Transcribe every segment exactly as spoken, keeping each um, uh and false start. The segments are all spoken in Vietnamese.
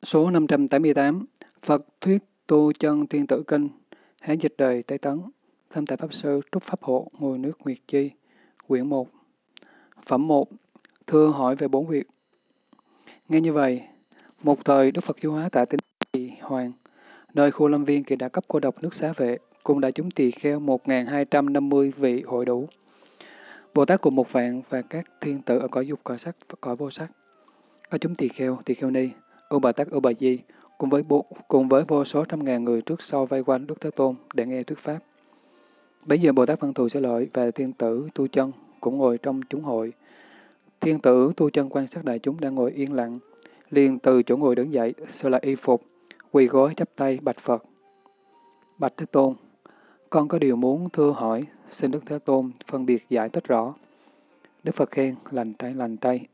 Số năm trăm tám mươi tám, Phật Thuyết Tu Chân Thiên Tử Kinh, Hán dịch đời Tây Tấn, Tham Tài Pháp Sư Trúc Pháp Hộ, ngôi nước Nguyệt Chi, quyển một. Phẩm một. Thưa hỏi về bốn việc. Nghe như vậy, một thời Đức Phật du hóa tại tỉnh Kỳ Hoàng, nơi khu lâm viên Kỳ Đà Cấp cô độc nước Xá Vệ, cùng đại chúng tỳ kheo một nghìn hai trăm năm mươi vị hội đủ. Bồ Tát cùng một vạn và các thiên tử ở cõi dục, cõi sắc và cõi vô sắc. Có chúng tỳ kheo, tỳ kheo ni, Ưu Bà Tát, Ưu Bà Di, cùng với bộ, cùng với vô số trăm ngàn người trước sau vây quanh Đức Thế Tôn để nghe thuyết pháp. Bấy giờ Bồ Tát Văn Thù Sư Lợi và thiên tử Tu Chân cũng ngồi trong chúng hội. Thiên tử Tu Chân quan sát đại chúng đang ngồi yên lặng, liền từ chỗ ngồi đứng dậy, sửa lại y phục, quỳ gối chắp tay bạch Phật. Bạch Thế Tôn, con có điều muốn thưa hỏi, xin Đức Thế Tôn phân biệt giải thích rõ. Đức Phật khen, lành tay lành tay.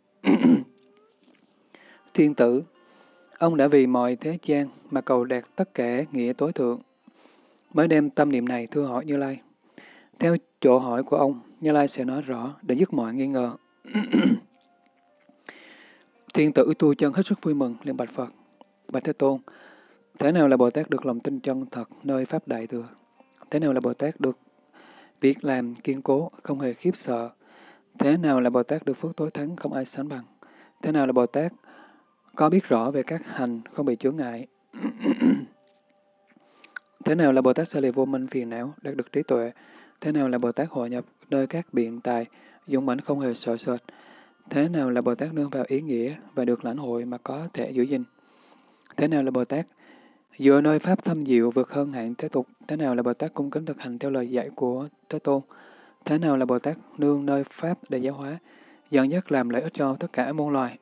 Thiên tử, ông đã vì mọi thế gian mà cầu đạt tất cả nghĩa tối thượng, mới đem tâm niệm này thưa hỏi Như Lai. Theo chỗ hỏi của ông, Như Lai sẽ nói rõ để dứt mọi nghi ngờ. Thiên tử Tu Chân hết sức vui mừng, liền bạch Phật. Bạch Thế Tôn, thế nào là Bồ Tát được lòng tin chân thật nơi Pháp Đại Thừa? Thế nào là Bồ Tát được việc làm kiên cố, không hề khiếp sợ? Thế nào là Bồ Tát được phước tối thắng, không ai sánh bằng? Thế nào là Bồ Tát có biết rõ về các hành, không bị chướng ngại? Thế nào là Bồ Tát xa lìa vô minh phiền não, đạt được trí tuệ? Thế nào là Bồ Tát hội nhập nơi các biện tài, dũng mãnh không hề sợ sệt? Thế nào là Bồ Tát nương vào ý nghĩa và được lãnh hội mà có thể giữ gìn? Thế nào là Bồ Tát dựa nơi Pháp thâm diệu vượt hơn hạn thế tục? Thế nào là Bồ Tát cung kính thực hành theo lời dạy của Thế Tôn? Thế nào là Bồ Tát nương nơi Pháp để giáo hóa, dẫn dắt làm lợi ích cho tất cả muôn loài?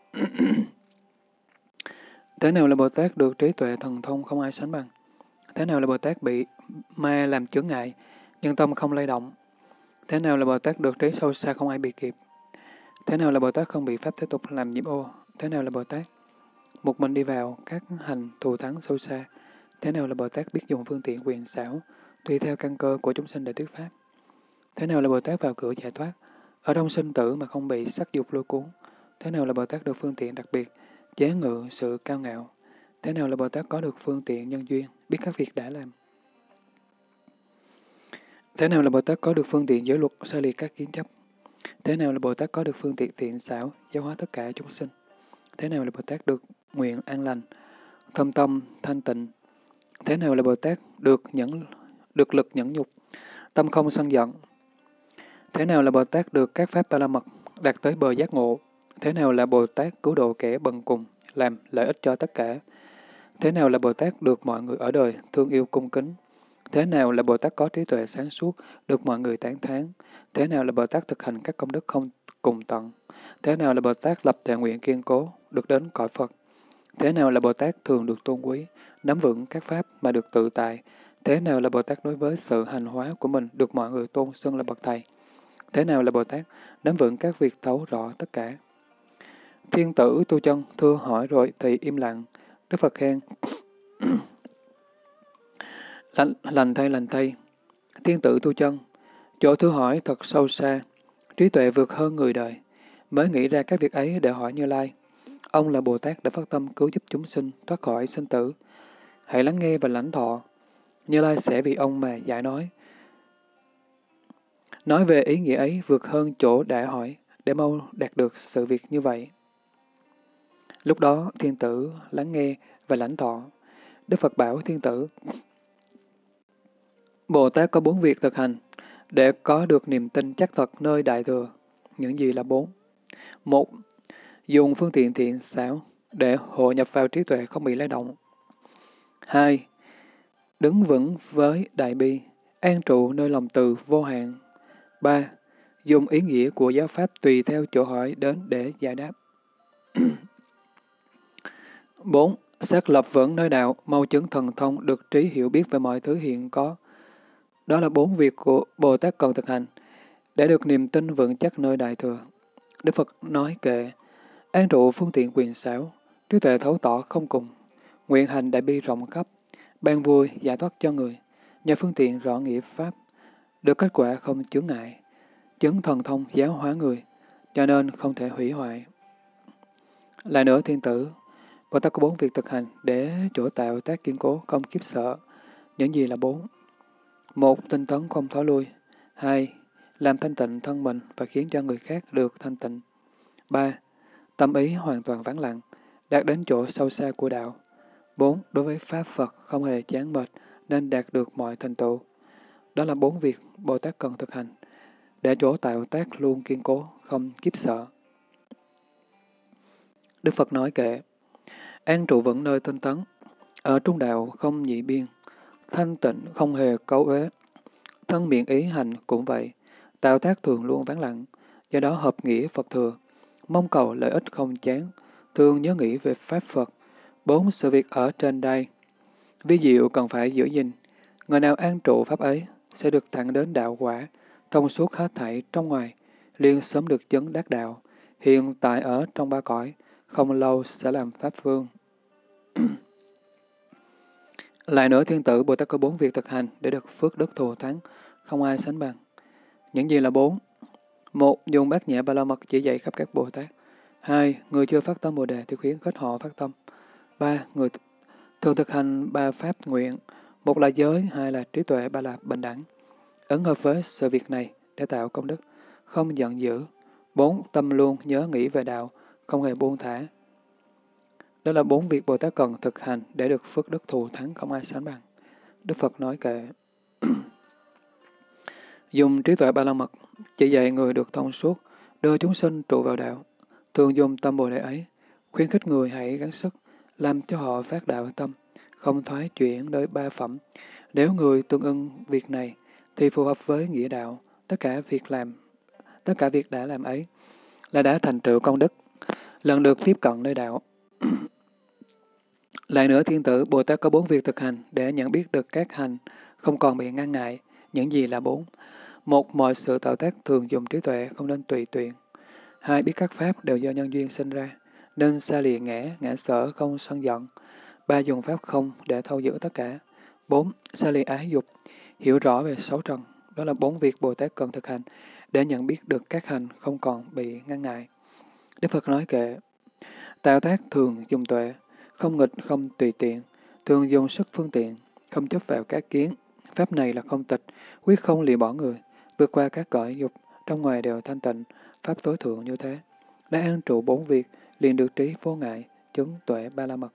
Thế nào là Bồ Tát được trí tuệ thần thông không ai sánh bằng? Thế nào là Bồ Tát bị ma làm chướng ngại, nhân tâm không lay động? Thế nào là Bồ Tát được trí sâu xa không ai bị kịp? Thế nào là Bồ Tát không bị Pháp thế tục làm nhiễm ô? Thế nào là Bồ Tát một mình đi vào các hành thù thắng sâu xa? Thế nào là Bồ Tát biết dùng phương tiện quyền xảo, tùy theo căn cơ của chúng sinh để thuyết pháp? Thế nào là Bồ Tát vào cửa giải thoát, ở trong sinh tử mà không bị sắc dục lôi cuốn? Thế nào là Bồ Tát được phương tiện đặc biệt, chế ngự sự cao ngạo? Thế nào là Bồ Tát có được phương tiện nhân duyên, biết các việc đã làm? Thế nào là Bồ Tát có được phương tiện giới luật, xa lìa các kiến chấp? Thế nào là Bồ Tát có được phương tiện thiện xảo, giáo hóa tất cả chúng sinh? Thế nào là Bồ Tát được nguyện an lành, thâm tâm, thanh tịnh? Thế nào là Bồ Tát được nhẫn được lực nhẫn nhục, tâm không sân giận? Thế nào là Bồ Tát được các pháp ba la mật, đạt tới bờ giác ngộ? Thế nào là Bồ Tát cứu độ kẻ bần cùng, làm lợi ích cho tất cả? Thế nào là Bồ Tát được mọi người ở đời thương yêu cung kính? Thế nào là Bồ Tát có trí tuệ sáng suốt, được mọi người tán thán? Thế nào là Bồ Tát thực hành các công đức không cùng tận? Thế nào là Bồ Tát lập thệ nguyện kiên cố, được đến cõi Phật? Thế nào là Bồ Tát thường được tôn quý, nắm vững các pháp mà được tự tại? Thế nào là Bồ Tát đối với sự hành hóa của mình được mọi người tôn xưng là bậc thầy? Thế nào là Bồ Tát nắm vững các việc thấu rõ tất cả? Thiên tử Tu Chân thưa hỏi rồi thì im lặng. Đức Phật khen. lành, lành thay lành thay. Thiên tử Tu Chân, chỗ thưa hỏi thật sâu xa, trí tuệ vượt hơn người đời, mới nghĩ ra các việc ấy để hỏi Như Lai. Ông là Bồ Tát đã phát tâm cứu giúp chúng sinh thoát khỏi sinh tử. Hãy lắng nghe và lãnh thọ. Như Lai sẽ vì ông mà giải nói. Nói về ý nghĩa ấy vượt hơn chỗ đã hỏi, để mau đạt được sự việc như vậy. Lúc đó, thiên tử lắng nghe và lãnh thọ. Đức Phật bảo thiên tử, Bồ Tát có bốn việc thực hành để có được niềm tin chắc thật nơi Đại Thừa. Những gì là bốn? Một, dùng phương tiện thiện xảo để hội nhập vào trí tuệ không bị lay động. Hai, đứng vững với đại bi, an trụ nơi lòng từ vô hạn. Ba, dùng ý nghĩa của giáo pháp tùy theo chỗ hỏi đến để giải đáp. Bốn, xác lập vững nơi đạo, mau chứng thần thông, được trí hiểu biết về mọi thứ hiện có. Đó là bốn việc của Bồ Tát cần thực hành, để được niềm tin vững chắc nơi Đại Thừa. Đức Phật nói kệ, an trụ phương tiện quyền xảo, trí tuệ thấu tỏ không cùng, nguyện hành đại bi rộng khắp, ban vui giải thoát cho người, nhờ phương tiện rõ nghĩa Pháp, được kết quả không chướng ngại, chứng thần thông giáo hóa người, cho nên không thể hủy hoại. Lại nữa thiên tử, Bồ Tát có bốn việc thực hành để chỗ tạo tác kiên cố, không kiếp sợ. Những gì là bốn? Một, tinh tấn không thối lui. Hai, làm thanh tịnh thân mình và khiến cho người khác được thanh tịnh. Ba, tâm ý hoàn toàn vắng lặng, đạt đến chỗ sâu xa của đạo. Bốn, đối với Pháp Phật không hề chán mệt nên đạt được mọi thành tựu. Đó là bốn việc Bồ Tát cần thực hành để chỗ tạo tác luôn kiên cố, không kiếp sợ. Đức Phật nói kệ, an trụ vững nơi tinh tấn, ở trung đạo không nhị biên, thanh tịnh không hề cấu uế, thân miệng ý hành cũng vậy, tạo tác thường luôn vắng lặng, do đó hợp nghĩa Phật thừa, mong cầu lợi ích không chán, thường nhớ nghĩ về Pháp Phật, bốn sự việc ở trên đây. Ví diệu cần phải giữ gìn, người nào an trụ Pháp ấy sẽ được thẳng đến đạo quả, thông suốt hết thảy trong ngoài, liền sớm được chứng đắc đạo, hiện tại ở trong ba cõi, không lâu sẽ làm Pháp Vương. Lại nữa, thiên tử Bồ Tát có bốn việc thực hành để được phước đức thù thắng, không ai sánh bằng. Những gì là bốn? Một, dùng bát nhã ba la mật chỉ dạy khắp các Bồ Tát. Hai, người chưa phát tâm Bồ Đề thì khuyến khích họ phát tâm. Ba, người thường thực hành ba pháp nguyện. Một là giới, hai là trí tuệ, ba là bình đẳng. Ứng hợp với sự việc này để tạo công đức, không giận dữ. Bốn, tâm luôn nhớ nghĩ về đạo, không hề buông thả. Đó là bốn việc Bồ Tát cần thực hành để được phước đức thù thắng không ai sánh bằng. Đức Phật nói kệ. Dùng trí tuệ ba la mật, chỉ dạy người được thông suốt, đưa chúng sinh trụ vào đạo. Thường dùng tâm Bồ Đề ấy, khuyến khích người hãy gắng sức, làm cho họ phát đạo tâm, không thoái chuyển đến ba phẩm. Nếu người tương ưng việc này, thì phù hợp với nghĩa đạo, tất cả việc làm, tất cả việc đã làm ấy là đã thành tựu công đức, lần được tiếp cận nơi đạo. Lại nữa, thiên tử Bồ Tát có bốn việc thực hành để nhận biết được các hành, không còn bị ngăn ngại. Những gì là bốn? Một, mọi sự tạo tác thường dùng trí tuệ, không nên tùy tiện. Hai, biết các pháp đều do nhân duyên sinh ra, nên xa lìa ngã, ngã sở, không sân giận. Ba, dùng pháp không để thâu giữ tất cả. Bốn, xa lìa ái dục, hiểu rõ về xấu trần. Đó là bốn việc Bồ Tát cần thực hành để nhận biết được các hành không còn bị ngăn ngại. Đức Phật nói kệ, tạo tác thường dùng tuệ, không nghịch, không tùy tiện, thường dùng sức phương tiện, không chấp vào các kiến. Pháp này là không tịch, quyết không lìa bỏ người, vượt qua các cõi dục, trong ngoài đều thanh tịnh, pháp tối thượng như thế. Đã an trụ bốn việc, liền được trí vô ngại, chứng tuệ ba la mật.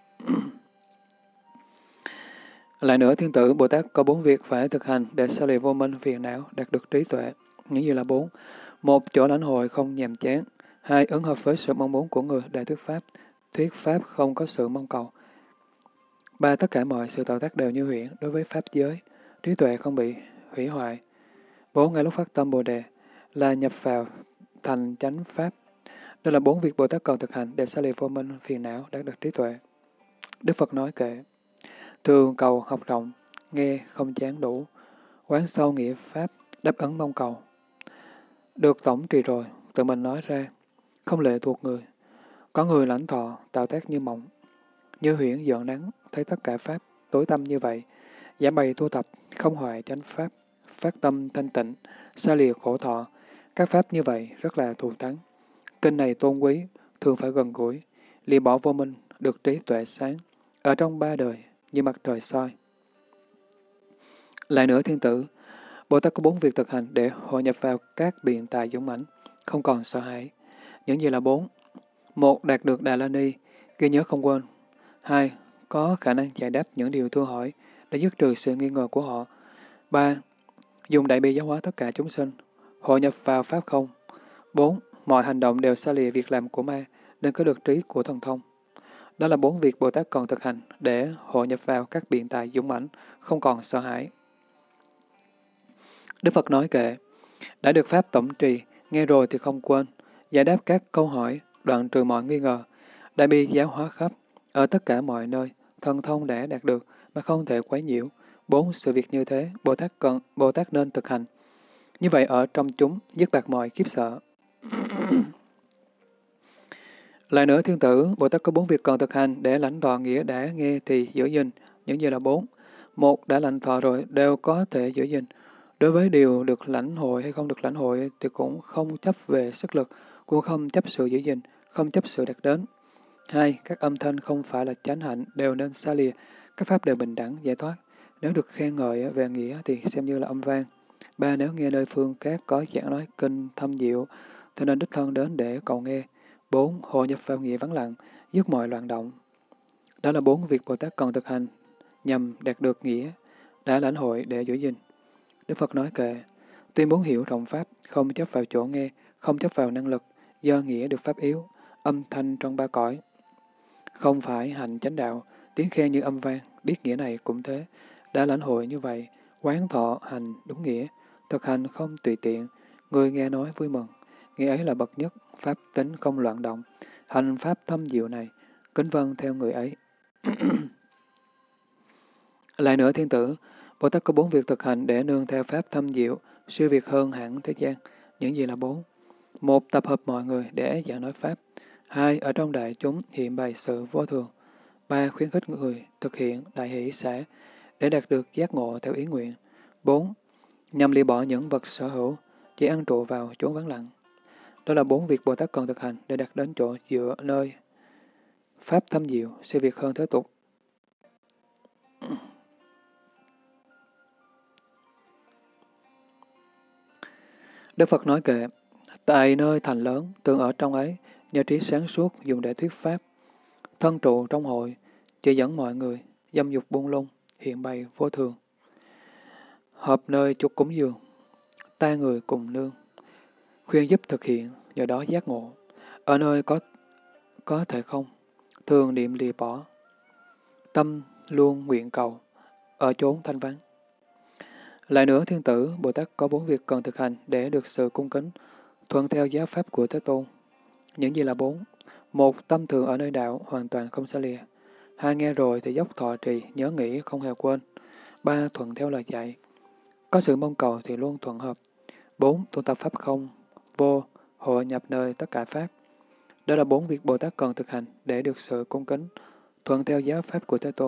Lại nữa, thiên tử Bồ Tát có bốn việc phải thực hành để xa lìa vô minh phiền não, đạt được trí tuệ. Những gì là bốn? Một, chỗ lãnh hội không nhàm chán. Hai, ứng hợp với sự mong muốn của người để thuyết pháp. Thuyết pháp không có sự mong cầu. Ba, tất cả mọi sự tạo tác đều như huyễn đối với pháp giới. Trí tuệ không bị hủy hoại. Bốn, ngay lúc phát tâm Bồ Đề là nhập vào thành chánh pháp. Đây là bốn việc Bồ Tát cần thực hành để xa lìa vô minh phiền não, đạt được trí tuệ. Đức Phật nói kệ, thường cầu học rộng, nghe không chán đủ, quán sâu nghĩa pháp, đáp ứng mong cầu. Được tổng trì rồi, tự mình nói ra, không lệ thuộc người. Có người lãnh thọ, tạo tác như mộng, như huyễn giận nắng, thấy tất cả pháp, tối tâm như vậy, giả bày tu tập, không hoại chánh pháp, phát tâm thanh tịnh, xa lìa khổ thọ. Các pháp như vậy rất là thù thắng. Kinh này tôn quý, thường phải gần gũi, lìa bỏ vô minh, được trí tuệ sáng, ở trong ba đời, như mặt trời soi. Lại nữa, thiên tử, Bồ Tát có bốn việc thực hành để hội nhập vào các biện tài dũng mãnh, không còn sợ hãi. Những gì là bốn? Một, đạt được Đà La Ni, ghi nhớ không quên. Hai, có khả năng giải đáp những điều thưa hỏi để dứt trừ sự nghi ngờ của họ. Ba, dùng đại bi giáo hóa tất cả chúng sinh, hội nhập vào pháp không. Bốn, mọi hành động đều xa lìa việc làm của ma, nên có được trí của thần thông. Đó là bốn việc Bồ Tát còn thực hành để hội nhập vào các biện tài dũng mãnh, không còn sợ hãi. Đức Phật nói kệ, đã được pháp tổng trì, nghe rồi thì không quên, giải đáp các câu hỏi, đoạn trừ mọi nghi ngờ, đại bi giáo hóa khắp, ở tất cả mọi nơi, thần thông đã đạt được mà không thể quấy nhiễu. Bốn sự việc như thế, Bồ Tát cần, Bồ Tát nên thực hành. Như vậy ở trong chúng, dứt bạc mọi kiếp sợ. Lại nữa, thiên tử, Bồ Tát có bốn việc cần thực hành để lãnh thọ nghĩa đã nghe thì giữ gìn. Những gì là bốn? Một, đã lãnh thọ rồi, đều có thể giữ gìn. Đối với điều được lãnh hội hay không được lãnh hội thì cũng không chấp về sức lực, cũng không chấp sự giữ gìn, không chấp sự đạt đến. Hai, các âm thanh không phải là chánh hạnh đều nên xa lìa, các pháp đều bình đẳng, giải thoát. Nếu được khen ngợi về nghĩa thì xem như là âm vang. Ba, nếu nghe nơi phương khác có giảng nói kinh thâm diệu, thì nên đích thân đến để cầu nghe. Bốn, hội nhập vào nghĩa vắng lặng, dứt mọi loạn động. Đó là bốn việc Bồ Tát cần thực hành nhằm đạt được nghĩa, đã lãnh hội để giữ gìn. Đức Phật nói kệ, tuy muốn hiểu rộng pháp, không chấp vào chỗ nghe, không chấp vào năng lực, do nghĩa được pháp yếu, âm thanh trong ba cõi. Không phải hành chánh đạo, tiếng khen như âm vang, biết nghĩa này cũng thế. Đã lãnh hội như vậy, quán thọ hành đúng nghĩa, thực hành không tùy tiện, người nghe nói vui mừng. Nghĩa ấy là bậc nhất, pháp tính không loạn động. Hành pháp thâm diệu này, kính vâng theo người ấy. Lại nữa thiên tử, Bồ Tát có bốn việc thực hành để nương theo pháp thâm diệu, siêu việt hơn hẳn thế gian. Những gì là bốn? Một, tập hợp mọi người để giảng nói pháp. Hai, ở trong đại chúng hiện bày sự vô thường. Ba, khuyến khích người thực hiện đại hỷ xã để đạt được giác ngộ theo ý nguyện. Bốn, nhằm lìa bỏ những vật sở hữu, chỉ ăn trụ vào chốn vắng lặng. Đó là bốn việc Bồ Tát cần thực hành để đạt đến chỗ dựa nơi pháp thâm diệu, siêu việt hơn thế tục. Đức Phật nói kệ, tại nơi thành lớn, tương ở trong ấy, nhờ trí sáng suốt dùng để thuyết pháp, thân trụ trong hội, chỉ dẫn mọi người, dâm dục buông lung, hiện bày vô thường. Hợp nơi chúc cúng dường, ta người cùng nương, khuyên giúp thực hiện, nhờ đó giác ngộ. Ở nơi có có thể không, thường niệm lìa bỏ, tâm luôn nguyện cầu, ở chốn thanh vắng. Lại nữa, thiên tử, Bồ Tát có bốn việc cần thực hành để được sự cung kính, thuận theo giáo pháp của Thế Tôn. Những gì là bốn? Một, tâm thường ở nơi đạo, hoàn toàn không xa lìa. Hai, nghe rồi thì dốc thọ trì, nhớ nghĩ, không hề quên. Ba, thuận theo lời dạy. Có sự mong cầu thì luôn thuận hợp. Bốn, tu tập pháp không, vô, hội nhập nơi tất cả pháp. Đó là bốn việc Bồ Tát cần thực hành để được sự cung kính, thuận theo giáo pháp của Thế Tôn.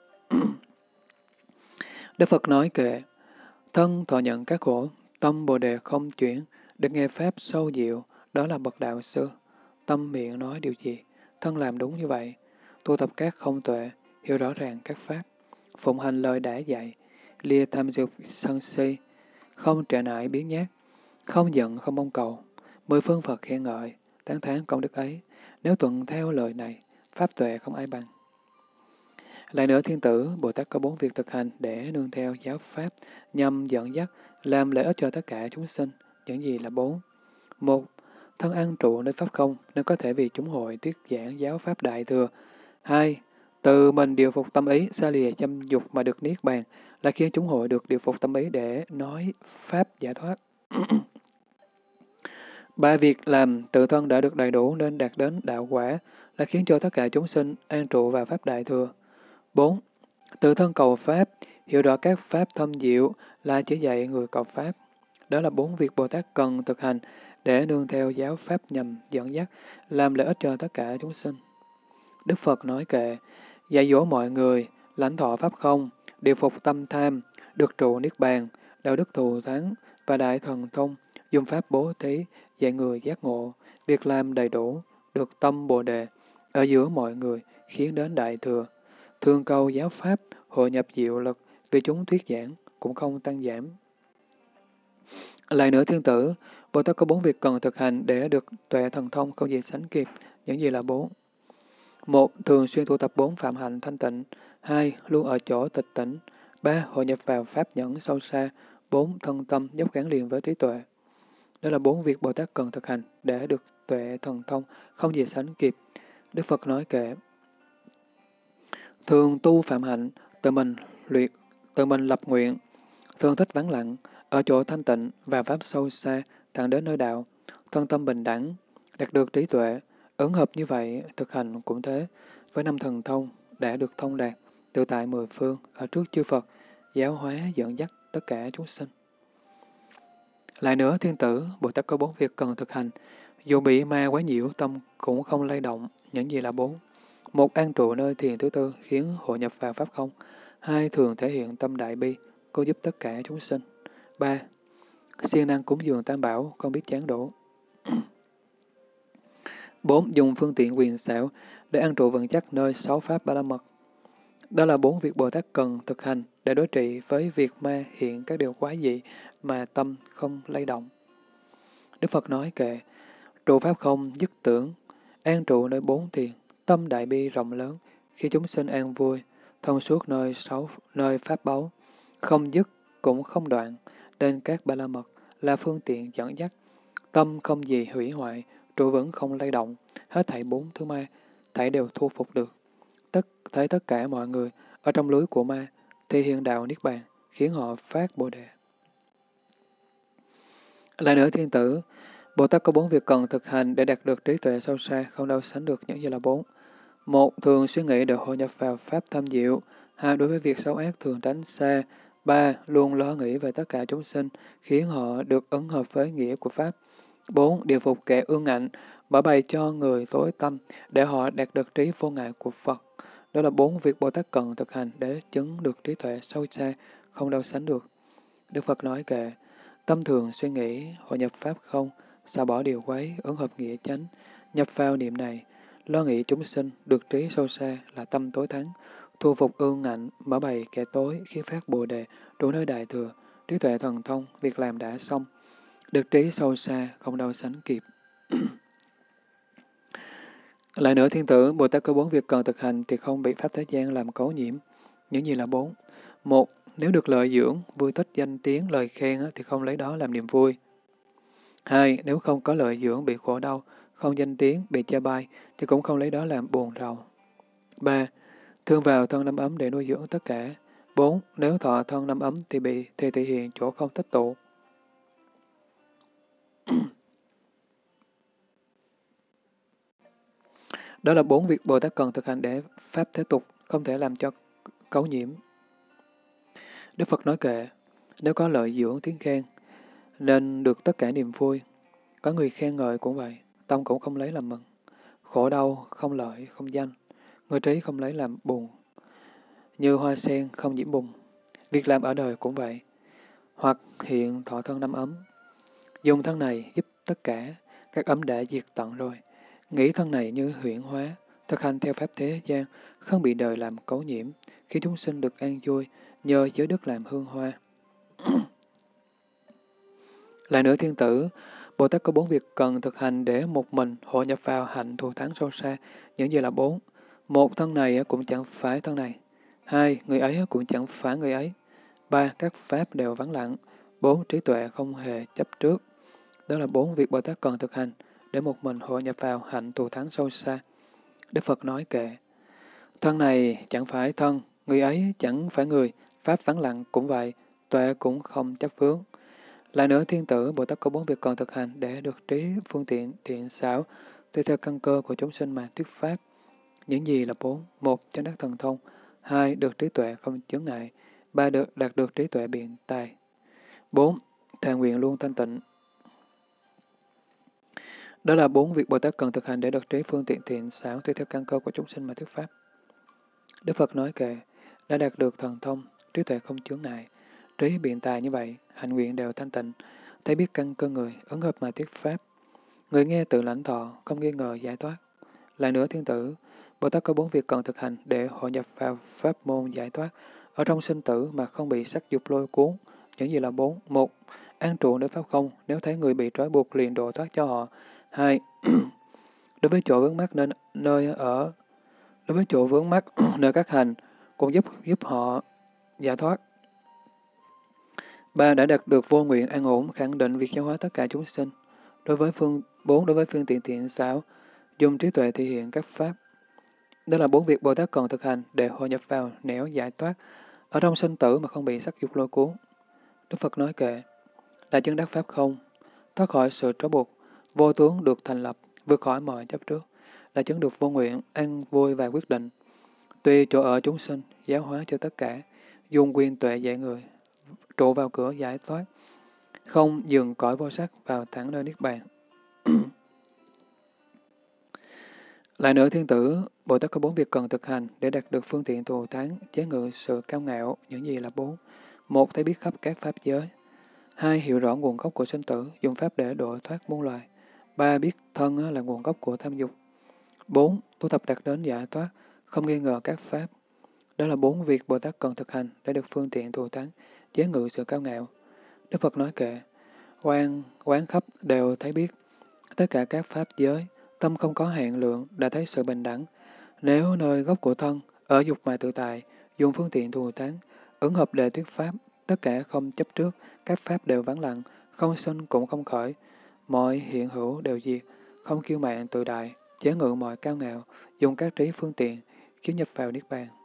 Đức Phật nói kệ, thân thọ nhận các khổ, tâm Bồ Đề không chuyển, được nghe pháp sâu diệu, đó là bậc đạo sư. Tâm miệng nói điều gì, thân làm đúng như vậy. Tu tập các không tuệ, hiểu rõ ràng các pháp, phụng hành lời đã dạy, lìa tham dục sân si, không trệ nại biến nhát, không giận không mong cầu. Mười phương Phật khen ngợi, tán thán công đức ấy. Nếu tuận theo lời này, pháp tuệ không ai bằng. Lại nữa thiên tử, Bồ Tát có bốn việc thực hành để nương theo giáo pháp, nhằm dẫn dắt, làm lợi ích cho tất cả chúng sinh. Những gì là bốn? Một, thân ăn trụ nơi pháp không, nên có thể vì chúng hội thuyết giảng giáo pháp đại thừa. Hai, tự mình điều phục tâm ý, xa lìa chăm dục mà được niết bàn, là khiến chúng hội được điều phục tâm ý để nói pháp giải thoát. Ba, việc làm tự thân đã được đầy đủ nên đạt đến đạo quả, là khiến cho tất cả chúng sinh an trụ vào pháp đại thừa. Bốn, tự thân cầu pháp, hiểu rõ các pháp thâm diệu là chỉ dạy người cầu pháp. Đó là bốn việc Bồ Tát cần thực hành để nương theo giáo pháp nhằm dẫn dắt, làm lợi ích cho tất cả chúng sinh. Đức Phật nói kệ, dạy dỗ mọi người, lãnh thọ pháp không, điều phục tâm tham, được trụ niết bàn, đạo đức thù thắng và đại thần thông, dùng pháp bố thí, dạy người giác ngộ, việc làm đầy đủ, được tâm Bồ Đề, ở giữa mọi người, khiến đến đại thừa. Thương cầu giáo pháp, hội nhập diệu lực, vì chúng thuyết giảng, cũng không tăng giảm. Lại nữa thiên tử, Bồ Tát có bốn việc cần thực hành để được tuệ thần thông không gì sánh kịp. Những gì là bốn? Một, thường xuyên tu tập bốn phạm hạnh thanh tịnh. Hai, luôn ở chỗ tịch tỉnh. Ba, hội nhập vào pháp nhẫn sâu xa. Bốn, thân tâm dốc gắn liền với trí tuệ. Đó là bốn việc Bồ Tát cần thực hành để được tuệ thần thông không gì sánh kịp. Đức Phật nói kệ, thường tu phạm hạnh, tự mình luyện, tự mình lập nguyện, thường thích vắng lặng, ở chỗ thanh tịnh và pháp sâu xa, thẳng đến nơi đạo, thân tâm bình đẳng, đạt được trí tuệ, ứng hợp như vậy, thực hành cũng thế, với năm thần thông đã được thông đạt, tự tại mười phương, ở trước chư Phật, giáo hóa dẫn dắt tất cả chúng sinh. Lại nữa, thiên tử, Bồ Tát có bốn việc cần thực hành, dù bị ma quá nhiễu, tâm cũng không lay động. Những gì là bốn? Một, an trụ nơi thiền thứ tư, khiến hội nhập vào pháp không. Hai, thường thể hiện tâm đại bi, cô giúp tất cả chúng sinh. Ba, siêng năng cúng dường tam bảo, không biết chán đổ. Bốn, dùng phương tiện quyền xảo để an trụ vững chắc nơi sáu pháp ba la mật. Đó là bốn việc Bồ Tát cần thực hành để đối trị với việc ma hiện các điều quái dị mà tâm không lay động. Đức Phật nói kệ, trụ pháp không, dứt tưởng, an trụ nơi bốn thiền, tâm đại bi rộng lớn, khi chúng sinh an vui, thông suốt nơi sáu nơi pháp báu, không dứt cũng không đoạn, nên các ba la mật là phương tiện dẫn dắt, tâm không gì hủy hoại, trụ vững không lay động, hết thảy bốn thứ ma, thảy đều thu phục được. Tất thấy tất cả mọi người ở trong lưới của ma thì hiện đạo niết bàn, khiến họ phát bồ đề. Lại nữa thiên tử, Bồ Tát có bốn việc cần thực hành để đạt được trí tuệ sâu xa, không đâu sánh được những gì là bốn. Một, thường suy nghĩ đều hội nhập vào pháp thâm diệu. Hai, đối với việc xấu ác thường tránh xa. Ba, luôn lo nghĩ về tất cả chúng sinh, khiến họ được ứng hợp với nghĩa của pháp. Bốn, điều phục kẻ ương ngạnh, mở bày cho người tối tâm, để họ đạt được trí vô ngại của Phật. Đó là bốn việc Bồ Tát cần thực hành để chứng được trí tuệ sâu xa, không đâu sánh được. Đức Phật nói kệ, tâm thường suy nghĩ, hội nhập pháp không, xả bỏ điều quấy, ứng hợp nghĩa chánh, nhập vào niệm này, lo nghĩ chúng sinh, được trí sâu xa là tâm tối thắng, thu phục ương ngạnh, mở bày kẻ tối, khi phát bồ đề, đủ nơi đại thừa, trí tuệ thần thông, việc làm đã xong, được trí sâu xa, không đâu sánh kịp. Lại nữa thiên tử, Bồ Tát có bốn việc cần thực hành thì không bị pháp thế gian làm cấu nhiễm. Những gì là bốn? Một, nếu được lợi dưỡng, vui thích danh tiếng, lời khen thì không lấy đó làm niềm vui. Hai, nếu không có lợi dưỡng bị khổ đau, không danh tiếng, bị chê bai, thì cũng không lấy đó làm buồn rầu. Ba, thương vào thân năm ấm để nuôi dưỡng tất cả. Bốn, nếu thọ thân năm ấm thì bị thì thể hiện chỗ không tích tụ. Đó là bốn việc Bồ Tát cần thực hành để pháp thế tục, không thể làm cho cấu nhiễm. Đức Phật nói kệ, nếu có lợi dưỡng tiếng khen, nên được tất cả niềm vui. Có người khen ngợi cũng vậy, tâm cũng không lấy làm mừng. Khổ đau, không lợi, không danh. Người trí không lấy làm buồn. Như hoa sen không nhiễm bùn. Việc làm ở đời cũng vậy. Hoặc hiện thọ thân năm ấm. Dùng thân này giúp tất cả, các ấm đã diệt tận rồi. Nghĩ thân này như huyễn hóa, thực hành theo pháp thế gian, không bị đời làm cấu nhiễm, khi chúng sinh được an vui, nhờ giới đức làm hương hoa. Lại nữa thiên tử, Bồ Tát có bốn việc cần thực hành để một mình hội nhập vào hạnh thù thắng sâu xa, những gì là bốn. Một, thân này cũng chẳng phải thân này. Hai, người ấy cũng chẳng phải người ấy. Ba, các pháp đều vắng lặng. Bốn, trí tuệ không hề chấp trước. Đó là bốn việc Bồ Tát cần thực hành để một mình hội nhập vào hạnh thù thắng sâu xa. Đức Phật nói kệ, thân này chẳng phải thân, người ấy chẳng phải người, pháp vắng lặng cũng vậy, tuệ cũng không chấp vướng. Lại nữa thiên tử, Bồ Tát có bốn việc cần thực hành để được trí phương tiện thiện xảo, tùy theo căn cơ của chúng sinh mà thuyết pháp. Những gì là bốn? Một, chánh đắc thần thông. Hai, được trí tuệ không chướng ngại. Ba, được đạt được trí tuệ biện tài. Bốn, thà nguyện luôn thanh tịnh. Đó là bốn việc Bồ Tát cần thực hành để được trí phương tiện thiện xảo, tùy theo căn cơ của chúng sinh mà thuyết pháp. Đức Phật nói kệ, đã đạt được thần thông, trí tuệ không chướng ngại, trí biện tài như vậy, hành nguyện đều thanh tịnh, thấy biết căn cơ người, ứng hợp mà thuyết pháp. Người nghe tự lãnh thọ, không nghi ngờ giải thoát. Lại nữa thiên tử, Bồ Tát có bốn việc cần thực hành để hội nhập vào pháp môn giải thoát, ở trong sinh tử mà không bị sắc dục lôi cuốn. Những gì là bốn? Một, an trụ nơi pháp không, nếu thấy người bị trói buộc liền độ thoát cho họ. Hai, đối với chỗ vướng mắc nên nơi ở, đối với chỗ vướng mắc nơi các hành, cũng giúp giúp họ giải thoát. Ba, đã đạt được vô nguyện an ổn, khẳng định việc giáo hóa tất cả chúng sinh. Đối với phương bốn, đối với phương tiện thiện xảo, dùng trí tuệ thể hiện các pháp. Đó là bốn việc Bồ Tát cần thực hành để hội nhập vào nẻo giải thoát, ở trong sinh tử mà không bị sắc dục lôi cuốn. Đức Phật nói kệ, là chứng đắc pháp không, thoát khỏi sự trói buộc, vô tướng được thành lập, vượt khỏi mọi chấp trước, là chứng được vô nguyện, an vui và quyết định. Tùy chỗ ở chúng sinh, giáo hóa cho tất cả, dùng quyền tuệ dạy người, trụ vào cửa giải thoát, không dừng cõi vô sắc vào thẳng nơi niết bàn. Lại nữa thiên tử, Bồ Tát có bốn việc cần thực hành để đạt được phương tiện thù thắng, chế ngự sự cao ngạo, những gì là bốn. Một, thấy biết khắp các pháp giới. Hai, hiểu rõ nguồn gốc của sinh tử, dùng pháp để độ thoát muôn loài. Ba, biết thân là nguồn gốc của tham dục. Bốn, tu tập đạt đến giải thoát, không nghi ngờ các pháp. Đó là bốn việc Bồ Tát cần thực hành để được phương tiện thù thắng, chế ngự sự cao ngạo. Đức Phật nói kệ, quan quán khắp đều thấy biết, tất cả các pháp giới, tâm không có hạn lượng, đã thấy sự bình đẳng. Nếu nơi gốc của thân, ở dục mà tự tại, dùng phương tiện thù thắng, ứng hợp đề thuyết pháp, tất cả không chấp trước, các pháp đều vắng lặng, không sinh cũng không khởi, mọi hiện hữu đều diệt, không kiêu mạn tự đại, chế ngự mọi cao ngạo, dùng các trí phương tiện, khiến nhập vào Niết Bàn.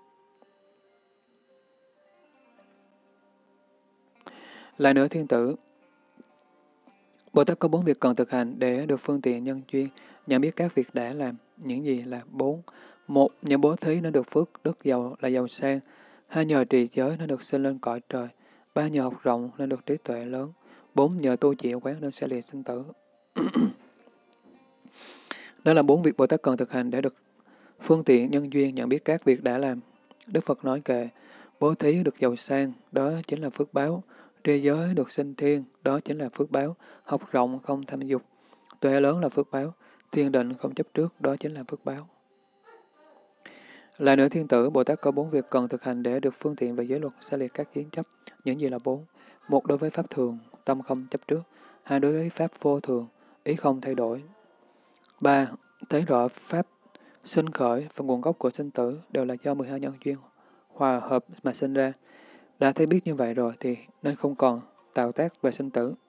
Lại nữa thiên tử, Bồ Tát có bốn việc cần thực hành để được phương tiện nhân duyên, nhận biết các việc đã làm, những gì là bốn. Một, nhờ bố thí nó được phước đức giàu là giàu sang. Hai, nhờ trì giới nó được sinh lên cõi trời. Ba, nhờ học rộng nên được trí tuệ lớn. Bốn, nhờ tu chịu quán nên sẽ lìa sinh tử. Đó là bốn việc Bồ Tát cần thực hành để được phương tiện nhân duyên, nhận biết các việc đã làm. Đức Phật nói kệ, bố thí được giàu sang, đó chính là phước báo. Trì giới được sinh thiên, đó chính là phước báo. Học rộng không tham dục, tuệ lớn là phước báo. Thiền định không chấp trước, đó chính là phước báo. Lại nữa thiên tử, Bồ Tát có bốn việc cần thực hành để được phương tiện về giới luật, xa liệt các kiến chấp. Những gì là bốn? Một, đối với pháp thường, tâm không chấp trước. Hai, đối với pháp vô thường, ý không thay đổi. Ba, thấy rõ pháp sinh khởi và nguồn gốc của sinh tử đều là do mười hai nhân duyên hòa hợp mà sinh ra. Đã thấy biết như vậy rồi thì nên không còn tạo tác về sinh tử.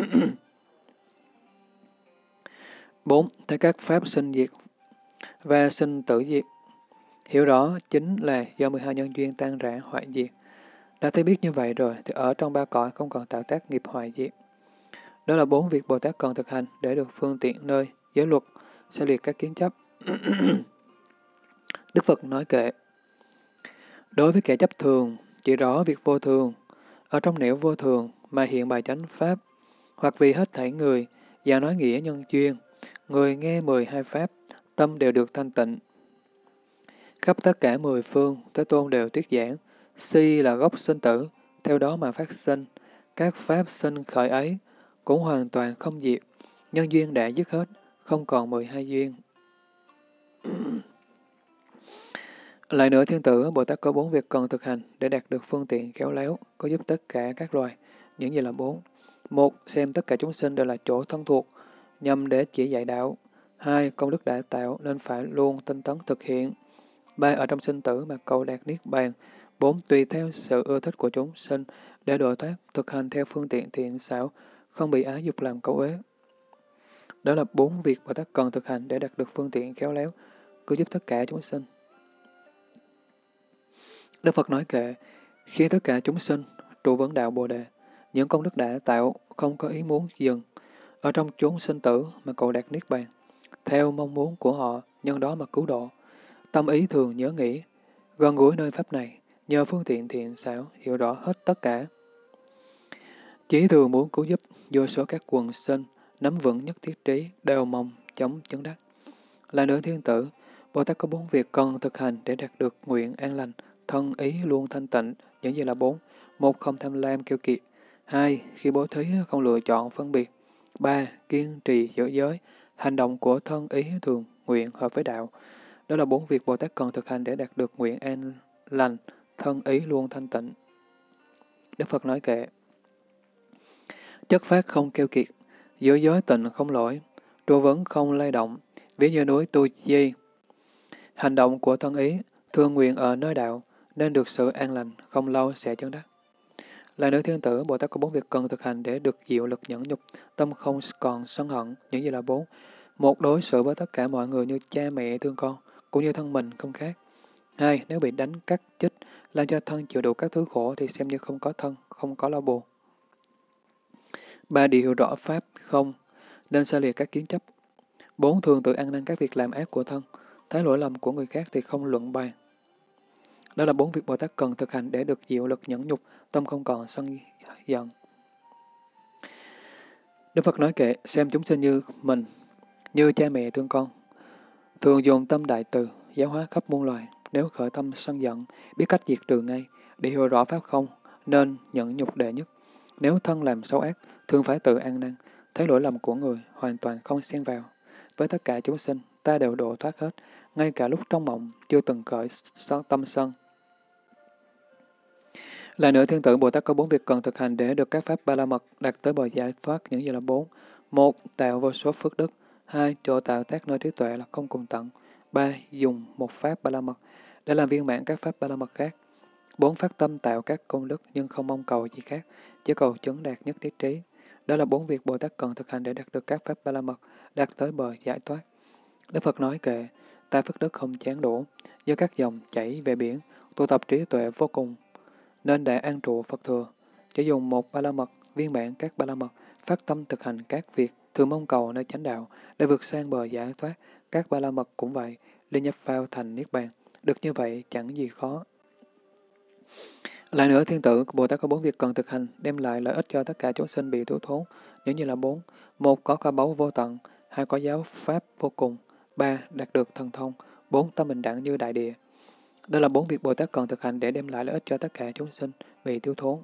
Bốn, thấy các pháp sinh diệt và sinh tử diệt. Hiểu rõ chính là do mười hai nhân duyên tan rã hoại diệt. Đã thấy biết như vậy rồi thì ở trong ba cõi không còn tạo tác nghiệp hoại diệt. Đó là bốn việc Bồ Tát cần thực hành để được phương tiện nơi giới luật, sẽ liệt các kiến chấp. Đức Phật nói kệ, đối với kẻ chấp thường, chỉ rõ việc vô thường, ở trong nẻo vô thường mà hiện bài chánh pháp, hoặc vì hết thảy người, và nói nghĩa nhân duyên, người nghe mười hai pháp, tâm đều được thanh tịnh. Khắp tất cả mười phương, Thế Tôn đều thuyết giảng, si là gốc sinh tử, theo đó mà phát sinh. Các pháp sinh khởi ấy cũng hoàn toàn không diệt, nhân duyên đã dứt hết, không còn mười hai duyên. Lại nữa thiên tử, Bồ Tát có bốn việc cần thực hành để đạt được phương tiện khéo léo, có giúp tất cả các loài. Những gì là bốn? Một, xem tất cả chúng sinh đều là chỗ thân thuộc, nhằm để chỉ dạy đạo. Hai, công đức đã tạo nên phải luôn tinh tấn thực hiện. Ba, ở trong sinh tử mà cầu đạt niết bàn. Bốn, tùy theo sự ưa thích của chúng sinh để độ thoát, thực hành theo phương tiện thiện xảo, không bị ái dục làm cấu uế. Đó là bốn việc Bồ Tát cần thực hành để đạt được phương tiện khéo léo, cứu giúp tất cả chúng sinh. Đức Phật nói kệ, khi tất cả chúng sinh trụ vững đạo Bồ Đề, những công đức đã tạo không có ý muốn dừng, ở trong chốn sinh tử mà cầu đạt niết bàn, theo mong muốn của họ, nhân đó mà cứu độ. Tâm ý thường nhớ nghĩ, gần gũi nơi pháp này, nhờ phương tiện thiện xảo, hiểu rõ hết tất cả. Chỉ thường muốn cứu giúp vô số các quần sinh, nắm vững nhất thiết trí, đều mong chống chứng đắc. Là nữa thiên tử, Bồ Tát có bốn việc cần thực hành để đạt được nguyện an lành, thân ý luôn thanh tịnh. Những gì là bốn? Một, không tham lam kiêu kiệt. Hai, khi bố thí không lựa chọn phân biệt. Ba, kiên trì giữ giới. Hành động của thân ý thường nguyện hợp với đạo. Đó là bốn việc Bồ Tát cần thực hành để đạt được nguyện an lành, thân ý luôn thanh tịnh. Đức Phật nói kệ, chất phát không keo kiệt, giữ giới tịnh không lỗi, trụ vấn không lay động, ví như núi Tu Di. Hành động của thân ý, thường nguyện ở nơi đạo, nên được sự an lành, không lâu sẽ chứng đắc. Lại nữa thiên tử, Bồ Tát có bốn việc cần thực hành để được diệu lực nhẫn nhục, tâm không còn sân hận. Những gì là bốn? Một, đối xử với tất cả mọi người như cha mẹ thương con, cũng như thân mình không khác. Hai, nếu bị đánh cắt chích, làm cho thân chịu đủ các thứ khổ thì xem như không có thân, không có lo buồn. Ba, điều rõ pháp không, nên xa liệt các kiến chấp. Bốn, thường tự ăn năn các việc làm ác của thân, thấy lỗi lầm của người khác thì không luận bàn. Đó là bốn việc Bồ Tát cần thực hành để được diệu lực nhẫn nhục, tâm không còn sân giận. Đức Phật nói kệ, xem chúng sinh như mình, như cha mẹ thương con. Thường dùng tâm đại từ, giáo hóa khắp muôn loài. Nếu khởi tâm sân giận, biết cách diệt trừ ngay, để hiểu rõ pháp không, nên nhẫn nhục đệ nhất. Nếu thân làm xấu ác, thường phải tự ăn năn, thấy lỗi lầm của người, hoàn toàn không xen vào. Với tất cả chúng sinh, ta đều độ thoát hết, ngay cả lúc trong mộng, chưa từng khởi sân- tâm sân. Lại nữa, Thiên tử Bồ Tát có bốn việc cần thực hành để được các pháp ba la mật đạt tới bờ giải thoát, những gì là bốn. Một, tạo vô số phước đức. Hai, chỗ tạo tác nơi trí tuệ là không cùng tận. Ba, dùng một pháp ba la mật để làm viên mãn các pháp ba la mật khác. Bốn, phát tâm tạo các công đức nhưng không mong cầu gì khác, chỉ cầu chứng đạt nhất thiết trí. Đó là bốn việc Bồ Tát cần thực hành để đạt được các pháp ba la mật, đạt tới bờ giải thoát. Đức Phật nói kệ, ta phước đức không chán đủ, do các dòng chảy về biển, tu tập trí tuệ vô cùng, nên đã an trụ Phật thừa. Chỉ dùng một ba la mật, viên mãn các ba la mật, phát tâm thực hành các việc, thường mong cầu nơi chánh đạo, để vượt sang bờ giải thoát. Các ba la mật cũng vậy, liên nhập vào thành Niết Bàn. Được như vậy chẳng gì khó. Lại nữa, Thiên tử Bồ Tát có bốn việc cần thực hành, đem lại lợi ích cho tất cả chúng sinh bị thiếu thốn, những như là bốn. Một, có kho báu vô tận. Hai, có giáo pháp vô cùng. Ba, đạt được thần thông. Bốn, tâm bình đẳng như đại địa. Đó là bốn việc Bồ Tát cần thực hành để đem lại lợi ích cho tất cả chúng sinh bị thiếu thốn.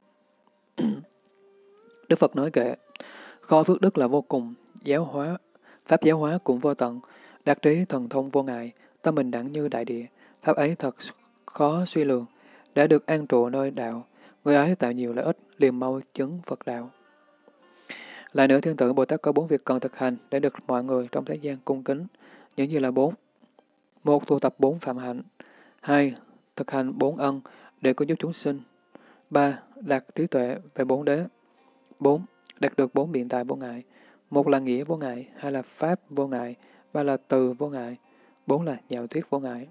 Đức Phật nói kệ, kho phước đức là vô cùng, giáo hóa, pháp giáo hóa cũng vô tận, đạt trí thần thông vô ngại, tâm bình đẳng như đại địa. Pháp ấy thật khó suy lường, đã được an trụ nơi đạo, người ấy tạo nhiều lợi ích, liền mau chứng Phật đạo. Lại nữa, Thiên tử Bồ Tát có bốn việc cần thực hành để được mọi người trong thế gian cung kính, những như là bốn. Một, tu tập bốn phạm hạnh. Hai, thực hành bốn ân để cứu giúp chúng sinh. Ba, đạt trí tuệ về bốn đế. Bốn, đạt được bốn biện tài vô ngại. Một là nghĩa vô ngại, hai là pháp vô ngại, ba là từ vô ngại, bốn là nhạo thuyết vô ngại.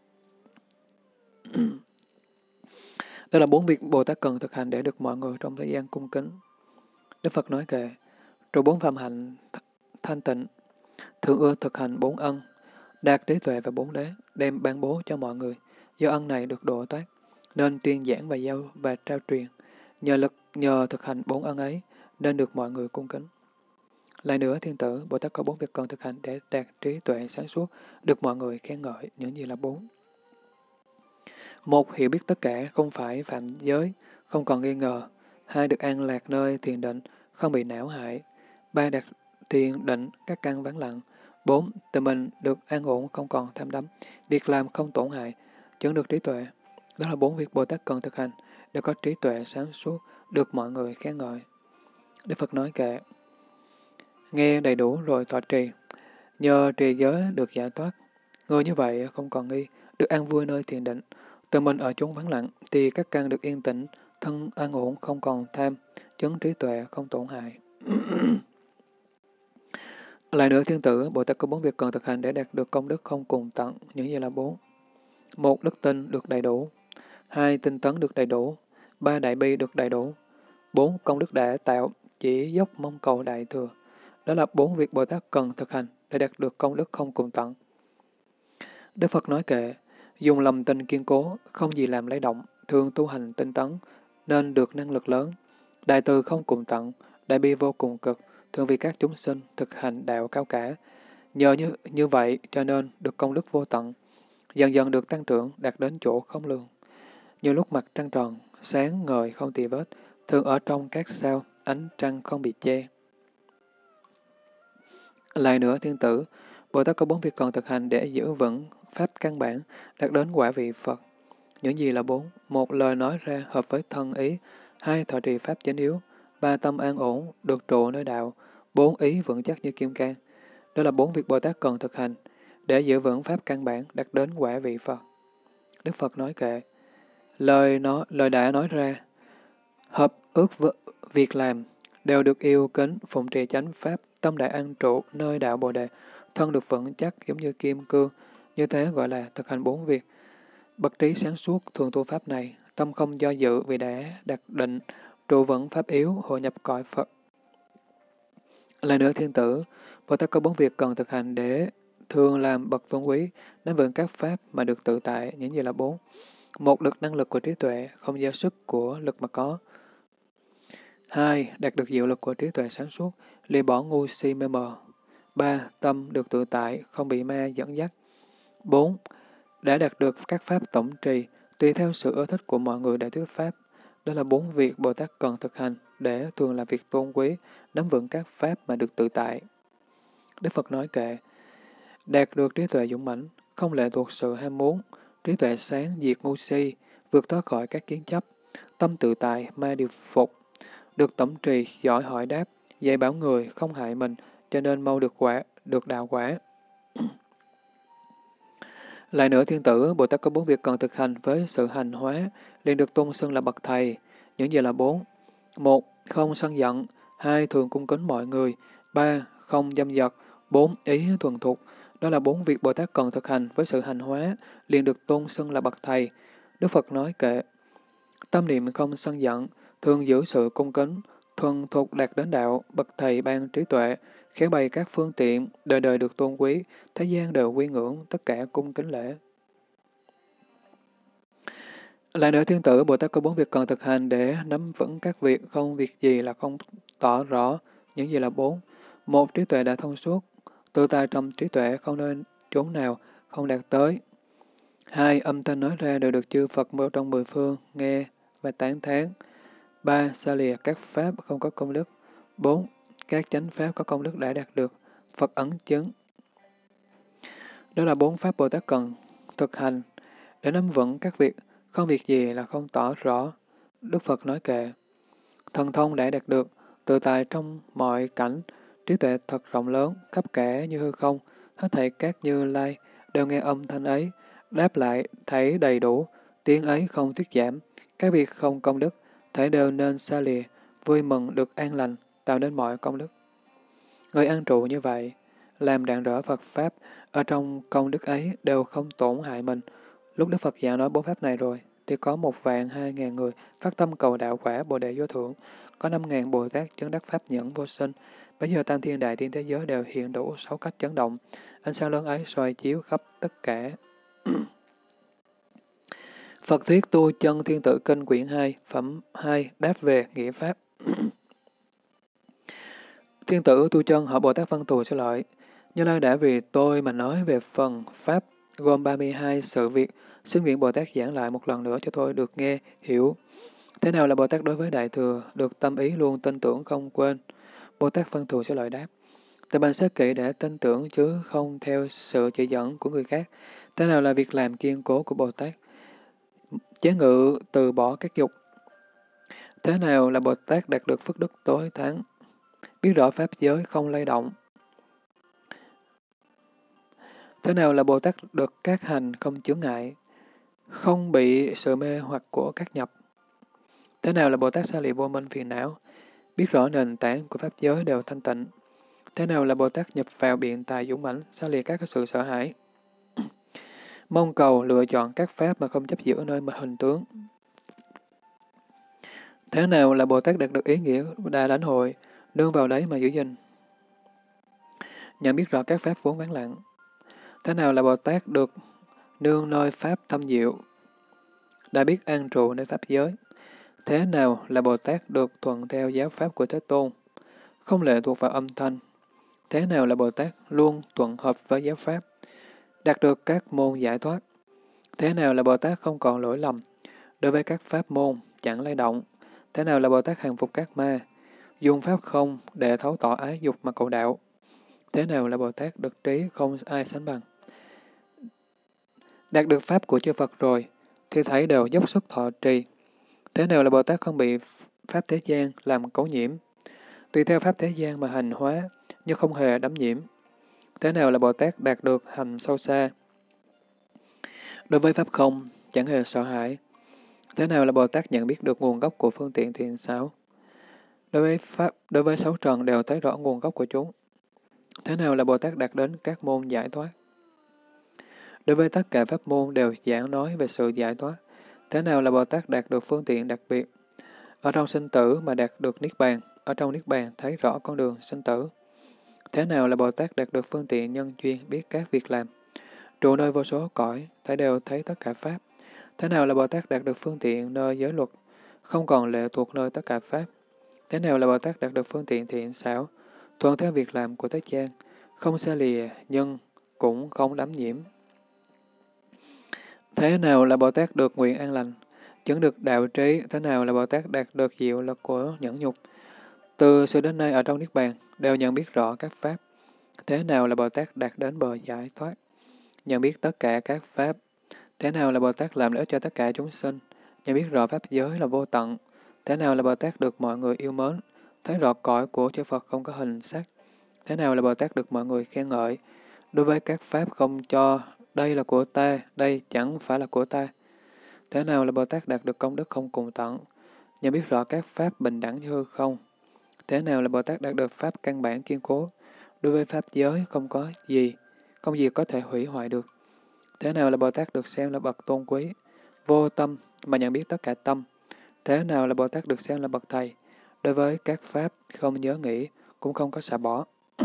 Đó là bốn việc Bồ Tát cần thực hành để được mọi người trong thế gian cung kính. Đức Phật nói kệ, trụ bốn phạm hạnh thanh tịnh, thường ưa thực hành bốn ân, đạt trí tuệ và bốn đế, đem ban bố cho mọi người. Do ân này được độ thoát, nên tuyên giảng và giao và trao truyền. Nhờ lực nhờ thực hành bốn ân ấy, nên được mọi người cung kính. Lại nữa, Thiên tử Bồ Tát có bốn việc cần thực hành để đạt trí tuệ sáng suốt, được mọi người khen ngợi, những gì là bốn. Một, hiểu biết tất cả, không phải phạm giới, không còn nghi ngờ. Hai, được an lạc nơi thiền định, không bị não hại. Ba, đạt thiền định, các căn vắng lặng. Bốn, tự mình được an ổn, không còn tham đắm, việc làm không tổn hại, chứng được trí tuệ. Đó là bốn việc Bồ Tát cần thực hành để có trí tuệ sáng suốt, được mọi người khen ngợi. Đức Phật nói kệ, nghe đầy đủ rồi thọ trì, nhờ trì giới được giải thoát. Người như vậy không còn nghi, được an vui nơi thiền định, tự mình ở chốn vắng lặng, thì các căn được yên tĩnh, thân an ổn không còn tham, chứng trí tuệ không tổn hại. Lại nữa, Thiên tử Bồ Tát có bốn việc cần thực hành để đạt được công đức không cùng tận, những gì là bốn. Một, đức tin được đầy đủ. Hai, tinh tấn được đầy đủ. Ba, đại bi được đầy đủ. Bốn, công đức đã tạo, chỉ dốc mong cầu đại thừa. Đó là bốn việc Bồ Tát cần thực hành để đạt được công đức không cùng tận. Đức Phật nói kệ, dùng lòng tin kiên cố, không gì làm lấy động, thường tu hành tinh tấn, nên được năng lực lớn. Đại từ không cùng tận, đại bi vô cùng cực, thường vì các chúng sinh thực hành đạo cao cả. Nhờ như, như vậy cho nên được công đức vô tận, dần dần được tăng trưởng, đạt đến chỗ không lường. Như lúc mặt trăng tròn, sáng ngời không tì vết, thường ở trong các sao, ánh trăng không bị che. Lại nữa, Thiên tử Bồ Tát có bốn việc còn thực hành để giữ vững pháp căn bản, đạt đến quả vị Phật. Những gì là bốn? Một, lời nói ra hợp với thân ý. Hai, thọ trì pháp chánh yếu. Ba, tâm an ổn, được trụ nơi đạo. Bốn, ý vững chắc như kim cang. Đó là bốn việc Bồ Tát cần thực hành để giữ vững pháp căn bản, đạt đến quả vị Phật. Đức Phật nói kệ, lời nói, lời đã nói ra, hợp ước với việc làm, đều được yêu kính, phụng trì chánh pháp, tâm đại an trụ nơi đạo Bồ Đề, thân được vững chắc giống như kim cương, như thế gọi là thực hành bốn việc. Bậc trí sáng suốt thường tu pháp này, tâm không do dự vì đã đạt định, trụ vững pháp yếu, hội nhập cõi Phật. Lại nữa, Thiên tử Bồ Tát có bốn việc cần thực hành để thường làm bậc tôn quý, nắm vững các pháp mà được tự tại, những gì là bốn. Một, được năng lực của trí tuệ, không giao sức của lực mà có. Hai, đạt được diệu lực của trí tuệ sáng suốt, lìa bỏ ngu si mê mờ. Ba, tâm được tự tại, không bị ma dẫn dắt. Bốn, đã đạt được các pháp tổng trì, tùy theo sự ưa thích của mọi người để thuyết pháp. Đó là bốn việc Bồ Tát cần thực hành để thường làm việc tôn quý, nắm vững các pháp mà được tự tại. Đức Phật nói kệ, đạt được trí tuệ dũng mãnh, không lệ thuộc sự ham muốn, trí tuệ sáng diệt ngu si, vượt thoát khỏi các kiến chấp, tâm tự tại, ma điều phục, được tổng trì, giỏi hỏi đáp, dạy bảo người, không hại mình, cho nên mau được quả, được đạo quả. Lại nữa, thiên tử, Bồ Tát có bốn việc cần thực hành với sự hành hóa, liền được tôn xưng là bậc thầy. Những gì là bốn? Một, không sân giận. Hai, thường cung kính mọi người. Ba, không dâm dật. Bốn, ý thuần thục. Đó là bốn việc Bồ Tát cần thực hành với sự hành hóa, liền được tôn xưng là bậc thầy. Đức Phật nói kệ, tâm niệm không sân giận, thường giữ sự cung kính, thuần thục đạt đến đạo, bậc thầy ban trí tuệ, khéo bày các phương tiện, đời đời được tôn quý, thế gian đều quy ngưỡng, tất cả cung kính lễ. Lại nữa, thiên tử, Bồ Tát có bốn việc cần thực hành để nắm vững các việc, không việc gì là không tỏ rõ. Những gì là bốn? Một, trí tuệ đã thông suốt, tự tại trong trí tuệ, không nơi chốn nào không đạt tới. Hai, âm thanh nói ra đều được chư Phật mưu trong mười phương, nghe và tán thán. Ba, xa lìa các pháp không có công đức. Bốn, các chánh pháp có công đức đã đạt được, Phật ấn chứng. Đó là bốn pháp Bồ Tát cần thực hành để nắm vững các việc, không việc gì là không tỏ rõ. Đức Phật nói kệ, thần thông đã đạt được, tự tại trong mọi cảnh, trí tuệ thật rộng lớn, khắp cả như hư không, hết thảy các Như Lai đều nghe âm thanh ấy, đáp lại thấy đầy đủ, tiếng ấy không thuyết giảm, các việc không công đức, thể đều nên xa lìa, vui mừng được an lành, tạo nên mọi công đức. Người an trụ như vậy, làm rạng rỡ Phật Pháp, ở trong công đức ấy đều không tổn hại mình. Lúc Đức Phật giảng nói bốn Pháp này rồi, thì có một vạn hai ngàn người phát tâm cầu đạo quả Bồ Đề Vô Thượng, có năm ngàn Bồ Tát chứng đắc Pháp nhẫn vô sinh. Bây giờ tam thiên đại thiên thế giới đều hiện đủ sáu cách chấn động, ánh sáng lớn ấy soi chiếu khắp tất cả. Phật thuyết tu chân thiên tự kinh quyển hai, phẩm hai, đáp về nghĩa Pháp. Thiên tử tu chân hỏi Bồ Tát Văn Thù sẽ lợi. Như Lai đã vì tôi mà nói về phần Pháp gồm ba mươi hai sự việc, xin nguyện Bồ Tát giảng lại một lần nữa cho tôi được nghe, hiểu. Thế nào là Bồ Tát đối với Đại Thừa, được tâm ý luôn tin tưởng không quên? Bồ Tát Văn Thù sẽ lợi đáp. Tại bạn xét kỹ để tin tưởng chứ không theo sự chỉ dẫn của người khác. Thế nào là việc làm kiên cố của Bồ Tát? Chế ngự từ bỏ các dục. Thế nào là Bồ Tát đạt được phước đức tối thắng? Biết rõ Pháp giới không lay động. Thế nào là Bồ Tát được các hành không chướng ngại, không bị sự mê hoặc của các nhập? Thế nào là Bồ Tát xa lìa vô minh phiền não, biết rõ nền tảng của Pháp giới đều thanh tịnh? Thế nào là Bồ Tát nhập vào biện tài dũng mãnh, xa lìa các sự sợ hãi? Mong cầu lựa chọn các Pháp mà không chấp giữ nơi mà hình tướng. Thế nào là Bồ Tát đạt được ý nghĩa đa lãnh hội, nương vào đấy mà giữ gìn? Nhận biết rõ các Pháp vốn vắng lặng. Thế nào là Bồ Tát được nương nơi Pháp thâm diệu, đã biết an trụ nơi Pháp giới? Thế nào là Bồ Tát được thuận theo giáo Pháp của Thế Tôn, không lệ thuộc vào âm thanh? Thế nào là Bồ Tát luôn thuận hợp với giáo Pháp, đạt được các môn giải thoát? Thế nào là Bồ Tát không còn lỗi lầm, đối với các Pháp môn chẳng lay động? Thế nào là Bồ Tát hàng phục các ma, dùng Pháp không để thấu tỏ ái dục mà cầu đạo? Thế nào là Bồ Tát được trí không ai sánh bằng? Đạt được Pháp của chư Phật rồi, thì thấy đều dốc sức thọ trì. Thế nào là Bồ Tát không bị Pháp thế gian làm cấu nhiễm? Tùy theo Pháp thế gian mà hành hóa, nhưng không hề đắm nhiễm. Thế nào là Bồ Tát đạt được hành sâu xa? Đối với Pháp không, chẳng hề sợ hãi. Thế nào là Bồ Tát nhận biết được nguồn gốc của phương tiện thiện xảo? Đối với Pháp, đối với sáu trần đều thấy rõ nguồn gốc của chúng. Thế nào là Bồ Tát đạt đến các môn giải thoát? Đối với tất cả pháp môn đều giảng nói về sự giải thoát. Thế nào là Bồ Tát đạt được phương tiện đặc biệt? Ở trong sinh tử mà đạt được Niết Bàn, ở trong Niết Bàn thấy rõ con đường sinh tử. Thế nào là Bồ Tát đạt được phương tiện nhân duyên biết các việc làm? Trụ nơi vô số cõi, thấy đều thấy tất cả Pháp. Thế nào là Bồ Tát đạt được phương tiện nơi giới luật, không còn lệ thuộc nơi tất cả Pháp? Thế nào là Bồ Tát đạt được phương tiện thiện xảo, thuận theo việc làm của thế gian, không xa lìa nhưng cũng không đắm nhiễm? Thế nào là Bồ Tát được nguyện an lành, chứng được đạo trí? Thế nào là Bồ Tát đạt được diệu lực của nhẫn nhục? Từ xưa đến nay ở trong Niết Bàn đều nhận biết rõ các Pháp. Thế nào là Bồ Tát đạt đến bờ giải thoát? Nhận biết tất cả các pháp. Thế nào là Bồ Tát làm lợi ích cho tất cả chúng sinh? Nhận biết rõ pháp giới là vô tận. Thế nào là Bồ Tát được mọi người yêu mến? Thấy rõ cõi của chư Phật không có hình sắc. Thế nào là Bồ Tát được mọi người khen ngợi? Đối với các pháp không cho, đây là của ta, đây chẳng phải là của ta. Thế nào là Bồ Tát đạt được công đức không cùng tận? Nhận biết rõ các pháp bình đẳng như hư không. Thế nào là Bồ Tát đạt được pháp căn bản kiên cố? Đối với pháp giới không có gì, không gì có thể hủy hoại được. Thế nào là Bồ Tát được xem là bậc tôn quý, vô tâm mà nhận biết tất cả tâm? Thế nào là Bồ Tát được xem là bậc thầy? Đối với các pháp không nhớ nghĩ, cũng không có xả bỏ.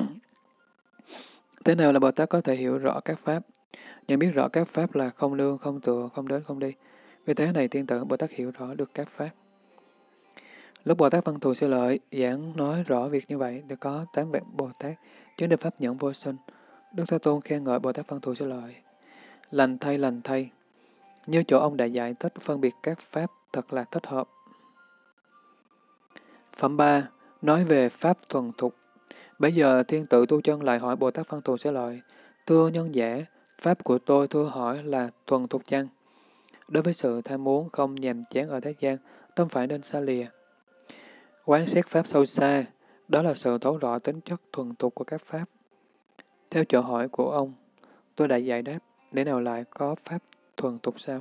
Thế nào là Bồ Tát có thể hiểu rõ các pháp? Nhận biết rõ các pháp là không lương, không tựa, không đến, không đi. Vì thế này thiên tử Bồ Tát hiểu rõ được các pháp. Lúc Bồ Tát Văn Thù Sư Lợi giảng nói rõ việc như vậy, đã có tám vị Bồ Tát chứng được pháp nhẫn vô sinh. Đức Thế Tôn khen ngợi Bồ Tát Văn Thù Sư Lợi. Lành thay, lành thay. Như chỗ ông đã giải thích phân biệt các pháp thật là thích hợp. Phẩm ba. Nói về pháp thuần thục. Bây giờ thiên tử Tu Chân lại hỏi Bồ Tát Văn Thù Sư Lợi. Thưa nhân giả, pháp của tôi thưa hỏi là thuần thục chăng? Đối với sự tham muốn không nhàm chán ở thế gian, tâm phải nên xa lìa. Quán xét pháp sâu xa, đó là sự thấu rõ tính chất thuần thục của các pháp. Theo chỗ hỏi của ông, tôi đã giải đáp, để nào lại có pháp thuần thục sao?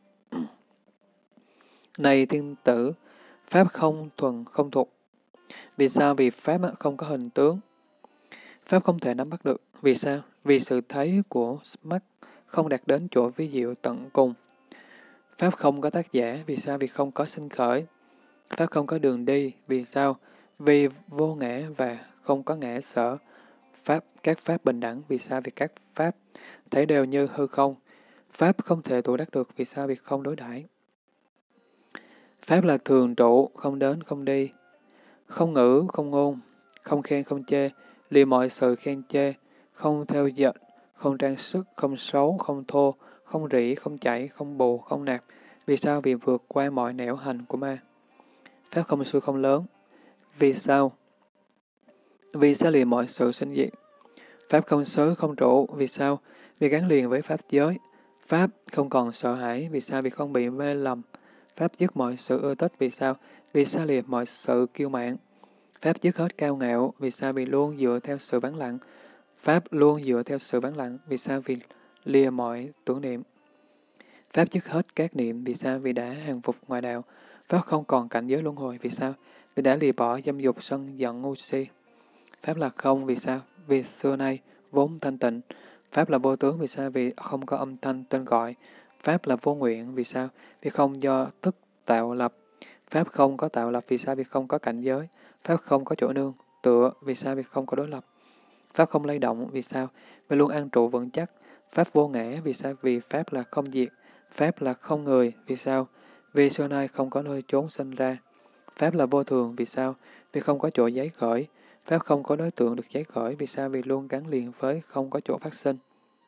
Này thiên tử, pháp không thuần không thục. Vì sao? Vì pháp không có hình tướng. Pháp không thể nắm bắt được. Vì sao? Vì sự thấy của mắt không đạt đến chỗ vi diệu tận cùng. Pháp không có tác giả. Vì sao? Vì không có sinh khởi. Pháp không có đường đi. Vì sao? Vì vô ngã và không có ngã sở. Pháp, các pháp bình đẳng. Vì sao? Vì các pháp thấy đều như hư không. Pháp không thể tụ đắc được. Vì sao? Vì không đối đãi. Pháp là thường trụ, không đến, không đi. Không ngữ, không ngôn, không khen, không chê, lìa mọi sự khen chê, không theo dệt, không trang sức, không xấu, không thô, không rỉ, không chảy, không bù, không nạp. Vì sao? Vì vượt qua mọi nẻo hành của ma. Pháp không xuôi không lớn. Vì sao? Vì sẽ lìa mọi sự sinh diệt. Pháp không xứ, không trụ. Vì sao? Vì gắn liền với pháp giới. Pháp không còn sợ hãi. Vì sao? Vì không bị mê lầm. Pháp dứt mọi sự ưa thích. Vì sao? Vì xa lìa mọi sự kiêu mạn. Pháp dứt hết cao ngạo. Vì sao? Vì luôn dựa theo sự vắng lặng. Pháp luôn dựa theo sự vắng lặng. Vì sao? Vì lìa mọi tưởng niệm. Pháp dứt hết các niệm. Vì sao? Vì đã hàng phục ngoại đạo. Pháp không còn cảnh giới luân hồi. Vì sao? Vì đã lìa bỏ dâm dục, sân, giận, ngu si. Pháp là không. Vì sao? Vì xưa nay vốn thanh tịnh. Pháp là vô tướng. Vì sao? Vì không có âm thanh tên gọi. Pháp là vô nguyện. Vì sao? Vì không do thức tạo lập. Pháp không có tạo lập. Vì sao? Vì không có cảnh giới. Pháp không có chỗ nương, tựa. Vì sao? Vì không có đối lập. Pháp không lay động. Vì sao? Vì luôn an trụ vững chắc. Pháp vô ngã. Vì sao? Vì Pháp là không diệt. Pháp là không người. Vì sao? Vì xưa nay không có nơi trốn sinh ra. Pháp là vô thường. Vì sao? Vì không có chỗ giấy khởi. Pháp không có đối tượng được giấy khởi. Vì sao? Vì luôn gắn liền với không có chỗ phát sinh.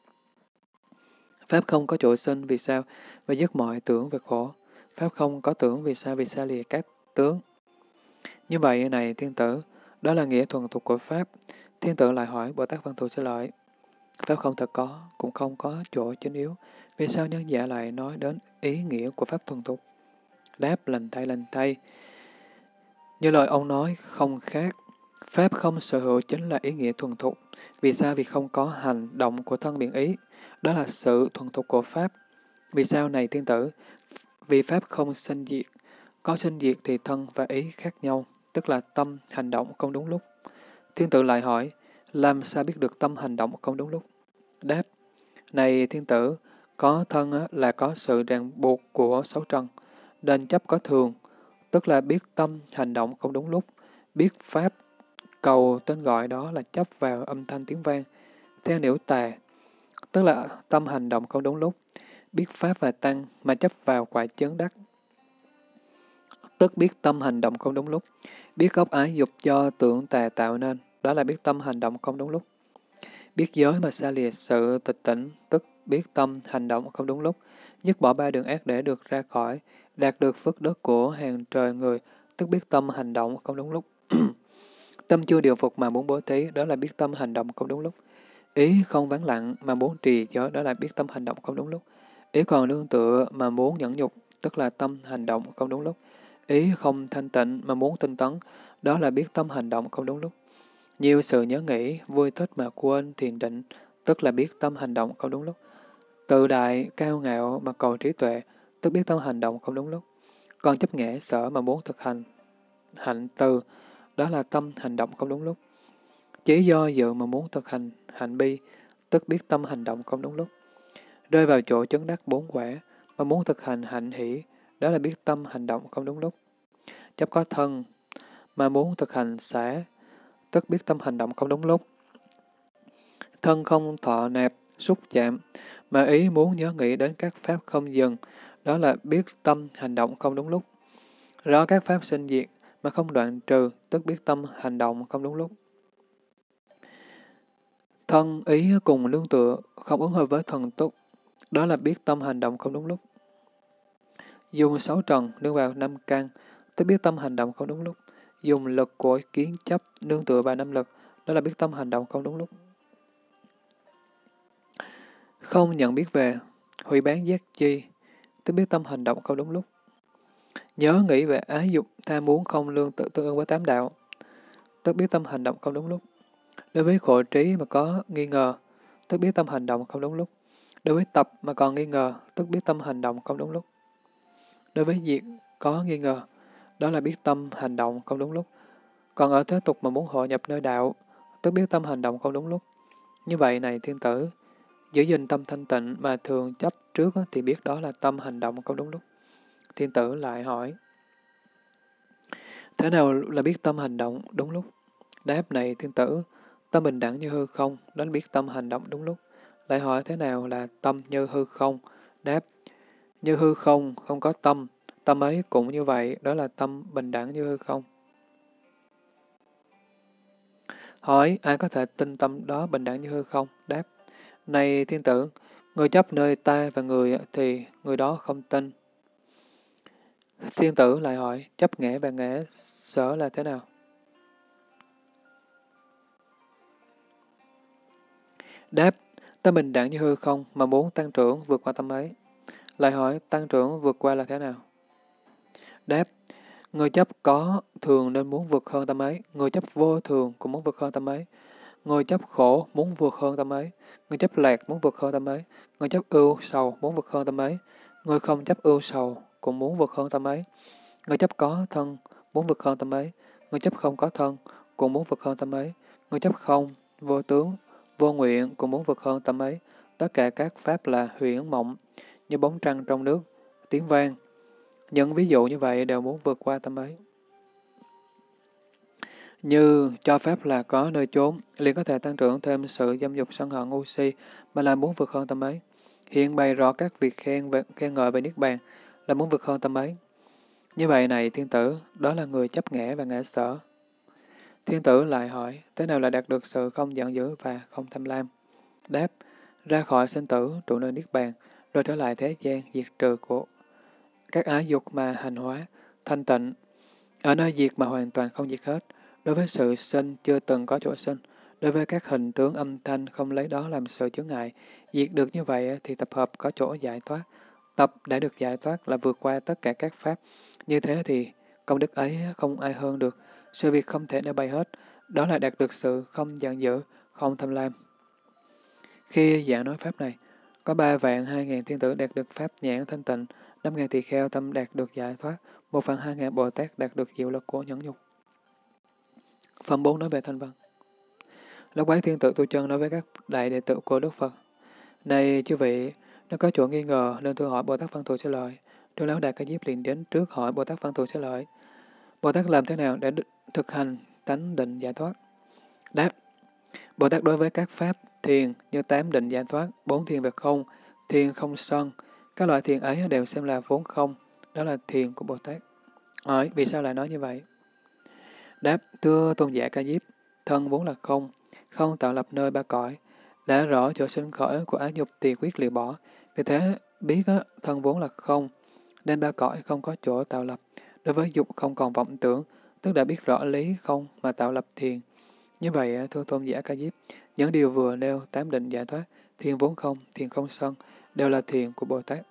Pháp không có chỗ sinh. Vì sao? Vì dứt mọi tưởng về khổ. Pháp không có tưởng. Vì sao? Vì xa lìa các tướng. Như vậy này thiên tử, đó là nghĩa thuần thục của Pháp. Thiên tử lại hỏi Bồ Tát Văn Thù Sư Lợi, Pháp không thật có, cũng không có chỗ chính yếu. Vì sao nhân giả lại nói đến ý nghĩa của Pháp thuần thục? Đáp lành thay lành thay. Như lời ông nói không khác. Pháp không sở hữu chính là ý nghĩa thuần thục. Vì sao? Vì không có hành động của thân biện ý. Đó là sự thuần thục của Pháp. Vì sao này thiên tử? Vì Pháp không sinh diệt. Có sinh diệt thì thân và ý khác nhau, tức là tâm hành động không đúng lúc. Thiên tử lại hỏi, làm sao biết được tâm hành động không đúng lúc? Đáp, này thiên tử, có thân là có sự ràng buộc của sáu trần, đền chấp có thường, tức là biết tâm hành động không đúng lúc, biết pháp cầu tên gọi đó là chấp vào âm thanh tiếng vang, theo niễu tà, tức là tâm hành động không đúng lúc, biết pháp và tăng mà chấp vào quả chấn đắc, tức biết tâm hành động không đúng lúc, biết gốc ái dục do tưởng tà tạo nên, đó là biết tâm hành động không đúng lúc. Biết giới mà xa lìa sự tịch tỉnh, tức biết tâm hành động không đúng lúc, dứt bỏ ba đường ác để được ra khỏi, đạt được phước đức của hàng trời người, tức biết tâm hành động không đúng lúc. Tâm chưa điều phục mà muốn bố thí, đó là biết tâm hành động không đúng lúc. Ý không vắng lặng mà muốn trì giới, đó là biết tâm hành động không đúng lúc. Ý còn nương tựa mà muốn nhẫn nhục, tức là tâm hành động không đúng lúc. Ý không thanh tịnh mà muốn tinh tấn, đó là biết tâm hành động không đúng lúc. Nhiều sự nhớ nghĩ, vui thích mà quên thiền định, tức là biết tâm hành động không đúng lúc. Tự đại, cao ngạo mà cầu trí tuệ, tức biết tâm hành động không đúng lúc. Còn chấp ngã sở mà muốn thực hành hạnh từ, đó là tâm hành động không đúng lúc. Chỉ do dự mà muốn thực hành hạnh bi, tức biết tâm hành động không đúng lúc. Rơi vào chỗ chấn đắc bốn quả, mà muốn thực hành hạnh hỷ, đó là biết tâm hành động không đúng lúc. Chấp có thân, mà muốn thực hành xả, tức biết tâm hành động không đúng lúc. Thân không thọ nạp, xúc chạm, mà ý muốn nhớ nghĩ đến các pháp không dừng, đó là biết tâm hành động không đúng lúc. Rõ các pháp sinh diệt, mà không đoạn trừ, tức biết tâm hành động không đúng lúc. Thân ý cùng lương tựa, không ứng hợp với thần túc, đó là biết tâm hành động không đúng lúc. Dùng sáu trần nương vào năm căn, tức biết tâm hành động không đúng lúc. Dùng lực của kiến chấp nương tựa vào năm lực, đó là biết tâm hành động không đúng lúc. Không nhận biết về, hủy bán giác chi, tức biết tâm hành động không đúng lúc. Nhớ nghĩ về ái dục, tham muốn không lương tự tương ứng với tám đạo, tức biết tâm hành động không đúng lúc. Đối với khổ trí mà có nghi ngờ, tức biết tâm hành động không đúng lúc. Đối với tập mà còn nghi ngờ, tức biết tâm hành động không đúng lúc. Đối với diệt có nghi ngờ, đó là biết tâm hành động không đúng lúc. Còn ở thế tục mà muốn hội nhập nơi đạo, tức biết tâm hành động không đúng lúc. Như vậy này thiên tử, giữ gìn tâm thanh tịnh mà thường chấp trước thì biết đó là tâm hành động không đúng lúc. Thiên tử lại hỏi, thế nào là biết tâm hành động đúng lúc? Đáp này thiên tử, tâm bình đẳng như hư không, đó là biết tâm hành động đúng lúc. Lại hỏi thế nào là tâm như hư không? Đáp, như hư không, không có tâm, tâm ấy cũng như vậy, đó là tâm bình đẳng như hư không. Hỏi, ai có thể tin tâm đó bình đẳng như hư không? Đáp, này thiên tử, người chấp nơi ta và người thì người đó không tin. Thiên tử lại hỏi, chấp ngã và ngã sở là thế nào? Đáp, tâm bình đẳng như hư không mà muốn tăng trưởng vượt qua tâm ấy. Lại hỏi, tăng trưởng vượt qua là thế nào? Đáp, người chấp có thường nên muốn vượt hơn tâm ấy, người chấp vô thường cũng muốn vượt hơn tâm ấy. Người chấp khổ muốn vượt hơn tâm ấy, người chấp lạc muốn vượt hơn tâm ấy, người chấp ưu sầu muốn vượt hơn tâm ấy, người không chấp ưu sầu cũng muốn vượt hơn tâm ấy. Người chấp có thân muốn vượt hơn tâm ấy, người chấp không có thân cũng muốn vượt hơn tâm ấy, người chấp không, vô tướng, vô nguyện cũng muốn vượt hơn tâm ấy. Tất cả các pháp là huyễn mộng, như bóng trăng trong nước, tiếng vang. Những ví dụ như vậy đều muốn vượt qua tâm ấy. Như cho phép là có nơi chốn, liền có thể tăng trưởng thêm sự dâm dục sân hận ngu si, mà là muốn vượt hơn tâm ấy. Hiện bày rõ các việc khen về, khen ngợi về Niết Bàn, là muốn vượt hơn tâm ấy. Như vậy này, thiên tử, đó là người chấp ngã và ngã sở. Thiên tử lại hỏi, thế nào là đạt được sự không giận dữ và không tham lam? Đáp, ra khỏi sinh tử, trụ nơi Niết Bàn, rồi trở lại thế gian, diệt trừ của các ái dục mà hành hóa, thanh tịnh, ở nơi diệt mà hoàn toàn không diệt hết. Đối với sự sinh chưa từng có chỗ sinh, đối với các hình tướng âm thanh không lấy đó làm sự chướng ngại, diệt được như vậy thì tập hợp có chỗ giải thoát. Tập đã được giải thoát là vượt qua tất cả các pháp. Như thế thì công đức ấy không ai hơn được, sự việc không thể nào bày hết, đó là đạt được sự không giận dữ, không tham lam. Khi giảng nói pháp này, có ba vạn hai ngàn thiên tử đạt được pháp nhãn thanh tịnh, năm ngàn tỳ kheo tâm đạt được giải thoát, một phần hai ngàn Bồ Tát đạt được diệu lực của nhẫn nhục. Phẩm bốn nói về thanh văn. Lúc ấy thiên tử Tu Chân nói với các đại đệ tử của Đức Phật, này chư vị, nếu có chỗ nghi ngờ nên tôi hỏi Bồ Tát Văn Thù Sư Lợi. Trương Lão Đạt Ca Diếp liền đến trước hỏi Bồ Tát Văn Thù Sư Lợi, Bồ Tát làm thế nào để thực hành tánh định giải thoát? Đáp, Bồ Tát đối với các pháp thiền như tám định giải thoát, bốn thiền về không, thiền không sân, các loại thiền ấy đều xem là vốn không, đó là thiền của Bồ Tát. Hỏi, vì sao lại nói như vậy? Đáp, thưa tôn giả Ca Diếp, thân vốn là không, không tạo lập nơi ba cõi, đã rõ chỗ sinh khởi của ái dục thì quyết liệt bỏ, vì thế biết á, thân vốn là không, nên ba cõi không có chỗ tạo lập, đối với dục không còn vọng tưởng, tức đã biết rõ lý không mà tạo lập thiền. Như vậy, thưa tôn giả Ca Diếp, những điều vừa nêu, tám định giải thoát, thiền vốn không, thiền không sân, đều là thiền của Bồ Tát.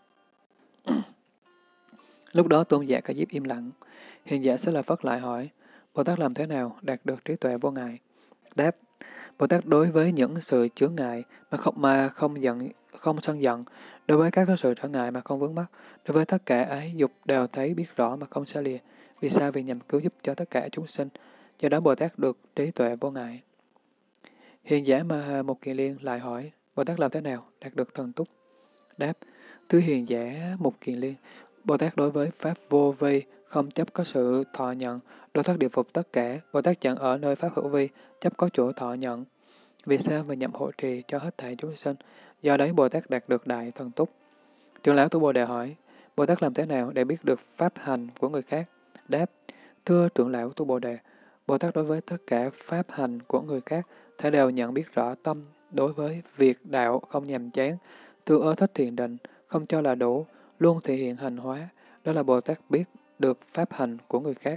Lúc đó tôn giả Ca Diếp im lặng. Hiền giả Xá Lợi Phất lại hỏi, Bồ Tát làm thế nào đạt được trí tuệ vô ngại? Đáp, Bồ Tát đối với những sự chướng ngại mà không mà không giận, không sân giận, đối với các sự trở ngại mà không vướng mắc, đối với tất cả ái dục đều thấy biết rõ mà không xa lìa. Vì sao? Vì nhằm cứu giúp cho tất cả chúng sinh. Do đó Bồ Tát được trí tuệ vô ngại. Hiền giả Ma Một Kiền Liên lại hỏi, Bồ Tát làm thế nào đạt được thần túc? Đáp, thưa hiền giả Một Kiền Liên, Bồ Tát đối với Pháp vô vi, không chấp có sự thọ nhận, độ thoát địa phục tất cả. Bồ Tát chẳng ở nơi Pháp hữu vi, chấp có chỗ thọ nhận. Vì sao? Vì nhằm hộ trì cho hết thảy chúng sinh. Do đấy Bồ Tát đạt được đại thần túc. Trưởng lão Tu Bồ Đề hỏi, Bồ Tát làm thế nào để biết được pháp hành của người khác? Đáp, thưa trưởng lão Tu Bồ Đề, Bồ Tát đối với tất cả pháp hành của người khác, thể đều nhận biết rõ tâm đối với việc đạo không nhàm chán, tương ưa thích thiền định, không cho là đủ, luôn thể hiện hành hóa. Đó là Bồ Tát biết được pháp hành của người khác.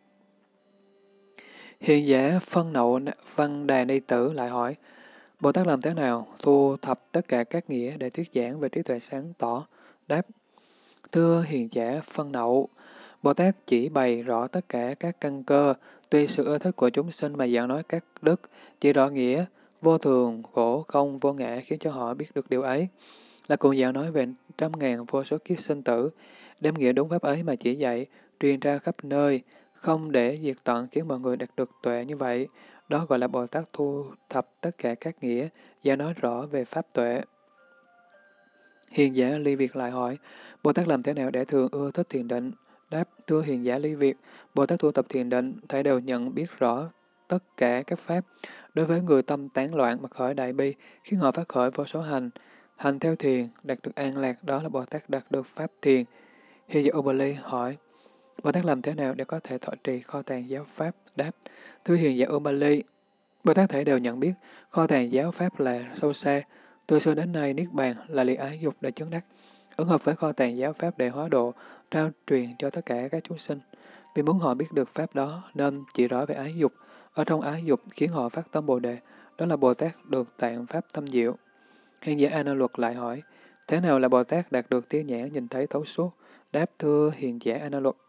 Hiện giả Phân Nậu Văn Đà Ni Tử lại hỏi, Bồ Tát làm thế nào thu thập tất cả các nghĩa để thuyết giảng về trí tuệ sáng tỏ? Đáp, thưa hiền giả Phân Nậu, Bồ Tát chỉ bày rõ tất cả các căn cơ, tuy sự ưa thích của chúng sinh mà giảng nói các đức, chỉ rõ nghĩa, vô thường, khổ, không, vô ngã khiến cho họ biết được điều ấy. Là cùng giảng nói về trăm ngàn vô số kiếp sinh tử, đem nghĩa đúng pháp ấy mà chỉ dạy, truyền ra khắp nơi, không để diệt tận khiến mọi người đạt được tuệ như vậy. Đó gọi là Bồ Tát thu thập tất cả các nghĩa, và nói rõ về pháp tuệ. Hiền giả Ly Việt lại hỏi, Bồ Tát làm thế nào để thường ưa thích thiền định? Đáp, thưa hiền giả Ly Việt, Bồ Tát tu tập thiền định, thể đều nhận biết rõ tất cả các pháp. Đối với người tâm tán loạn mà khởi đại bi, khiến họ phát khởi vô số hành, hành theo thiền, đạt được an lạc, đó là Bồ Tát đạt được pháp thiền. Hiền giả Ubali hỏi, Bồ Tát làm thế nào để có thể thọ trì kho tàng giáo pháp? Đáp, thưa hiền giả Ubali, Bồ Tát thể đều nhận biết kho tàng giáo pháp là sâu xa, từ xưa đến nay niết bàn là liệt ái dục để chứng đắc, ứng hợp với kho tàng giáo pháp để hóa độ, trao truyền cho tất cả các chúng sinh. Vì muốn họ biết được pháp đó nên chỉ rõ về ái dục, ở trong ái dục khiến họ phát tâm Bồ đề, đó là Bồ Tát được tạng pháp thâm diệu. Hiền giả A Na Luật lại hỏi, thế nào là Bồ Tát đạt được tiếng nhãn nhìn thấy thấu suốt? Đáp, thưa hiền giả A Na Luật,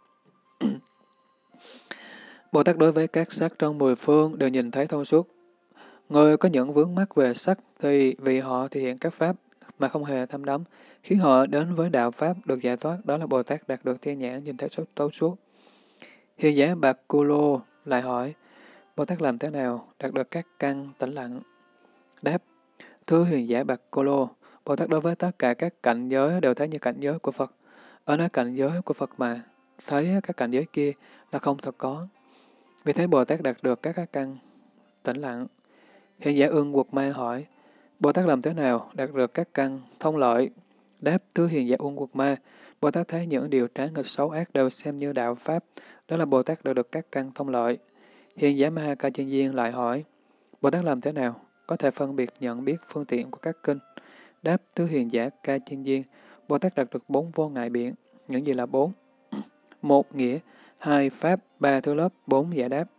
Bồ Tát đối với các sắc trong mười phương đều nhìn thấy thông suốt. Người có những vướng mắc về sắc thì vì họ thể hiện các pháp mà không hề thâm đắm, khiến họ đến với đạo pháp được giải thoát, đó là Bồ Tát đạt được thiên nhãn nhìn thấy số tấu suốt. Hiền giả Bạc Cu Lô lại hỏi, Bồ Tát làm thế nào đạt được các căn tĩnh lặng? Đáp, thưa hiền giả Bạc Cu Lô, Bồ Tát đối với tất cả các cảnh giới đều thấy như cảnh giới của Phật. Ở nơi cảnh giới của Phật mà thấy các cảnh giới kia là không thật có. Vì thế Bồ Tát đạt được các các căn tĩnh lặng. Hiện giả Ưng Quật Ma hỏi, Bồ Tát làm thế nào đạt được các căn thông lợi? Đáp, thưa hiền giả Ưng Quật Ma, Bồ Tát thấy những điều trái nghịch xấu ác đều xem như đạo pháp, đó là Bồ Tát đạt được các căn thông lợi. Hiện giả Ma Ca Chân Diên lại hỏi, Bồ Tát làm thế nào có thể phân biệt nhận biết phương tiện của các kinh? Đáp, thưa hiền giả Ca Chân Diên, Bồ Tát đạt được bốn vô ngại biện. Những gì là bốn? Một nghĩa, hai pháp, ba thứ lớp, bốn giải đáp.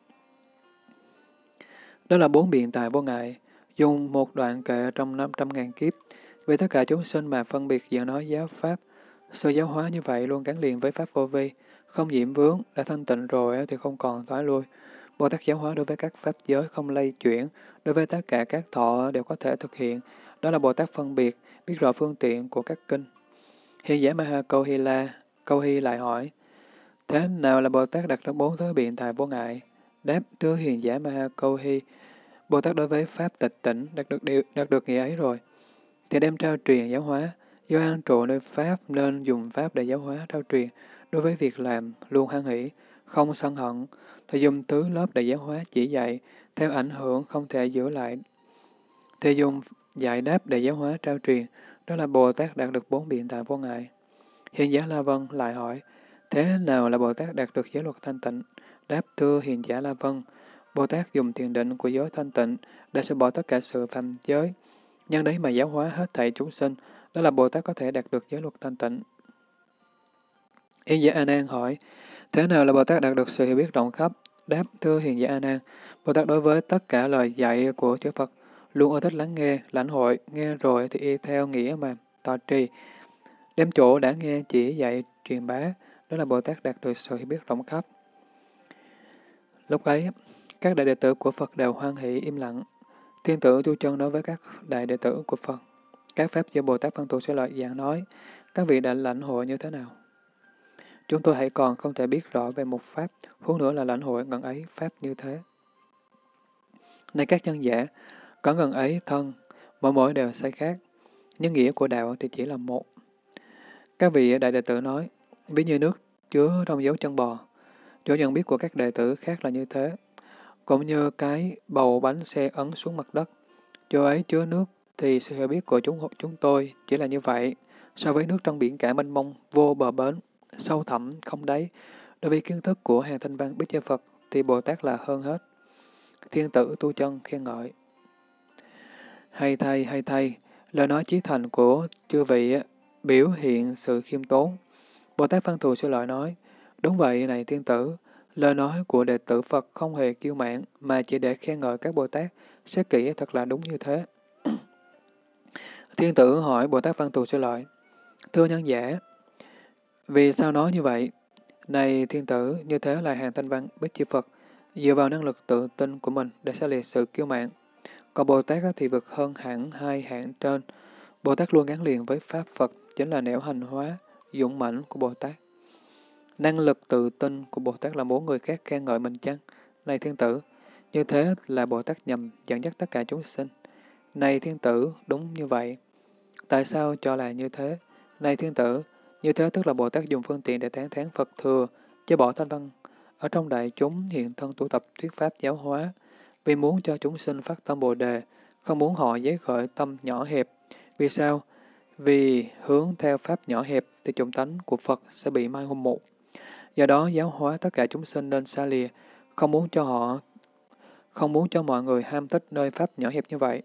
Đó là bốn biện tài vô ngại, dùng một đoạn kệ trong năm trăm ngàn kiếp, vì tất cả chúng sinh mà phân biệt diễn nói giáo pháp. Sự giáo hóa như vậy luôn gắn liền với pháp vô vi, không nhiễm vướng, đã thanh tịnh rồi thì không còn thoái lui. Bồ Tát giáo hóa đối với các pháp giới không lay chuyển, đối với tất cả các thọ đều có thể thực hiện, đó là Bồ Tát phân biệt, biết rõ phương tiện của các kinh. Hiện giả Maha Câu Hy La, Câu Hy lại hỏi, thế nào là Bồ Tát đặt ra bốn thứ biện tài vô ngại? Đáp, thưa hiền giả Maha Câu Hy, Bồ Tát đối với pháp tịch tỉnh đạt được điều, đạt được nghĩa ấy rồi, thì đem trao truyền giáo hóa, do an trụ nơi pháp nên dùng pháp để giáo hóa trao truyền. Đối với việc làm luôn hoan hỷ, không sân hận, thì dùng tứ lớp để giáo hóa chỉ dạy, theo ảnh hưởng không thể giữ lại, thì dùng giải đáp để giáo hóa trao truyền, đó là Bồ Tát đạt được bốn biện tài vô ngại. Hiền giả La Vân lại hỏi, thế nào là Bồ Tát đạt được giới luật thanh tịnh? Đáp, thưa hiền giả La Vân, Bồ Tát dùng thiền định của giới thanh tịnh để xóa bỏ tất cả sự phạm giới, nhân đấy mà giáo hóa hết thảy chúng sinh, đó là Bồ Tát có thể đạt được giới luật thanh tịnh. Hiền giả A Nan hỏi, thế nào là Bồ Tát đạt được sự hiểu biết rộng khắp, Đáp, thưa hiền giả A Nan, Bồ Tát đối với tất cả lời dạy của chư Phật luôn ưa thích lắng nghe, lãnh hội, nghe rồi thì y theo nghĩa mà tọa trì, đem chỗ đã nghe chỉ dạy truyền bá, đó là Bồ Tát đạt được sự hiểu biết rộng khắp. Lúc ấy, các đại đệ tử của Phật đều hoan hỷ im lặng. Thiên tử Tu Chân nói với các đại đệ tử của Phật, các pháp do Bồ Tát Văn Thù Sư Lợi giảng nói, các vị đã lãnh hội như thế nào? Chúng tôi hãy còn không thể biết rõ về một pháp, huống nữa là lãnh hội ngần ấy pháp như thế. Này các chân giả, có ngần ấy thân, mỗi mỗi đều sai khác, nhưng nghĩa của đạo thì chỉ là một. Các vị đại đệ tử nói, ví như nước chứa trong dấu chân bò, chỗ nhận biết của các đệ tử khác là như thế. Cũng như cái bầu bánh xe ấn xuống mặt đất, chỗ ấy chứa nước thì sự hiểu biết của chúng chúng tôi chỉ là như vậy. So với nước trong biển cả mênh mông, vô bờ bến, sâu thẳm, không đáy, đối với kiến thức của hàng thanh văn Bích Chi Phật thì Bồ Tát là hơn hết. Thiên tử Tu Chân khen ngợi. Hay thay, hay thay, lời nói chí thành của chư vị biểu hiện sự khiêm tốn. Bồ Tát Văn Thù Sư Lợi nói, đúng vậy này thiên tử, lời nói của đệ tử Phật không hề kiêu mạn, mà chỉ để khen ngợi các Bồ Tát, xét kỹ thật là đúng như thế. Thiên tử hỏi Bồ Tát Văn Thù Sư Lợi, thưa nhân giả, vì sao nói như vậy? Này thiên tử, như thế là hàng thanh văn Bích Chi Phật, dựa vào năng lực tự tin của mình để xa lìa sự kiêu mạn. Còn Bồ Tát thì vượt hơn hẳn hai hạng trên. Bồ Tát luôn gắn liền với Pháp Phật, chính là nẻo hành hóa, dũng mãnh của Bồ Tát. Năng lực tự tin của Bồ Tát là muốn người khác khen ngợi mình chăng? Này thiên tử, như thế là Bồ Tát nhằm dẫn dắt tất cả chúng sinh. Này thiên tử, đúng như vậy. Tại sao cho là như thế? Này thiên tử, như thế tức là Bồ Tát dùng phương tiện để tán thán Phật thừa, chứ bỏ thanh văn ở trong đại chúng hiện thân tu tập thuyết pháp giáo hóa, vì muốn cho chúng sinh phát tâm Bồ đề, không muốn họ giấy khởi tâm nhỏ hẹp. Vì sao? Vì hướng theo pháp nhỏ hẹp thì chủng tánh của Phật sẽ bị mai một. Do đó giáo hóa tất cả chúng sinh nên xa lìa, không muốn cho họ, không muốn cho mọi người ham thích nơi pháp nhỏ hẹp như vậy.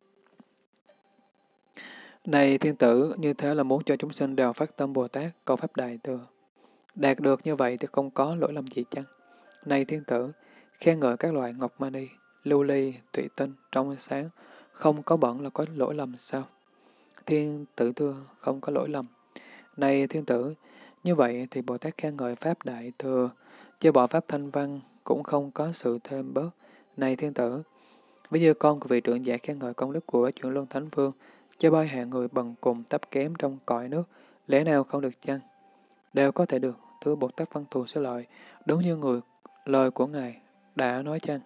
Này thiên tử, như thế là muốn cho chúng sinh đều phát tâm Bồ Tát, cầu pháp đại thừa. Đạt được như vậy thì không có lỗi lầm gì chăng? Này thiên tử, khen ngợi các loại ngọc mani, lưu ly, thủy tinh, trong sáng, không có bẩn là có lỗi lầm sao? Thiên tử thưa, không có lỗi lầm. Này thiên tử, như vậy thì Bồ Tát khen ngợi pháp đại thừa, chứ bỏ pháp thanh văn cũng không có sự thêm bớt. Này thiên tử, ví như con của vị trưởng giả khen ngợi công đức của chuyển luân thánh vương, chứ bao hạng người bần cùng thấp kém trong cõi nước, lẽ nào không được chăng? Đều có thể được, thưa Bồ Tát Văn Thù Sư Lợi, đúng như người lời của Ngài đã nói chăng?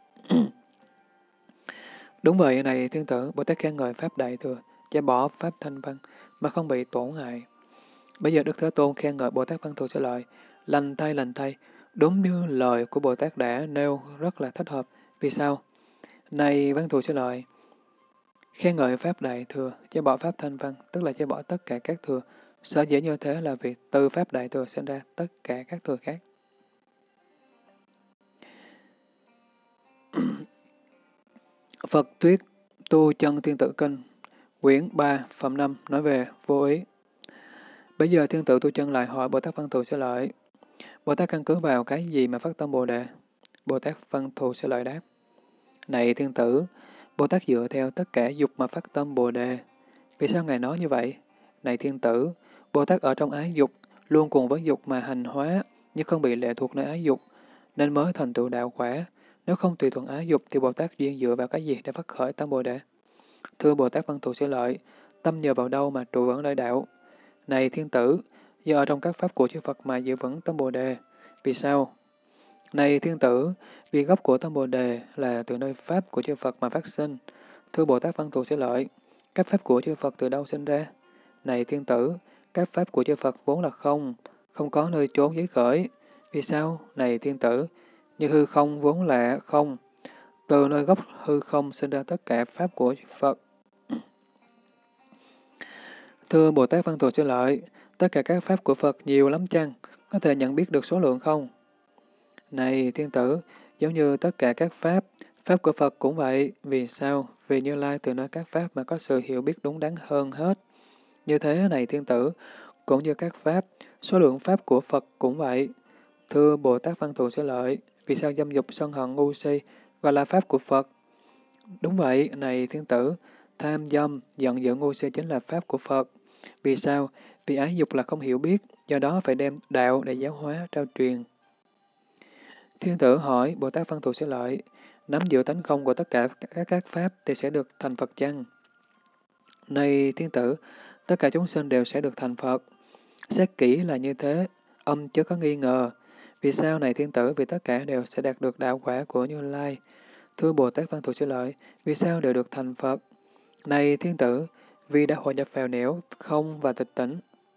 Đúng vậy này thiên tử, Bồ Tát khen ngợi pháp đại thừa, chứ bỏ pháp thanh văn mà không bị tổn hại. Bây giờ Đức Thế Tôn khen ngợi Bồ Tát Văn Thù Sư Lợi, lành thay lành thay, đúng như lời của Bồ Tát đã nêu rất là thích hợp. Vì sao? Này Văn Thù Sư Lợi, khen ngợi pháp đại thừa, chứ bỏ pháp thanh văn, tức là chứ bỏ tất cả các thừa. Sở dĩ như thế là vì từ pháp đại thừa sinh ra tất cả các thừa khác. Phật thuyết Tu Chân Thiên Tử Kinh, quyển ba, phẩm năm, nói về vô ý. Bây giờ thiên tử Tu Chân lại hỏi Bồ Tát Văn Thù Sư Lợi, Bồ Tát căn cứ vào cái gì mà phát tâm Bồ Đề? Bồ Tát Văn Thù Sư Lợi đáp, này thiên tử, Bồ Tát dựa theo tất cả dục mà phát tâm Bồ Đề. Vì sao Ngài nói như vậy? Này thiên tử, Bồ Tát ở trong ái dục, luôn cùng với dục mà hành hóa, nhưng không bị lệ thuộc nơi ái dục, nên mới thành tựu đạo quả. Nếu không tùy thuận ái dục thì Bồ Tát duyên dựa vào cái gì để phát khởi tâm Bồ Đề? Thưa Bồ Tát Văn Thù Sư Lợi, tâm nhờ vào đâu mà trụ vững nơi đạo? Này thiên tử, do ở trong các pháp của chư Phật mà giữ vững tâm Bồ Đề. Vì sao? Này thiên tử, vì gốc của tâm Bồ Đề là từ nơi pháp của chư Phật mà phát sinh. Thưa Bồ Tát Văn Thù Sư Lợi, các pháp của chư Phật từ đâu sinh ra? Này thiên tử, các pháp của chư Phật vốn là không, không có nơi trốn giới khởi. Vì sao? Này thiên tử, như hư không vốn là không, từ nơi gốc hư không sinh ra tất cả pháp của Phật. Thưa Bồ Tát Văn Thù Sư Lợi, tất cả các pháp của Phật nhiều lắm chăng? Có thể nhận biết được số lượng không? Này thiên tử, giống như tất cả các pháp, pháp của Phật cũng vậy. Vì sao? Vì Như Lai từ nơi các pháp mà có sự hiểu biết đúng đắn hơn hết. Như thế này thiên tử, cũng như các pháp, số lượng pháp của Phật cũng vậy. Thưa Bồ Tát Văn Thù Sư Lợi, vì sao dâm dục sân hận ngu si gọi là pháp của Phật? Đúng vậy, này thiên tử, tham dâm, giận dữ ngu si chính là pháp của Phật. Vì sao? Vì ái dục là không hiểu biết, do đó phải đem đạo để giáo hóa, trao truyền. Thiên tử hỏi, Bồ Tát Văn Thù Sư Lợi, nắm giữ tánh không của tất cả các, các pháp thì sẽ được thành Phật chăng? Này thiên tử, tất cả chúng sinh đều sẽ được thành Phật. Xét kỹ là như thế, ông chớ có nghi ngờ. Vì sao này thiên tử? Vì tất cả đều sẽ đạt được đạo quả của Như Lai. Thưa Bồ Tát Văn Thù Sư Lợi, vì sao đều được thành Phật? Này thiên tử, vì đã hội nhập vào nẻo không và tịch tỉnh.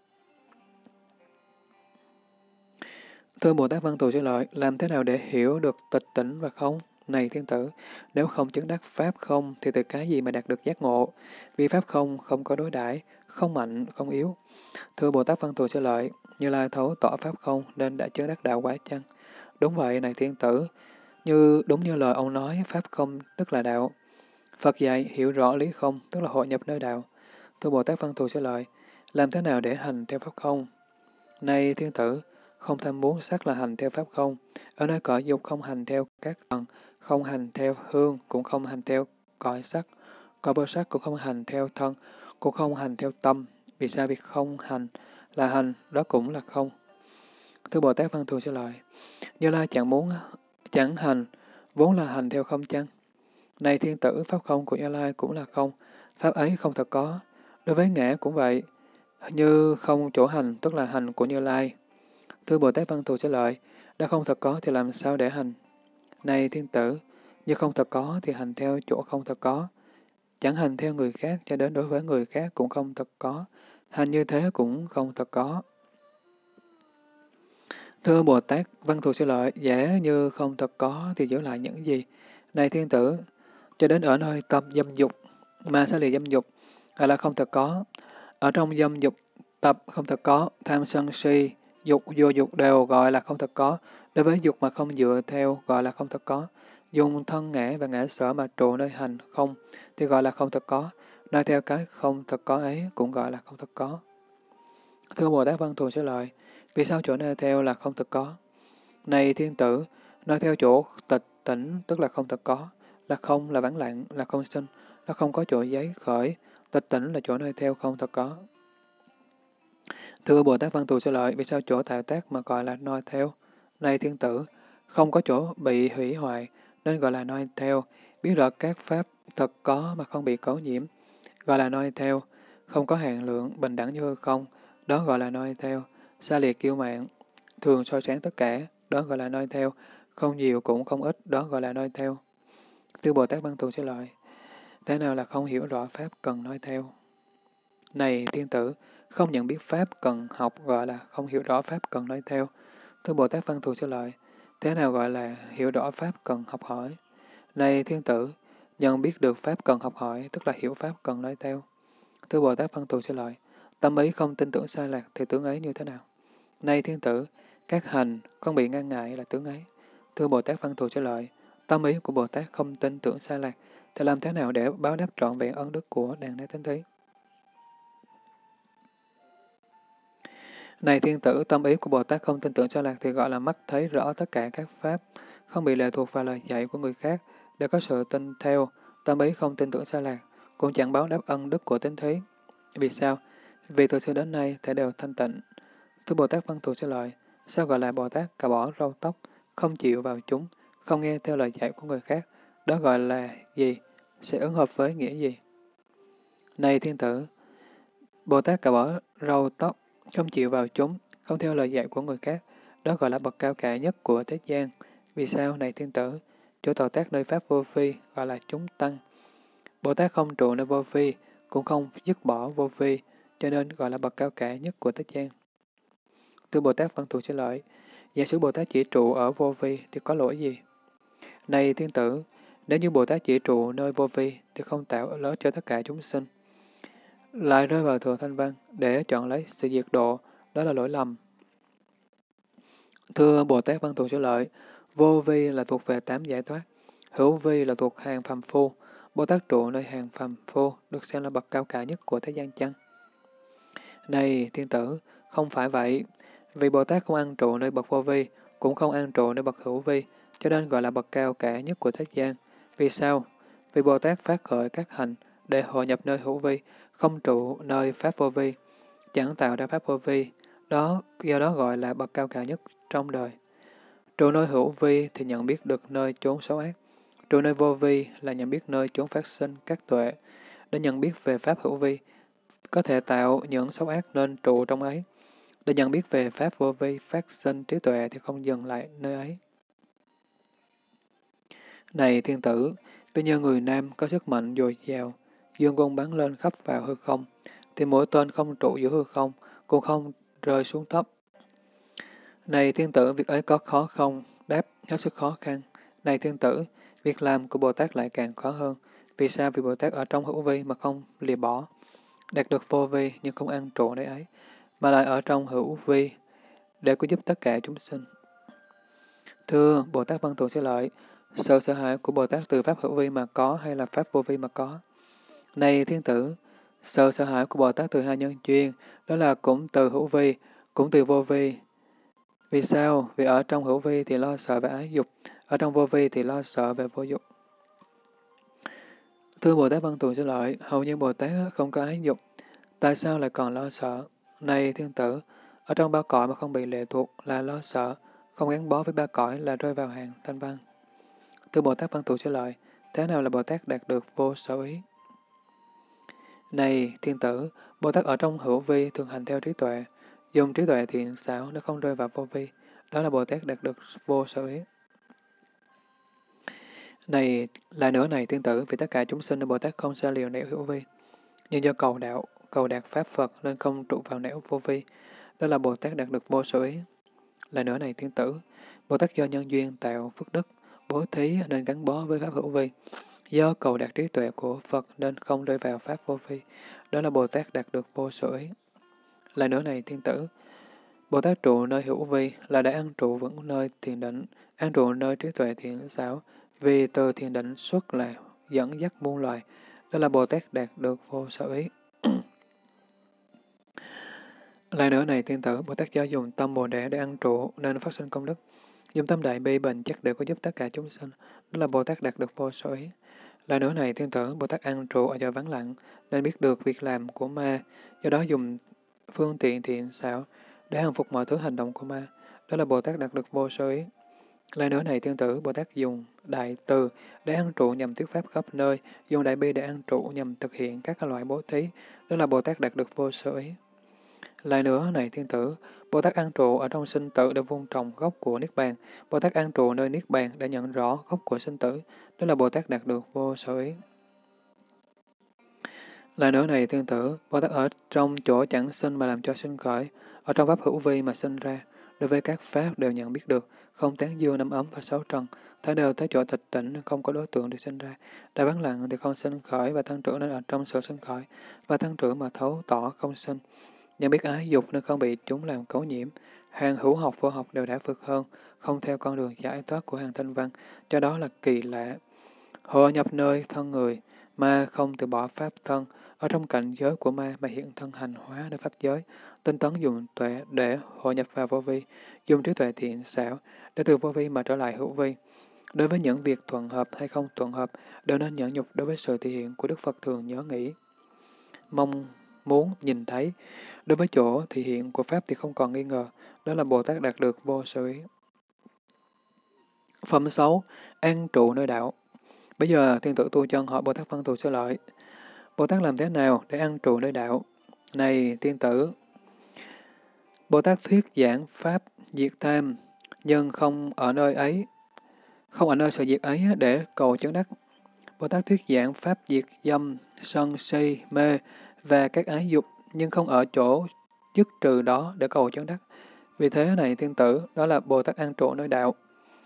Thưa Bồ Tát Văn Thù Sư Lợi, làm thế nào để hiểu được tịch tỉnh và không? Này thiên tử, nếu không chứng đắc pháp không, thì từ cái gì mà đạt được giác ngộ? Vì pháp không, không có đối đãi, không mạnh, không yếu. Thưa Bồ Tát Văn Thù Sư Lợi, Như Lai thấu tỏ pháp không nên đã chứng đắc đạo quả chăng? Đúng vậy, này thiên tử, như đúng như lời ông nói, pháp không tức là đạo. Phật dạy hiểu rõ lý không, tức là hội nhập nơi đạo. Thưa Bồ Tát Văn Thù Sư Lợi, làm thế nào để hành theo pháp không? Này thiên tử, không tham muốn sắc là hành theo pháp không. Ở nơi cõi dục không hành theo các trần, không hành theo hương, cũng không hành theo cõi sắc. Cõi vô sắc cũng không hành theo thân, cũng không hành theo tâm. Vì sao? Vì không hành là hành, đó cũng là không. Thưa Bồ Tát Văn Thù Sư Lợi, Như Lai chẳng muốn, chẳng hành, vốn là hành theo không chăng? Này thiên tử, pháp không của Như Lai cũng là không, pháp ấy không thật có. Đối với ngã cũng vậy, như không chỗ hành, tức là hành của Như Lai. Thưa Bồ Tát Văn Thù Sư Lợi, đã không thật có thì làm sao để hành? Này thiên tử, như không thật có thì hành theo chỗ không thật có. Chẳng hành theo người khác cho đến đối với người khác cũng không thật có. Hành như thế cũng không thật có. Thưa Bồ Tát Văn Thù Sư Lợi, giả như không thật có thì giữ lại những gì? Này thiên tử, cho đến ở nơi tập dâm dục, mà xa lìa dâm dục, gọi là không thật có. Ở trong dâm dục, tập không thật có, tham sân si, dục vô dục đều gọi là không thật có. Đối với dục mà không dựa theo gọi là không thật có. Dùng thân ngã và ngã sở mà trụ nơi hành không thì gọi là không thật có. Nói theo cái không thật có ấy cũng gọi là không thật có. Thưa Bồ Tát Văn Thù Sư Lợi, vì sao chỗ nơi theo là không thật có? Này thiên tử, nói theo chỗ tịch tỉnh tức là không thật có, là không là vắng lặng, là không sinh, là không có chỗ giấy khởi, tịch tỉnh là chỗ nơi theo không thật có. Thưa Bồ Tát Văn Thù Sư Lợi, vì sao chỗ tạo tác mà gọi là noi theo? Này thiên tử, không có chỗ bị hủy hoại, nên gọi là noi theo, biết rõ các pháp thật có mà không bị cấu nhiễm, gọi là noi theo, không có hạn lượng, bình đẳng như hư không, đó gọi là noi theo, xa liệt kiêu mạn, thường soi sáng tất cả, đó gọi là noi theo, không nhiều cũng không ít, đó gọi là noi theo. Thưa Bồ Tát Văn Thù Sư Lợi, thế nào là không hiểu rõ pháp cần noi theo? Này thiên tử, không nhận biết pháp cần học gọi là không hiểu rõ pháp cần nói theo. Thưa Bồ Tát Văn Thù Sư Lợi, thế nào gọi là hiểu rõ pháp cần học hỏi? Này thiên tử, nhận biết được pháp cần học hỏi, tức là hiểu pháp cần nói theo. Thưa Bồ Tát Văn Thù Sư Lợi, tâm ý không tin tưởng sai lạc thì tướng ấy như thế nào? Này thiên tử, các hành không bị ngăn ngại là tướng ấy. Thưa Bồ Tát Văn Thù Sư Lợi, tâm ý của Bồ Tát không tin tưởng sai lạc thì làm thế nào để báo đáp trọn vẹn ân đức của đàn đế thánh thí? Này thiên tử, tâm ý của Bồ Tát không tin tưởng sai lạc thì gọi là mắt thấy rõ tất cả các pháp, không bị lệ thuộc vào lời dạy của người khác, để có sự tin theo, tâm ý không tin tưởng sai lạc, cũng chẳng báo đáp ân đức của tín thí. Vì sao? Vì từ xưa đến nay thể đều thanh tịnh. Thưa Bồ Tát Văn Thù Sư Lợi, sao gọi là Bồ Tát cà bỏ râu tóc, không chịu vào chúng, không nghe theo lời dạy của người khác, đó gọi là gì? Sẽ ứng hợp với nghĩa gì? Này thiên tử, Bồ Tát cà bỏ râu tóc, không chịu vào chúng, không theo lời dạy của người khác, đó gọi là bậc cao cả nhất của thế gian. Vì sao này thiên tử? Chỗ tạo tác nơi pháp vô vi gọi là chúng tăng. Bồ Tát không trụ nơi vô vi, cũng không dứt bỏ vô vi, cho nên gọi là bậc cao cả nhất của thế gian. Thưa Bồ Tát Văn Thù Sư Lợi, giả sử Bồ Tát chỉ trụ ở vô vi thì có lỗi gì? Này thiên tử, nếu như Bồ Tát chỉ trụ nơi vô vi thì không tạo lợi cho tất cả chúng sinh, lại rơi vào thừa thanh văn để chọn lấy sự diệt độ, đó là lỗi lầm. Thưa Bồ Tát Văn Thù Sư Lợi, vô vi là thuộc về tám giải thoát, hữu vi là thuộc hàng phàm phu. Bồ Tát trụ nơi hàng phàm phu được xem là bậc cao cả nhất của thế gian chăng? Này thiên tử, không phải vậy. Vì Bồ Tát không ăn trụ nơi bậc vô vi, cũng không ăn trụ nơi bậc hữu vi, cho nên gọi là bậc cao cả nhất của thế gian. Vì sao? Vì Bồ Tát phát khởi các hành để hội nhập nơi hữu vi, không trụ nơi pháp vô vi, chẳng tạo ra pháp vô vi, đó do đó gọi là bậc cao cả nhất trong đời. Trụ nơi hữu vi thì nhận biết được nơi chốn xấu ác. Trụ nơi vô vi là nhận biết nơi chốn phát sinh các tuệ. Để nhận biết về pháp hữu vi, có thể tạo những xấu ác nên trụ trong ấy. Để nhận biết về pháp vô vi phát sinh trí tuệ thì không dừng lại nơi ấy. Này thiên tử, bây giờ người nam có sức mạnh dồi dào, dương cung bắn lên khắp vào hư không, thì mỗi tên không trụ giữa hư không, cũng không rơi xuống thấp. Này thiên tử, việc ấy có khó không? Đáp, hết sức khó khăn. Này thiên tử, việc làm của Bồ Tát lại càng khó hơn. Vì sao? Vì Bồ Tát ở trong hữu vi mà không lìa bỏ, đạt được vô vi nhưng không ăn trụ nơi ấy, mà lại ở trong hữu vi để cứu giúp tất cả chúng sinh. Thưa Bồ Tát Văn Thù Sư Lợi, sự sợ hãi của Bồ Tát từ pháp hữu vi mà có hay là pháp vô vi mà có? Này thiên tử, sự sợ hãi của Bồ Tát từ hai nhân duyên, đó là cũng từ hữu vi, cũng từ vô vi. Vì sao? Vì ở trong hữu vi thì lo sợ về ái dục, ở trong vô vi thì lo sợ về vô dục. Thưa Bồ Tát Văn Thù Sư Lợi, hầu như Bồ Tát không có ái dục, tại sao lại còn lo sợ? Này thiên tử, ở trong ba cõi mà không bị lệ thuộc là lo sợ, không gắn bó với ba cõi là rơi vào hàng thanh văn. Thưa Bồ Tát Văn Thù Sư Lợi, thế nào là Bồ Tát đạt được vô sở ý? Này thiên tử, Bồ Tát ở trong hữu vi thường hành theo trí tuệ, dùng trí tuệ thiện xảo để không rơi vào vô vi, đó là Bồ Tát đạt được vô sở ý. Này, lại nữa này thiên tử, vì tất cả chúng sinh nên Bồ Tát không xa liều nẻo hữu vi, nhưng do cầu đạo, cầu đạt Pháp Phật nên không trụ vào nẻo vô vi, đó là Bồ Tát đạt được vô sở ý. Lại nữa này thiên tử, Bồ Tát do nhân duyên tạo phước đức, bố thí nên gắn bó với Pháp hữu vi, do cầu đạt trí tuệ của Phật nên không rơi vào Pháp vô vi, đó là Bồ Tát đạt được vô sở ý. Lại nữa này thiên tử, Bồ Tát trụ nơi hữu vi là đã ăn trụ vững nơi thiền định, ăn trụ nơi trí tuệ thiện xảo, vì từ thiền định xuất là dẫn dắt muôn loài, đó là Bồ Tát đạt được vô sở ý. Lại nữa này thiên tử, Bồ Tát do dùng tâm Bồ Đề để ăn trụ nên phát sinh công đức, dùng tâm đại bi bền chắc để có giúp tất cả chúng sinh, đó là Bồ Tát đạt được vô sở ý. Lại nữa này thiên tử, Bồ Tát ăn trụ ở giờ vắng lặng nên biết được việc làm của ma, do đó dùng phương tiện thiện xảo để hàng phục mọi thứ hành động của ma, đó là Bồ Tát đạt được vô sở ý. Lại nữa này thiên tử, Bồ Tát dùng đại từ để ăn trụ nhằm thuyết pháp khắp nơi, dùng đại bi để ăn trụ nhằm thực hiện các loại bố thí, đó là Bồ Tát đạt được vô sở ý. Lại nữa này thiên tử, Bồ Tát ăn trụ ở trong sinh tử để vun trồng gốc của Niết Bàn, Bồ Tát ăn trụ nơi Niết Bàn để nhận rõ gốc của sinh tử, đó là Bồ Tát đạt được vô sở ý. Lại nữa này thiên tử, Bồ Tát ở trong chỗ chẳng sinh mà làm cho sinh khởi, ở trong pháp hữu vi mà sinh ra, đối với các pháp đều nhận biết được, không tán dương năm ấm và sáu trần, thấy đều tới chỗ tịch tỉnh không có đối tượng để sinh ra, đại vắng lặng thì không sinh khởi và tăng trưởng nên ở trong sự sinh khởi, và tăng trưởng mà thấu tỏ không sinh. Nhận biết ái dục nên không bị chúng làm cấu nhiễm, hàng hữu học vô học đều đã vượt hơn, không theo con đường giải thoát của hàng thanh văn, cho đó là kỳ lạ. Hội nhập nơi thân người, ma không từ bỏ pháp thân, ở trong cảnh giới của ma mà hiện thân hành hóa nơi pháp giới, tinh tấn dùng tuệ để hội nhập vào vô vi, dùng trí tuệ thiện xảo để từ vô vi mà trở lại hữu vi. Đối với những việc thuận hợp hay không thuận hợp, đều nên nhẫn nhục đối với sự thể hiện của Đức Phật thường nhớ nghĩ, mong muốn nhìn thấy. Đối với chỗ thể hiện của Pháp thì không còn nghi ngờ, đó là Bồ Tát đạt được vô sở ý. Phẩm sáu, an trụ nơi đạo. Bây giờ thiên tử Tu Chân hỏi Bồ Tát Văn Thù Sư Lợi, Bồ Tát làm thế nào để an trụ nơi đạo? Này thiên tử, Bồ Tát thuyết giảng Pháp diệt tham, nhưng không ở nơi ấy, không ở nơi sự diệt ấy để cầu chứng đắc. Bồ Tát thuyết giảng Pháp diệt dâm, sân, si, mê và các ái dục, nhưng không ở chỗ dứt trừ đó để cầu chứng đắc. Vì thế này thiên tử, đó là Bồ Tát an trụ nơi đạo.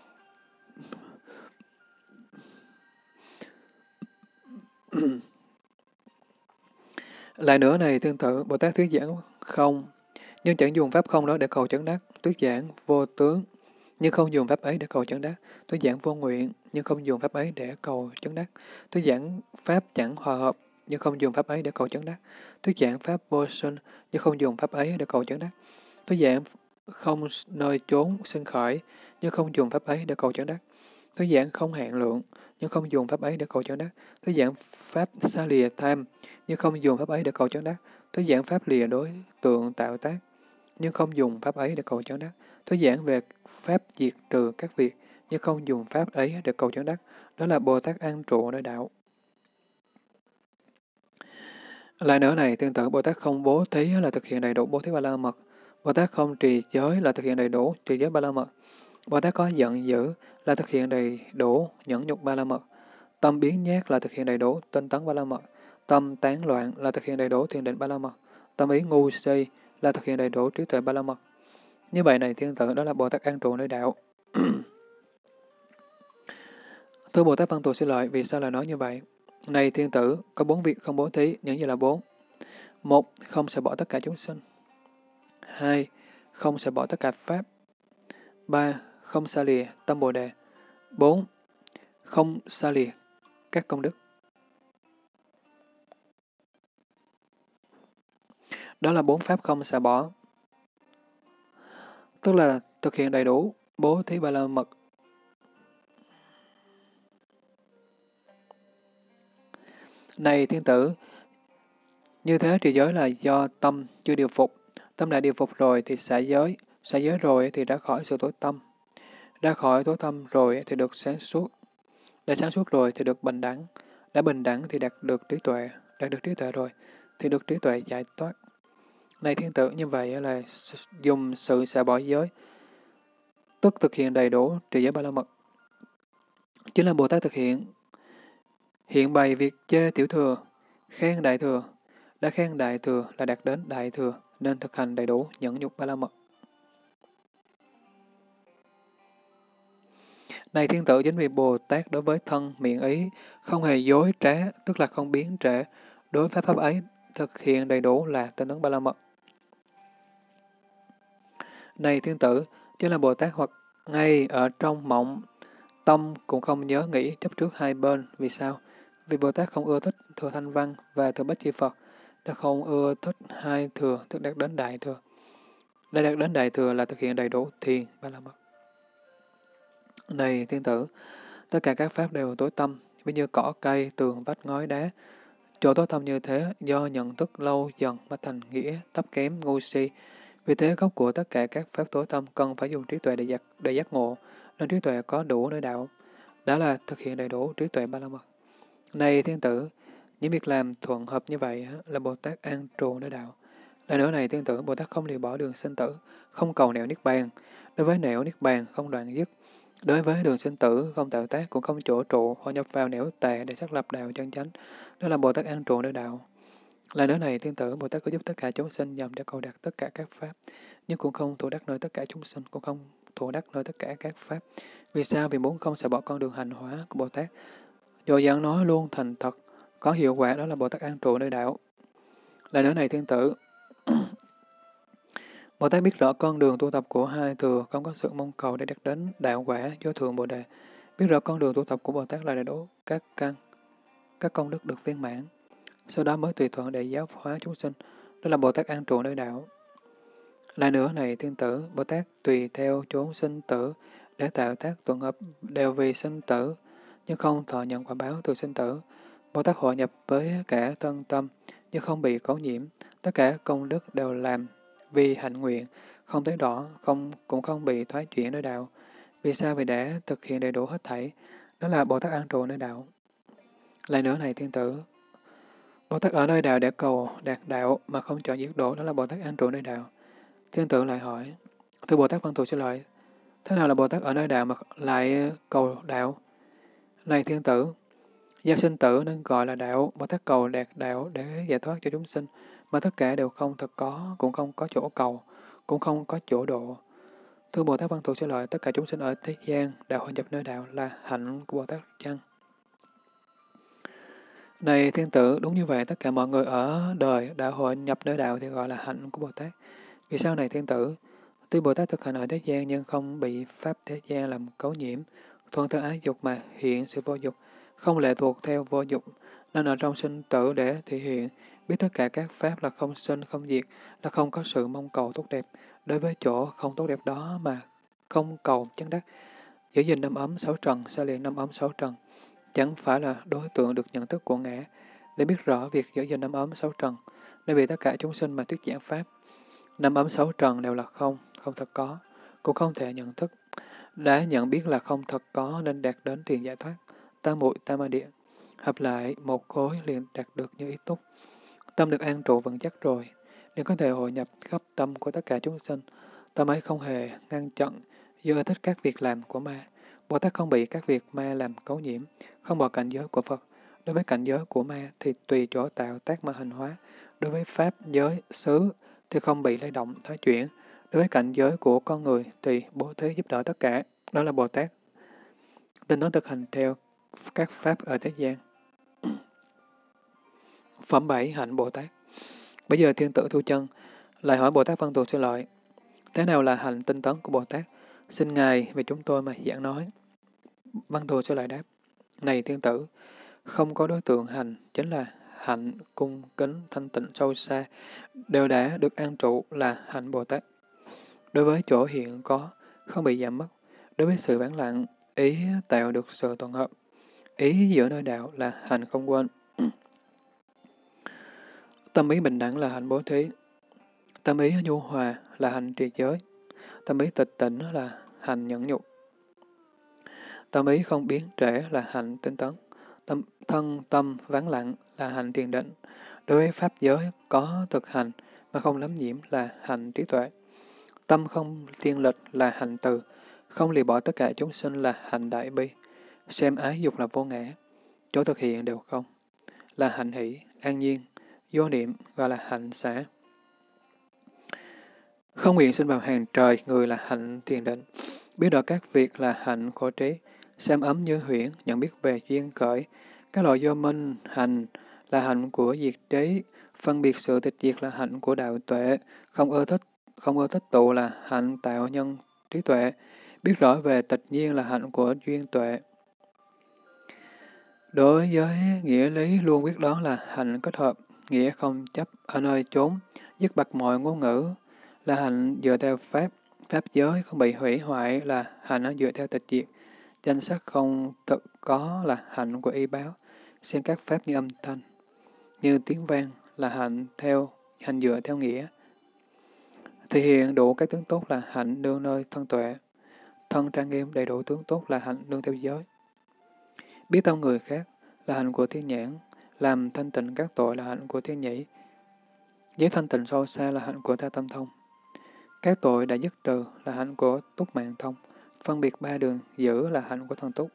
Lại nữa này thiên tử, Bồ Tát thuyết giảng không, nhưng chẳng dùng pháp không đó để cầu chứng đắc. Thuyết giảng vô tướng, nhưng không dùng pháp ấy để cầu chứng đắc. Thuyết giảng vô nguyện, nhưng không dùng pháp ấy để cầu chứng đắc. Thuyết giảng pháp chẳng hòa hợp, nhưng không dùng pháp ấy để cầu chứng đắc. Thuyết giảng pháp vô sinh, nhưng không dùng pháp ấy để cầu chứng đắc. Thuyết giảng không nơi chốn sinh khởi, nhưng không dùng pháp ấy để cầu chứng đắc. thuyết giảng không hạn lượng, nhưng không dùng pháp ấy để cầu chấn đắc. Thuyết giảng pháp xa lìa tham, nhưng không dùng pháp ấy để cầu chấn đắc. Thuyết giảng pháp lìa đối tượng tạo tác, nhưng không dùng pháp ấy để cầu chấn đắc. Thuyết giảng về pháp diệt trừ các việc, nhưng không dùng pháp ấy để cầu chấn đắc. Đó là Bồ Tát an trụ nơi đạo. Lại nữa này, tương tự Bồ Tát không bố thí là thực hiện đầy đủ bố thí ba la mật. Bồ Tát không trì giới là thực hiện đầy đủ trì giới ba la mật. Bồ Tát có giận dữ là thực hiện đầy đủ nhẫn nhục ba la mật. Tâm biến nhát là thực hiện đầy đủ tinh tấn ba la mật. Tâm tán loạn là thực hiện đầy đủ thiền định ba la mật. Tâm ý ngu si là thực hiện đầy đủ trí tuệ ba la mật. Như vậy này, thiên tử đó là Bồ Tát an trụ nơi đạo. Thưa Bồ Tát Văn Thù Sư Lợi, vì sao lại nói như vậy? Này thiên tử, có bốn việc không bố thí, những gì là bốn? Một, không sợ bỏ tất cả chúng sinh. Hai, không sợ bỏ tất cả pháp. Ba, không xa lìa tâm Bồ Đề. Bốn, không xa lìa các công đức. Đó là bốn pháp không xả bỏ. Tức là thực hiện đầy đủ bố thí ba la mật. Này thiên tử, như thế trì giới là do tâm chưa điều phục. Tâm đã điều phục rồi thì xả giới. Xả giới rồi thì đã khỏi sự tối tâm. Đã khỏi tối tâm rồi thì được sáng suốt. Đã sáng suốt rồi thì được bình đẳng. Đã bình đẳng thì đạt được trí tuệ. Đạt được trí tuệ rồi thì được trí tuệ giải thoát. Này thiên tử, như vậy là dùng sự xả bỏ giới, tức thực hiện đầy đủ trì giới ba la mật. Chính là Bồ Tát thực hiện, hiện bày việc chê tiểu thừa, khen đại thừa. Đã khen đại thừa là đạt đến đại thừa, nên thực hành đầy đủ nhẫn nhục ba la mật. Này thiên tử, chính vì Bồ Tát đối với thân, miệng, ý, không hề dối trá, tức là không biến trễ, đối với pháp ấy, thực hiện đầy đủ là tinh tấn ba la mật. Này thiên tử, chính là Bồ Tát hoặc ngay ở trong mộng, tâm cũng không nhớ nghĩ chấp trước hai bên. Vì sao? Vì Bồ Tát không ưa thích thừa thanh văn và thừa bích chi Phật, đã không ưa thích hai thừa, tức đạt đến đại thừa. Đã đạt đến đại thừa là thực hiện đầy đủ thiền ba la mật. Này thiên tử, tất cả các pháp đều tối tâm, ví như cỏ cây, tường, vách, ngói, đá. Chỗ tối tâm như thế, do nhận thức lâu dần mà thành nghĩa, thấp kém, ngu si. Vì thế gốc của tất cả các pháp tối tâm cần phải dùng trí tuệ để giác, để giác ngộ, nên trí tuệ có đủ nơi đạo. Đó là thực hiện đầy đủ trí tuệ ba la mật. Này thiên tử, những việc làm thuận hợp như vậy là Bồ Tát an trụ nơi đạo. Lại nữa này thiên tử, Bồ Tát không lìa bỏ đường sinh tử, không cầu nẻo niết bàn. Đối với nẻo niết bàn không đoạn dứt. Đối với đường sinh tử không tạo tác, cũng không chỗ trụ hoặc nhập vào nẻo tệ để xác lập đạo chân chánh. Đó là Bồ Tát an trụ nơi đạo. Lại nữa này thiên tử, Bồ Tát có giúp tất cả chúng sinh nhằm để cầu đạt tất cả các pháp, nhưng cũng không thủ đắc nơi tất cả chúng sinh, cũng không thủ đắc nơi tất cả các pháp. Vì sao? Vì muốn không sẽ bỏ con đường hành hóa của Bồ Tát. Dội dàng nói luôn thành thật, có hiệu quả, đó là Bồ Tát an trụ nơi đạo. Lại nữa này thiên tử, Bồ Tát biết rõ con đường tu tập của hai thừa, không có sự mong cầu để đạt đến đạo quả vô thượng Bồ Đề. Biết rõ con đường tu tập của Bồ Tát là đầy đủ các căn, các công đức được viên mãn. Sau đó mới tùy thuận để giáo hóa chúng sinh, đó là Bồ Tát an trụ nơi đạo. Lại nữa này thiên tử, Bồ Tát tùy theo chốn sinh tử để tạo tác tuần hợp đều vì sinh tử, nhưng không thọ nhận quả báo từ sinh tử. Bồ Tát hội nhập với cả tân tâm, nhưng không bị cấu nhiễm. Tất cả công đức đều làm vì hạnh nguyện, không thấy đỏ, không cũng không bị thoái chuyển nơi đạo. Vì sao? Vì đã thực hiện đầy đủ hết thảy, đó là Bồ Tát an trụ nơi đạo. Lại nữa này thiên tử, Bồ Tát ở nơi đạo để cầu đạt đạo mà không chọn giết độ, đó là Bồ Tát an trụ nơi đạo. Thiên tử lại hỏi, thưa Bồ Tát Văn Thù Sư Lợi, thế nào là Bồ Tát ở nơi đạo mà lại cầu đạo? Này thiên tử, do sinh tử nên gọi là đạo, Bồ Tát cầu đạt đạo để giải thoát cho chúng sinh, mà tất cả đều không thật có, cũng không có chỗ cầu, cũng không có chỗ độ. Thưa Bồ Tát Văn Thù Sư Lợi, tất cả chúng sinh ở thế gian đạo hội nhập nơi đạo là hạnh của Bồ Tát chăng? Này thiên tử, đúng như vậy, tất cả mọi người ở đời đã hội nhập nơi đạo thì gọi là hạnh của Bồ Tát. Vì sao này thiên tử? Tuy Bồ Tát thực hành ở thế gian nhưng không bị pháp thế gian làm cấu nhiễm, thuận theo ái dục mà hiện sự vô dục, không lệ thuộc theo vô dục, nên ở trong sinh tử để thể hiện, biết tất cả các pháp là không sinh, không diệt, là không có sự mong cầu tốt đẹp. Đối với chỗ không tốt đẹp đó mà không cầu chánh đắc, Giữ gìn năm ấm sáu trần, xa lìa năm ấm sáu trần, chẳng phải là đối tượng được nhận thức của ngã. Để biết rõ việc giữ gìn năm ấm sáu trần, nên vì tất cả chúng sinh mà thuyết giảng Pháp, năm ấm sáu trần đều là không, không thật có, cũng không thể nhận thức. Đã nhận biết là không thật có nên đạt đến tiền giải thoát, tam muội tam ma địa. Hợp lại một khối liền đạt được như ý túc. Tâm được an trụ vững chắc rồi, nên có thể hội nhập khắp tâm của tất cả chúng sinh. Tâm ấy không hề ngăn chặn, do ưa thích các việc làm của ma. Bồ Tát không bị các việc ma làm cấu nhiễm, không bỏ cảnh giới của Phật. Đối với cảnh giới của ma thì tùy chỗ tạo tác mà hình hóa. Đối với pháp giới, xứ thì không bị lay động, thoái chuyển. Đối với cảnh giới của con người thì bố thí giúp đỡ tất cả. Đó là Bồ Tát. Tinh tấn thực hành theo các pháp ở thế gian. Phẩm bảy. Hạnh Bồ Tát. Bây giờ Thiên Tử Thu Chân lại hỏi Bồ Tát Văn Thù Sư Lợi, thế nào là hạnh tinh tấn của Bồ Tát? Xin Ngài vì chúng tôi mà giảng nói. Văn Thù Sư Lợi đáp, này Thiên Tử, không có đối tượng hành, chính là hạnh cung kính thanh tịnh sâu xa, đều đã được an trụ là hạnh Bồ Tát. Đối với chỗ hiện có, không bị giảm mất. Đối với sự vắng lặng, ý tạo được sự toàn hợp. Ý giữa nơi đạo là hành không quên. Tâm ý bình đẳng là hạnh bố thí. Tâm ý nhu hòa là hành trì giới. Tâm ý tịch tỉnh là hành nhẫn nhục. Tâm ý không biến trễ là hành tinh tấn. Tâm, thân tâm vắng lặng là hành thiền định. Đối với pháp giới có thực hành mà không lắm nhiễm là hành trí tuệ. Tâm không thiên lịch là hành từ. Không lìa bỏ tất cả chúng sinh là hành đại bi. Xem ái dục là vô ngã. Chỗ thực hiện đều không. Là hành hỷ, an nhiên, vô niệm gọi là hạnh xả. Không nguyện sinh vào hàng trời, người là hạnh thiền định. Biết rõ các việc là hạnh khổ trí. Xem ấm như huyễn, nhận biết về duyên khởi. Các loại vô minh, hành là hạnh của diệt trí. Phân biệt sự tịch diệt là hạnh của đạo tuệ. Không ưa thích, không ưa thích tụ là hạnh tạo nhân trí tuệ. Biết rõ về tịch nhiên là hạnh của duyên tuệ. Đối với nghĩa lý luôn quyết đoán là hạnh kết hợp, nghĩa không chấp ở nơi chốn, dứt bặt mọi ngôn ngữ là hạnh dựa theo pháp, pháp giới không bị hủy hoại là hạnh dựa theo tịch diệt, danh sắc không thực có là hạnh của y báo, xem các pháp như âm thanh, như tiếng vang là hạnh theo hạnh dựa theo nghĩa. Thể hiện đủ các tướng tốt là hạnh đương nơi thân tuệ, thân trang nghiêm đầy đủ tướng tốt là hạnh đương theo giới. Biết tâm người khác là hạnh của thiên nhãn, làm thanh tịnh các tội là hạnh của thiên nhĩ. Giới thanh tịnh sâu xa là hạnh của tha tâm thông. Các tội đã dứt trừ là hạnh của túc mạng thông. Phân biệt ba đường giữ là hạnh của thần túc.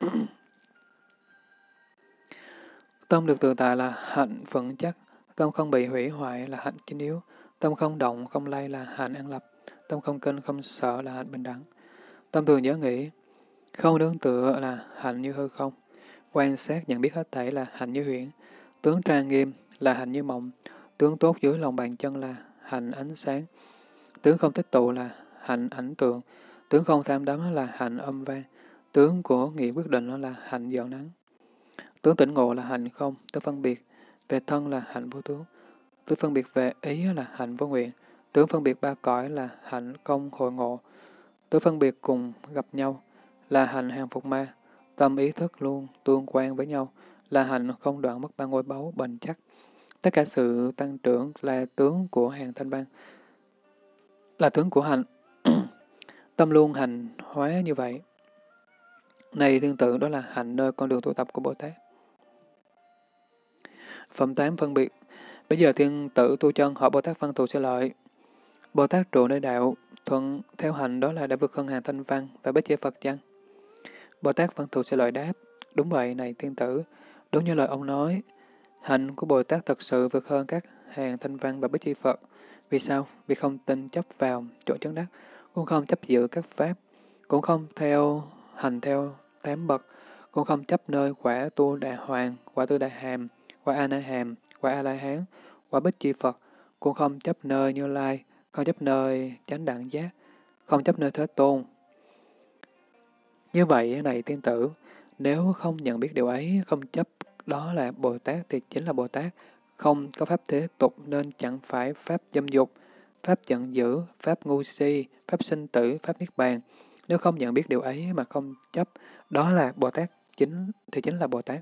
Tâm được tự tại là hạnh vững chắc. Tâm không bị hủy hoại là hạnh chính yếu. Tâm không động, không lay là hạnh an lập. Tâm không kinh, không sợ là hạnh bình đẳng. Tâm thường nhớ nghĩ, không nương tựa là hạnh như hư không. Quan sát nhận biết hết thảy là hành như huyễn. Tướng trang nghiêm là hành như mộng. Tướng tốt dưới lòng bàn chân là hành ánh sáng. Tướng không tích tụ là hành ảnh tượng. Tướng không tham đắm là hành âm vang. Tướng của nghị quyết định là hành giận nắng. Tướng tỉnh ngộ là hành không, tức phân biệt. Về thân là hành vô tướng. Tướng phân biệt về ý là hành vô nguyện. Tướng phân biệt ba cõi là hành công hội ngộ. Tướng phân biệt cùng gặp nhau là hành hàng phục ma. Tâm ý thức luôn tương quan với nhau là hành không đoạn mất ba ngôi báu bền chắc. Tất cả sự tăng trưởng là tướng của hàng thanh văn, là tướng của hành. Tâm luôn hành hóa như vậy. Này Thiên Tử, đó là hành nơi con đường tu tập của Bồ Tát. Phẩm tám. Phân biệt. Bây giờ Thiên Tử Tu Chân hỏi Bồ Tát Văn Thù Sư Lợi. Bồ Tát trụ nơi đạo, thuận theo hành đó là đã vượt hơn hàng thanh văn và bích chi Phật chăng? Bồ Tát Văn Thù Sư Lợi đáp, đúng vậy này Thiên Tử, đúng như lời ông nói, hạnh của Bồ Tát thật sự vượt hơn các hàng thanh văn và bích chi Phật. Vì sao? Vì không tin chấp vào chỗ chấn đắc, cũng không chấp giữ các pháp, cũng không theo hành theo tám bậc, cũng không chấp nơi quả tu đà hoàng, quả tư đà hàm, quả a na hàm, quả a la hán, quả bích chi Phật, cũng không chấp nơi Như Lai, không chấp nơi chánh đẳng giác, không chấp nơi Thế Tôn. Như vậy này Thiên Tử, nếu không nhận biết điều ấy, không chấp đó là Bồ Tát thì chính là Bồ Tát, không có pháp thế tục nên chẳng phải pháp dâm dục, pháp giận dữ, pháp ngu si, pháp sinh tử, pháp niết bàn, Nếu không nhận biết điều ấy mà không chấp, đó là Bồ Tát chính thì chính là Bồ Tát.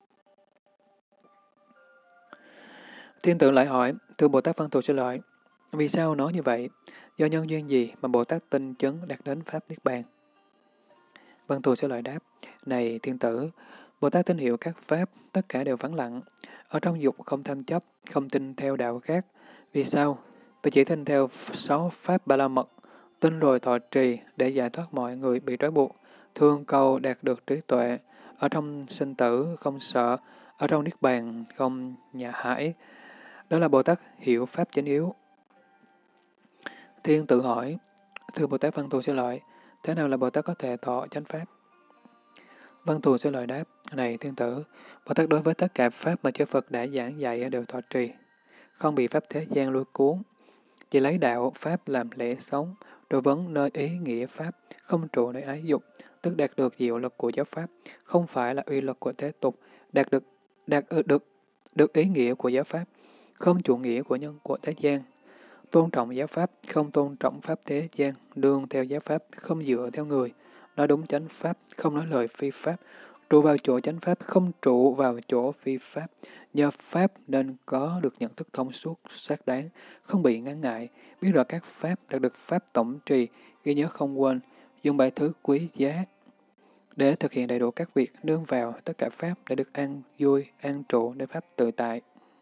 Thiên tử lại hỏi, thưa Bồ Tát Văn Thù Sư Lợi, vì sao nói như vậy? Do nhân duyên gì mà Bồ Tát tinh chấn đạt đến Pháp Niết Bàn? Văn Thù Sư Lợi đáp, này thiên tử, Bồ Tát tín hiệu các Pháp, tất cả đều vắng lặng. Ở trong dục không tham chấp, không tin theo đạo khác. Vì sao? Vì chỉ tin theo sáu Pháp Ba La Mật, tin rồi thọ trì để giải thoát mọi người bị trói buộc, thương cầu đạt được trí tuệ, ở trong sinh tử không sợ, ở trong Niết Bàn không nhà hãi. Đó là Bồ Tát hiểu Pháp chánh yếu. Thiên tự hỏi, thưa Bồ Tát Văn Thù Sư Lợi, thế nào là Bồ Tát có thể thọ chánh Pháp? Văn Thù Sư Lợi đáp, này thiên tử, Bồ Tát đối với tất cả Pháp mà chư Phật đã giảng dạy đều thọ trì, không bị Pháp thế gian lôi cuốn, chỉ lấy đạo Pháp làm lẽ sống, rồi vấn nơi ý nghĩa Pháp, không trụ nơi ái dục, tức đạt được diệu lực của giáo Pháp, không phải là uy lực của thế tục, đạt được đạt được được ý nghĩa của giáo Pháp, không chủ nghĩa của nhân của thế gian, tôn trọng giáo Pháp, không tôn trọng Pháp thế gian, đương theo giáo Pháp, không dựa theo người, nói đúng chánh Pháp, không nói lời phi Pháp, trụ vào chỗ chánh Pháp, không trụ vào chỗ phi Pháp, nhờ Pháp nên có được nhận thức thông suốt, xác đáng, không bị ngán ngại, biết rõ các Pháp, đạt được Pháp tổng trì, ghi nhớ không quên, dùng bài thứ quý giá để thực hiện đầy đủ các việc, nương vào tất cả Pháp để được an vui, an trụ để Pháp tự tại.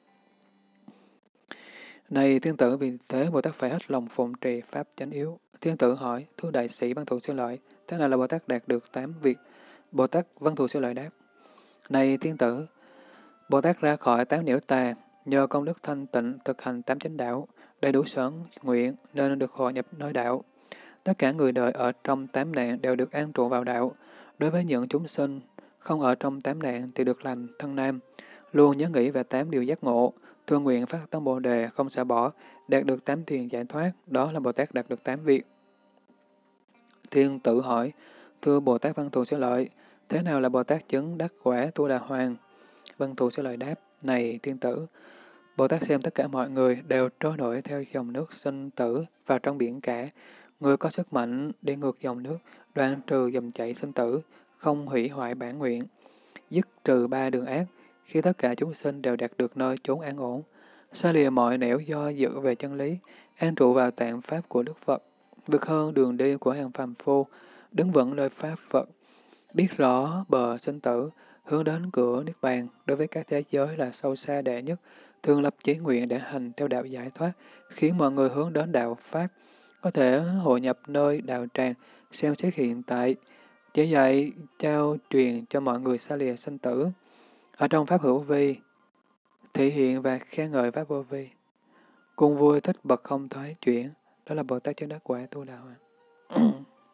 Này thiên tử, vì thế Bồ Tát phải hết lòng phụng trì Pháp chánh yếu. Thiên tử hỏi, thưa đại sĩ Văn Thù Sư Lợi, thế nào là Bồ Tát đạt được tám việc? Bồ Tát Văn Thù Sư Lợi đáp, này thiên tử, Bồ Tát ra khỏi tám nhiễu tà, nhờ công đức thanh tịnh thực hành tám chánh đạo, đầy đủ sở nguyện nên được hội nhập nơi đạo. Tất cả người đời ở trong tám nạn đều được an trụ vào đạo. Đối với những chúng sinh không ở trong tám nạn thì được làm thân nam, luôn nhớ nghĩ về tám điều giác ngộ, thương nguyện phát tâm Bồ đề, không xả bỏ, đạt được tám thiền giải thoát, đó là Bồ Tát đạt được tám việc. Thiên tử hỏi, thưa Bồ Tát Văn Thù Sư Lợi, thế nào là Bồ Tát chứng đắc quả Tu Đà Hoàng? Văn Thù Sư Lợi đáp, này thiên tử, Bồ Tát xem tất cả mọi người đều trôi nổi theo dòng nước sinh tử vào trong biển cả. Người có sức mạnh đi ngược dòng nước, đoạn trừ dòng chảy sinh tử, không hủy hoại bản nguyện, dứt trừ ba đường ác, khi tất cả chúng sinh đều đạt được nơi chốn an ổn, xa lìa mọi nẻo do dự về chân lý, an trụ vào tạng Pháp của Đức Phật, vượt hơn đường đi của hàng phàm phu, đứng vững nơi Pháp Phật, biết rõ bờ sinh tử, hướng đến cửa Niết Bàn, đối với các thế giới là sâu xa đệ nhất, thường lập chí nguyện để hành theo đạo giải thoát, khiến mọi người hướng đến đạo Pháp, có thể hội nhập nơi đạo tràng, xem xét hiện tại, chỉ dạy trao truyền cho mọi người xa lìa sinh tử. Ở trong Pháp hữu vi, thể hiện và khen ngợi Pháp vô vi, cùng vui thích bậc không thoái chuyển, đó là Bồ Tát chứng đắc quả Tu Đà Hoàng.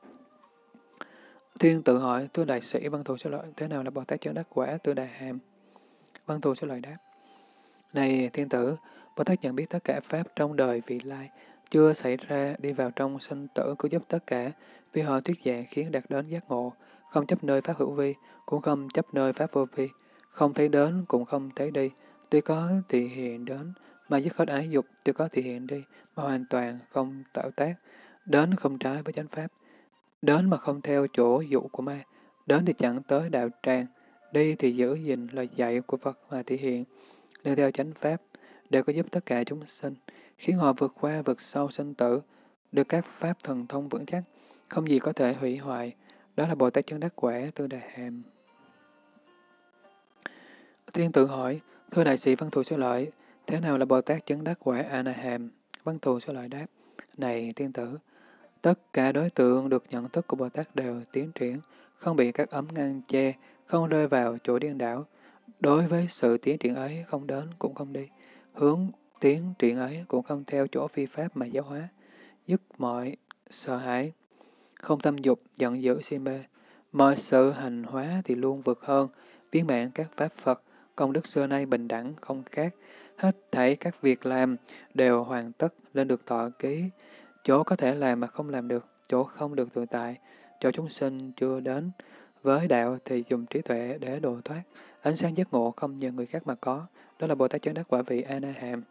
Thiên tự hỏi, thưa đại sĩ Văn Thù Sư Lợi, thế nào là Bồ Tát chứng đắc quả Tu Đà Hàm? Văn Thù Sư Lợi đáp, này thiên tử, Bồ Tát nhận biết tất cả Pháp trong đời vị lai, chưa xảy ra đi vào trong sinh tử cứu giúp tất cả, vì họ thuyết giảng khiến đạt đến giác ngộ, không chấp nơi Pháp hữu vi, cũng không chấp nơi Pháp vô vi, không thấy đến cũng không thấy đi, tuy có thị hiện đến, mà dứt hết ái dục, tuy có thị hiện đi, mà hoàn toàn không tạo tác, đến không trái với chánh Pháp, đến mà không theo chỗ dụ của ma, đến thì chẳng tới đạo tràng, đi thì giữ gìn lời dạy của Phật mà thể hiện, nương theo chánh Pháp, đều có giúp tất cả chúng sinh, khiến họ vượt qua vực sâu sinh tử, được các Pháp thần thông vững chắc, không gì có thể hủy hoại. Đó là Bồ Tát chứng đắc quả Tu Đà Hàm. Thiên tự hỏi, thưa đại sĩ Văn Thù Sư Lợi, thế nào là Bồ Tát chứng đắc quả A Na Hàm? Văn Thù Sư Lợi đáp, này thiên tử, tất cả đối tượng được nhận thức của Bồ Tát đều tiến triển, không bị các ấm ngăn che, không rơi vào chỗ điên đảo. Đối với sự tiến triển ấy không đến cũng không đi, hướng tiến triển ấy cũng không theo chỗ phi pháp mà giáo hóa, dứt mọi sợ hãi, không tâm dục, giận dữ si mê. Mọi sự hành hóa thì luôn vượt hơn, viên mãn các pháp Phật, công đức xưa nay bình đẳng không khác, hết thảy các việc làm đều hoàn tất lên được thọ ký, chỗ có thể làm mà không làm được, chỗ không được tự tại, chỗ chúng sinh chưa đến. Với đạo thì dùng trí tuệ để độ thoát, ánh sáng giác ngộ không nhờ người khác mà có, đó là Bồ Tát chứng đắc quả vị A Na Hàm.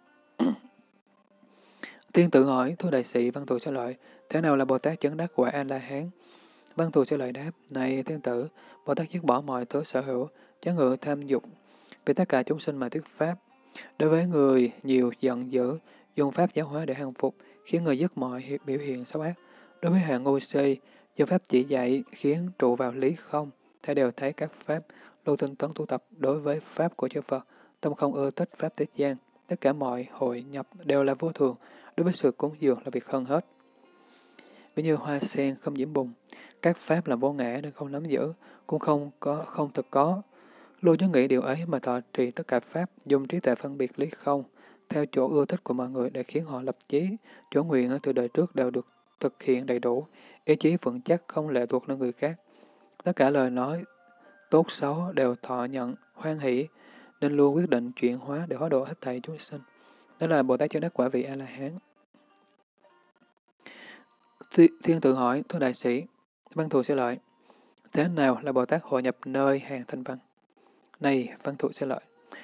Tiên tự hỏi, thưa đại sĩ Văn Thù Sư Lợi, thế nào là Bồ Tát chứng đắc quả A La Hán? Văn thù sẽ lời đáp, này thiên tử, Bồ Tát dứt bỏ mọi thứ sở hữu, chán ngự tham dục, vì tất cả chúng sinh mà thuyết pháp. Đối với người nhiều giận dữ, dùng pháp giáo hóa để hàng phục, khiến người dứt mọi hi- biểu hiện xấu ác. Đối với hạng ngu si, dùng pháp chỉ dạy, khiến trụ vào lý không, thể đều thấy các pháp, lưu tinh tấn tu tập đối với pháp của chư Phật, tâm không ưa thích pháp thế gian. Tất cả mọi hội nhập đều là vô thường, đối với sự cúng dường là việc hơn hết. Ví như hoa sen không nhiễm bùn, các pháp là vô ngã nên không nắm giữ, cũng không có không thực có. Lưu nhớ nghĩ điều ấy mà thọ trì tất cả pháp, dùng trí tuệ phân biệt lý không, theo chỗ ưa thích của mọi người để khiến họ lập chí, chỗ nguyện ở từ đời trước đều được thực hiện đầy đủ, ý chí vững chắc không lệ thuộc lên người khác. Tất cả lời nói tốt xấu đều thọ nhận, hoan hỷ, nên luôn quyết định chuyển hóa để hóa độ hết thảy chúng sinh. Đó là Bồ Tát cho đắc quả vị A-la-hán. Thi, Thiên tự hỏi, thưa đại sĩ, Văn thù sẽ lợi, thế nào là Bồ Tát hội nhập nơi hàng thanh văn? Này, Văn thù sẽ lợi.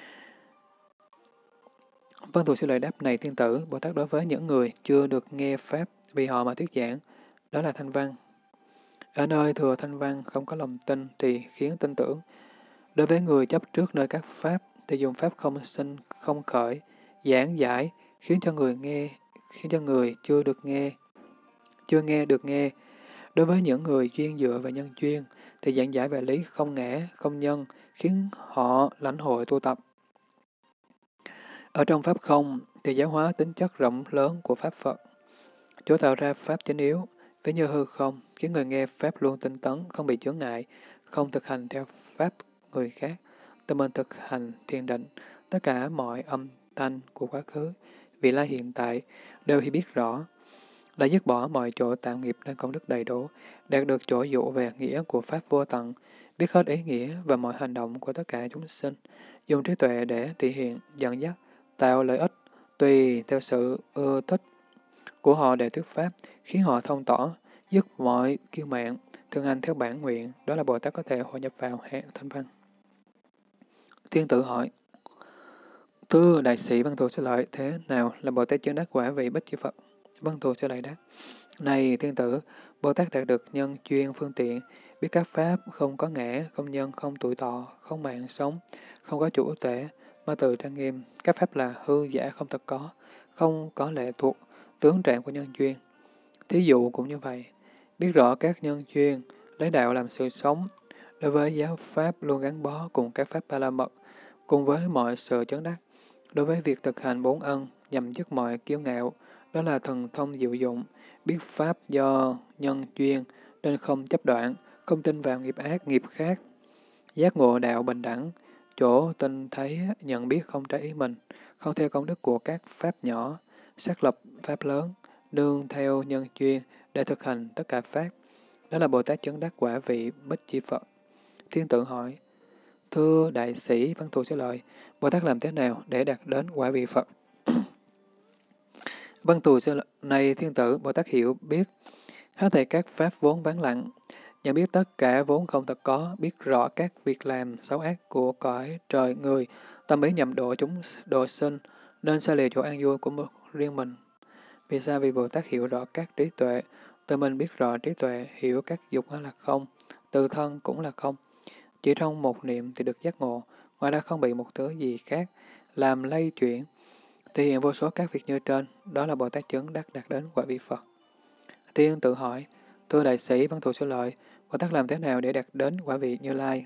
Văn thù sẽ lợi đáp, này thiên tử, Bồ Tát đối với những người chưa được nghe Pháp vì họ mà thuyết giảng, đó là thanh văn. Ở nơi thừa thanh văn không có lòng tin thì khiến tin tưởng. Đối với người chấp trước nơi các Pháp thì dùng Pháp không sinh, không khởi, giảng giải, khiến cho người nghe, khiến cho người chưa được nghe, chưa nghe được nghe. Đối với những người duyên dựa về nhân duyên, thì giảng giải về lý không ngã, không nhân, khiến họ lãnh hội tu tập. Ở trong Pháp không, thì giáo hóa tính chất rộng lớn của Pháp Phật. Chỗ tạo ra Pháp chính yếu, ví như hư không, khiến người nghe Pháp luôn tinh tấn, không bị chướng ngại, không thực hành theo Pháp người khác, tự mình thực hành thiền định, tất cả mọi âm thanh của quá khứ, vị lai hiện tại, đều hiểu biết rõ, đã dứt bỏ mọi chỗ tạo nghiệp nên công đức đầy đủ, đạt được chỗ dụ về nghĩa của Pháp vô tận, biết hết ý nghĩa và mọi hành động của tất cả chúng sinh, dùng trí tuệ để thể hiện, dẫn dắt, tạo lợi ích, tùy theo sự ưa thích của họ để thuyết Pháp, khiến họ thông tỏ, dứt mọi kiêu mạn, thường hành theo bản nguyện, đó là Bồ Tát có thể hội nhập vào hạng thanh văn. Thiên tử hỏi, thưa đại sĩ Văn thù sẽ lợi, thế nào là Bồ Tát chứng đắc quả vị Bích Chi Phật? Văn thù sẽ lợi đáp, này thiên tử, Bồ Tát đạt được nhân chuyên phương tiện, biết các pháp không có ngã, không nhân, không tuổi thọ, không mạng sống, không có chủ tể, ma từ trang nghiêm, các pháp là hư giả không thật có, không có lệ thuộc, tướng trạng của nhân duyên. Thí dụ cũng như vậy, biết rõ các nhân duyên, lấy đạo làm sự sống, đối với giáo pháp luôn gắn bó cùng các pháp ba la mật, cùng với mọi sự chấn đắc, đối với việc thực hành bốn ân, nhằm dứt mọi kiêu ngạo, đó là thần thông diệu dụng, biết pháp do nhân duyên, nên không chấp đoạn, không tin vào nghiệp ác, nghiệp khác, giác ngộ đạo bình đẳng, chỗ tin thấy, nhận biết không trái ý mình, không theo công đức của các pháp nhỏ, xác lập pháp lớn, nương theo nhân duyên để thực hành tất cả pháp. Đó là Bồ Tát chứng đắc quả vị Bích Chi Phật. Thiên tử hỏi, thưa đại sĩ Văn thù sẽ lợi, Bồ Tát làm thế nào để đạt đến quả vị Phật? Văn thù sẽ lợi, này thiên tử, Bồ Tát hiểu biết hết thảy các pháp vốn vắng lặng, nhận biết tất cả vốn không thật có, biết rõ các việc làm xấu ác của cõi trời người, tâm ý nhằm độ chúng độ sinh, nên xa lìa chỗ an vui của một riêng mình. Vì sao? Vì Bồ Tát hiểu rõ các trí tuệ, tự mình biết rõ trí tuệ, hiểu các dục là không, tự thân cũng là không. Chỉ trong một niệm thì được giác ngộ, ngoài ra không bị một thứ gì khác làm lay chuyển, thể hiện vô số các việc như trên, đó là Bồ Tát chứng đắc đạt đến quả vị Phật. Tiên tự hỏi, thưa đại sĩ Văn thù sẽ lợi, Bồ Tát làm thế nào để đạt đến quả vị Như Lai?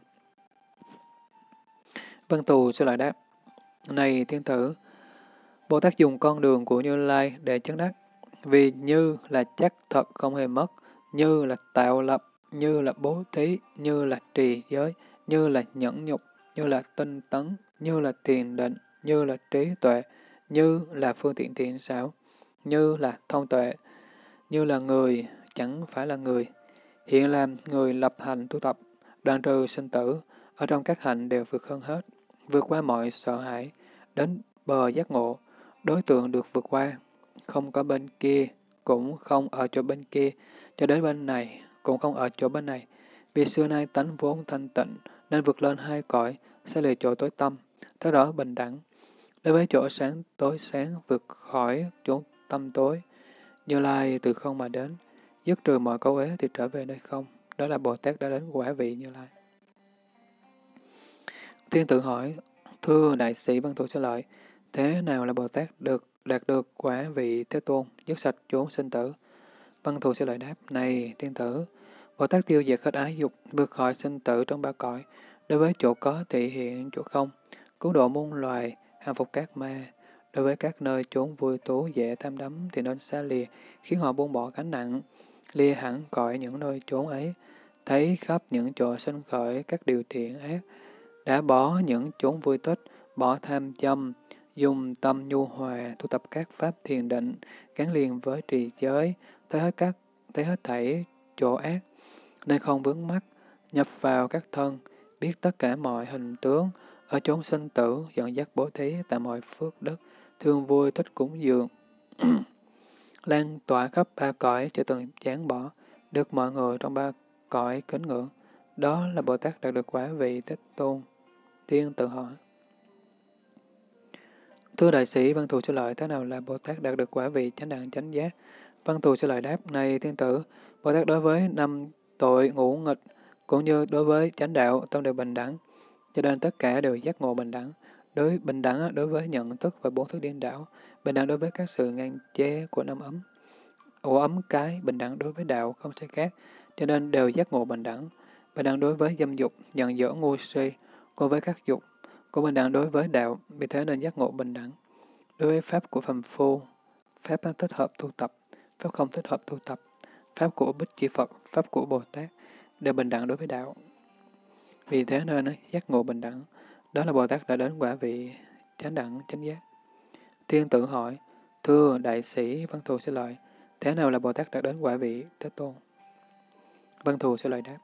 Văn thù sẽ lợi đáp, này thiên tử, Bồ Tát dùng con đường của Như Lai để chứng đắc, vì như là chắc thật không hề mất, như là tạo lập, như là bố thí, như là trì giới, như là nhẫn nhục, như là tinh tấn, như là thiền định, như là trí tuệ, như là phương tiện thiện xảo, như là thông tuệ, như là người, chẳng phải là người. Hiện làm người lập hành tu tập, đoạn trừ sinh tử, ở trong các hạnh đều vượt hơn hết, vượt qua mọi sợ hãi, đến bờ giác ngộ, đối tượng được vượt qua, không có bên kia, cũng không ở chỗ bên kia, cho đến bên này, cũng không ở chỗ bên này. Vì xưa nay tánh vốn thanh tịnh, nên vượt lên hai cõi, sẽ lìa chỗ tối tâm, tới đó bình đẳng. Đối với chỗ sáng tối sáng, vượt khỏi chỗ tâm tối, Như Lai từ không mà đến, dứt trừ mọi cấu uế thì trở về nơi không. đó là Bồ Tát đã đến quả vị Như Lai. Thiên tử hỏi, thưa đại sĩ Văn Thù Sư Lợi, thế nào là Bồ Tát được đạt được quả vị Thế Tôn, dứt sạch chốn sinh tử? Văn Thù Sư Lợi đáp, này thiên tử, Bồ Tát tiêu diệt hết ái dục, vượt khỏi sinh tử trong ba cõi, đối với chỗ có thị hiện chỗ không, cứu độ muôn loài, hàng phục các ma. Đối với các nơi chốn vui tú dễ tham đắm thì nên xa lìa, khiến họ buông bỏ gánh nặng, lìa hẳn cõi những nơi chốn ấy, thấy khắp những chỗ sinh khởi các điều thiện ác, đã bỏ những chốn vui thích, bỏ tham châm, dùng tâm nhu hòa, tu tập các pháp thiền định, gắn liền với trì giới, thấy hết các thấy hết thảy chỗ ác, nên không vướng mắc, nhập vào các thân, biết tất cả mọi hình tướng, ở chốn sinh tử, dẫn dắt bố thí tại mọi phước đức, thương vui thích cúng dường, lan tỏa khắp ba cõi chưa từng chán bỏ, được mọi người trong ba cõi kính ngưỡng. Đó là Bồ Tát đạt được quả vị Thế Tôn. Thiên tự hỏi. Thưa đại sĩ, Văn Thù Sư Lợi, thế nào là Bồ Tát đạt được quả vị chánh đẳng chánh giác? Văn Thù Sư Lợi đáp, này thiên tử, Bồ Tát đối với năm tội ngũ nghịch, cũng như đối với chánh đạo, tâm đều bình đẳng, cho nên tất cả đều giác ngộ bình đẳng. Đối bình đẳng đối với nhận thức và bốn thứ điên đảo, bình đẳng đối với các sự ngăn che của năm ấm, ổ ấm cái, bình đẳng đối với đạo không sai khác, cho nên đều giác ngộ bình đẳng. Bình đẳng đối với dâm dục, giận dữ ngu si, cùng với các dục, cũng bình đẳng đối với đạo, vì thế nên giác ngộ bình đẳng. Đối với pháp của phàm phu, pháp thích hợp tu tập, pháp không thích hợp tu tập, pháp của Bích Chi Phật, pháp của Bồ Tát, đều bình đẳng đối với đạo. Vì thế nên giác ngộ bình đẳng, đó là Bồ Tát đã đến quả vị chánh đẳng chánh giác. Thiên tử hỏi, thưa đại sĩ Văn Thù Sư Lợi, thế nào là Bồ Tát đã đến quả vị Thế Tôn? Văn Thù Sư Lợi đáp,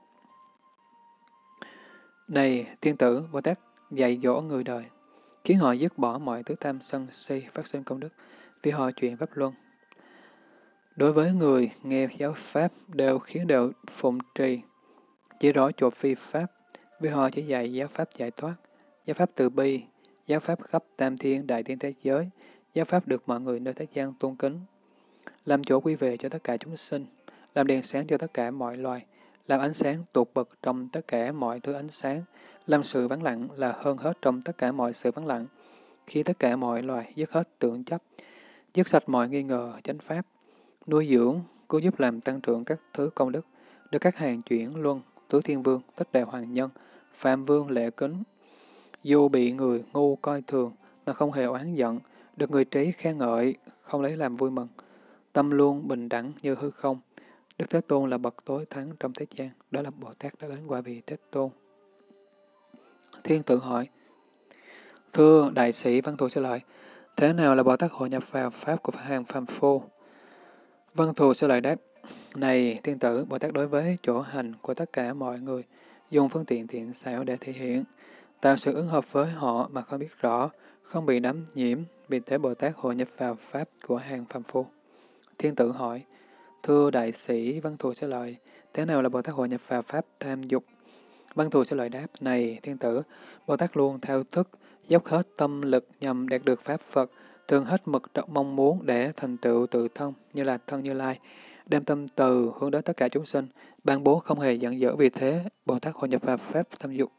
này thiên tử, Bồ Tát dạy dỗ người đời, khiến họ dứt bỏ mọi thứ tham sân si, phát sinh công đức, vì họ chuyện pháp luân. Đối với người nghe giáo pháp đều khiến đều phụng trì, chỉ rõ chỗ phi pháp, vì họ chỉ dạy giáo pháp giải thoát, giáo pháp từ bi, giáo pháp khắp tam thiên đại thiên thế giới, giáo pháp được mọi người nơi thế gian tôn kính, làm chỗ quy về cho tất cả chúng sinh, làm đèn sáng cho tất cả mọi loài, làm ánh sáng tột bậc trong tất cả mọi thứ ánh sáng, làm sự vắng lặng là hơn hết trong tất cả mọi sự vắng lặng, khi tất cả mọi loài dứt hết tưởng chấp, dứt sạch mọi nghi ngờ chánh pháp, nuôi dưỡng, cứu giúp làm tăng trưởng các thứ công đức, được các hàng chuyển luân, tứ thiên vương, tất đại hoàng nhân, phạm vương lễ kính. Dù bị người ngu coi thường mà không hề oán giận, được người trí khen ngợi, không lấy làm vui mừng. Tâm luôn bình đẳng như hư không. Đức Thế Tôn là bậc tối thắng trong thế gian, đó là Bồ Tát đã đến quả vị Thế Tôn. Thiên tử hỏi, thưa đại sĩ Văn Thù Sư Lợi, thế nào là Bồ Tát hội nhập vào pháp của hàng phàm phu? Văn Thù Sư Lợi đáp, này thiên tử, Bồ Tát đối với chỗ hành của tất cả mọi người, dùng phương tiện thiện xảo để thể hiện, tạo sự ứng hợp với họ mà không biết rõ, không bị đắm nhiễm, vì thế Bồ Tát hội nhập vào pháp của hàng phàm phu. Thiên tử hỏi, thưa đại sĩ Văn Thù Sư Lợi, thế nào là Bồ Tát hội nhập vào pháp tham dục? Văn Thù Sư Lợi đáp, này thiên tử, Bồ Tát luôn thao thức, dốc hết tâm lực nhằm đạt được pháp Phật, thường hết mực trọng mong muốn để thành tựu tự thân, như là thân Như Lai, đem tâm từ hướng đến tất cả chúng sinh, ban bố không hề giận dữ, vì thế Bồ Tát hội nhập vào pháp tham dục.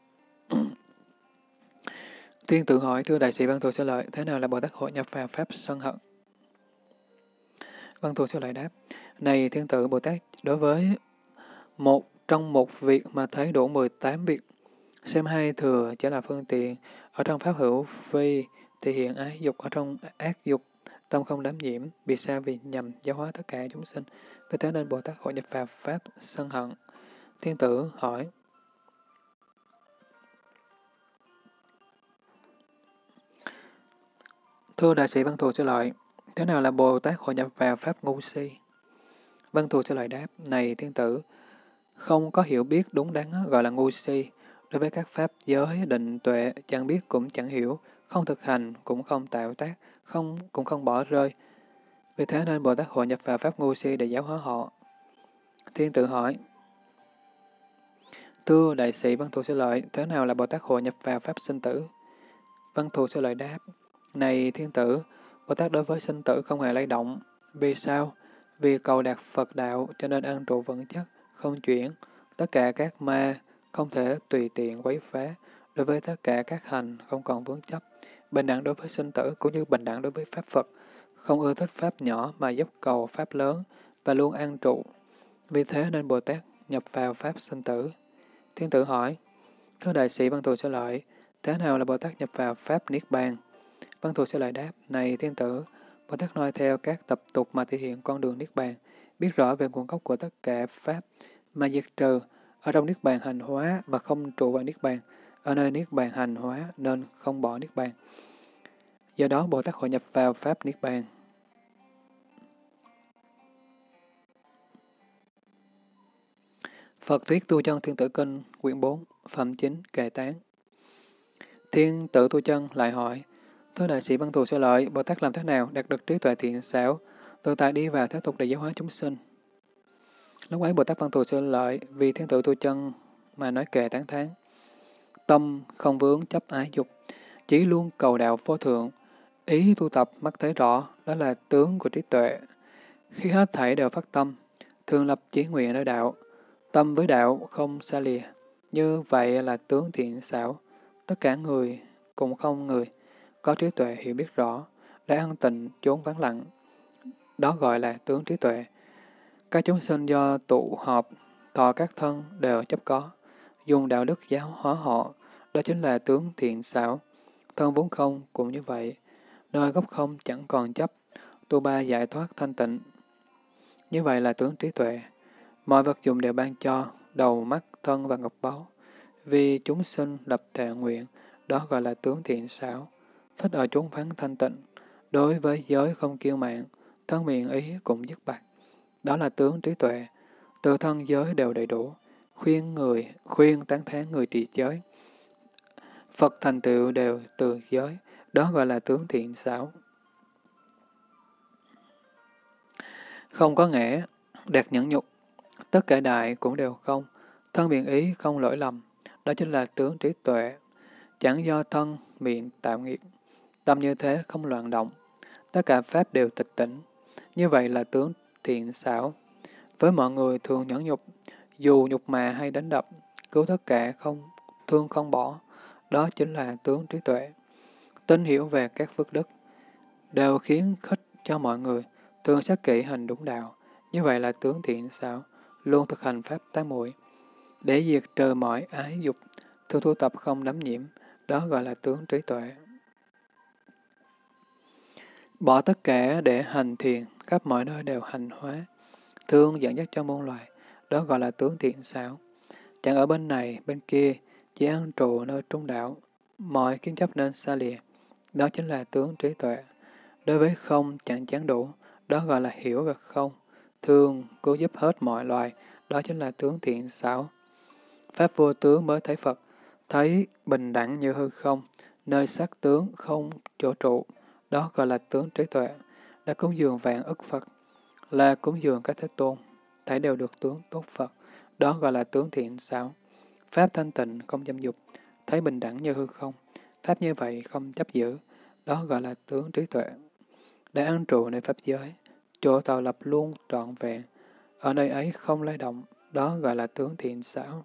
Thiên tử hỏi, thưa đại sĩ Văn Thù Sư Lợi, thế nào là Bồ Tát hội nhập vào pháp sân hận? Văn Thù Sư Lợi đáp, này thiên tử, Bồ Tát đối với một trong một việc mà thấy đủ mười tám việc, xem hai thừa chỉ là phương tiện, ở trong pháp hữu vi thì hiện ái dục, ở trong ác dục, tâm không đắm nhiễm, vì sao? Vì nhằm giáo hóa tất cả chúng sinh, vì thế nên Bồ Tát hội nhập vào pháp sân hận. Thiên tử hỏi, thưa đại sĩ Văn Thù Sư Lợi, thế nào là Bồ Tát hội nhập vào pháp ngu si? Văn Thù Sư Lợi đáp, này thiên tử, không có hiểu biết đúng đắn gọi là ngu si. Đối với các pháp giới, định, tuệ, chẳng biết cũng chẳng hiểu, không thực hành cũng không tạo tác, không cũng không bỏ rơi. Vì thế nên Bồ Tát hội nhập vào pháp ngu si để giáo hóa họ. Thiên tử hỏi, thưa đại sĩ Văn Thù Sư Lợi, thế nào là Bồ Tát hội nhập vào pháp sinh tử? Văn Thù Sư Lợi đáp, này thiên tử, Bồ Tát đối với sinh tử không hề lay động. Vì sao? Vì cầu đạt Phật đạo cho nên an trụ vững chắc, không chuyển, tất cả các ma không thể tùy tiện quấy phá, đối với tất cả các hành không còn vướng chấp, bình đẳng đối với sinh tử cũng như bình đẳng đối với pháp Phật, không ưa thích pháp nhỏ mà dốc cầu pháp lớn và luôn an trụ. Vì thế nên Bồ Tát nhập vào pháp sinh tử. Thiên tử hỏi, thưa đại sĩ Văn Thù Sư Lợi, thế nào là Bồ Tát nhập vào pháp Niết Bàn? Văn Thù Sư Lợi đáp, này thiên tử, Bồ Tát noi theo các tập tục mà thể hiện con đường Niết Bàn, biết rõ về nguồn gốc của tất cả pháp mà diệt trừ, ở trong Niết Bàn hành hóa mà không trụ vào Niết Bàn, ở nơi Niết Bàn hành hóa nên không bỏ Niết Bàn. Do đó Bồ Tát hội nhập vào pháp Niết Bàn. Phật Thuyết Tu Chân Thiên Tử Kinh, quyển bốn, phẩm chín, kệ tán. Thiên tử Tu Chân lại hỏi, thưa đại sĩ Văn Thù Sư Lợi, Bồ Tát làm thế nào đạt được trí tuệ thiện xảo, tự tại đi vào thế tục để giáo hóa chúng sinh? Lúc ấy Bồ Tát Văn Thù Sư Lợi vì thiên tử Tu Chân mà nói kệ tán thán. Tâm không vướng chấp ái dục, chỉ luôn cầu đạo vô thượng, ý tu tập mắt thấy rõ, đó là tướng của trí tuệ. Khi hết thảy đều phát tâm, thường lập chí nguyện nơi đạo, tâm với đạo không xa lìa, như vậy là tướng thiện xảo. Tất cả người cũng không người, có trí tuệ hiểu biết rõ, để an tịnh chốn vắng lặng, đó gọi là tướng trí tuệ. Các chúng sinh do tụ họp, thọ các thân đều chấp có, dùng đạo đức giáo hóa họ, đó chính là tướng thiện xảo. Thân vốn không cũng như vậy, nơi gốc không chẳng còn chấp, tu ba giải thoát thanh tịnh. Như vậy là tướng trí tuệ. Mọi vật dụng đều ban cho, đầu, mắt, thân và ngọc báu. Vì chúng sinh lập thệ nguyện, đó gọi là tướng thiện xảo. Thích ở chốn vắng thanh tịnh, đối với giới không kiêu mạn, thân miệng ý cũng dứt bạc. Đó là tướng trí tuệ. Từ thân giới đều đầy đủ, khuyên người, khuyên tán thán người trì giới. Phật thành tựu đều từ giới, đó gọi là tướng thiện xảo. Không có ngã, đạt nhẫn nhục, tất cả đại cũng đều không, thân miệng ý không lỗi lầm, đó chính là tướng trí tuệ. Chẳng do thân, miệng tạo nghiệp, tâm như thế không loạn động, tất cả pháp đều tịch tỉnh, như vậy là tướng thiện xảo. Với mọi người thường nhẫn nhục, dù nhục mà hay đánh đập, cứu tất cả không thương không bỏ, đó chính là tướng trí tuệ. Tin hiểu về các phước đức, đều khiến khích cho mọi người, thường sát kỹ hành đúng đạo, như vậy là tướng thiện xảo, luôn thực hành pháp tám muội để diệt trừ mọi ái dục, thường tu tập không đắm nhiễm, đó gọi là tướng trí tuệ. Bỏ tất cả để hành thiền, khắp mọi nơi đều hành hóa, thương dẫn dắt cho muôn loài, đó gọi là tướng thiện xảo. Chẳng ở bên này, bên kia, chỉ an trụ nơi trung đạo, mọi kiến chấp nên xa lìa, đó chính là tướng trí tuệ. Đối với không chẳng chán đủ, đó gọi là hiểu về không, thương, cứu giúp hết mọi loài, đó chính là tướng thiện xảo. Pháp vô tướng mới thấy Phật, thấy bình đẳng như hư không, nơi sắc tướng không chỗ trụ, đó gọi là tướng trí tuệ. Đã cúng dường vạn ức Phật, là cúng dường các thế tôn, thấy đều được tướng tốt Phật, đó gọi là tướng thiện xảo. Pháp thanh tịnh không dâm dục, thấy bình đẳng như hư không, pháp như vậy không chấp giữ, đó gọi là tướng trí tuệ. Đã an trụ nơi pháp giới, chỗ tạo lập luôn trọn vẹn, ở nơi ấy không lay động, đó gọi là tướng thiện xảo.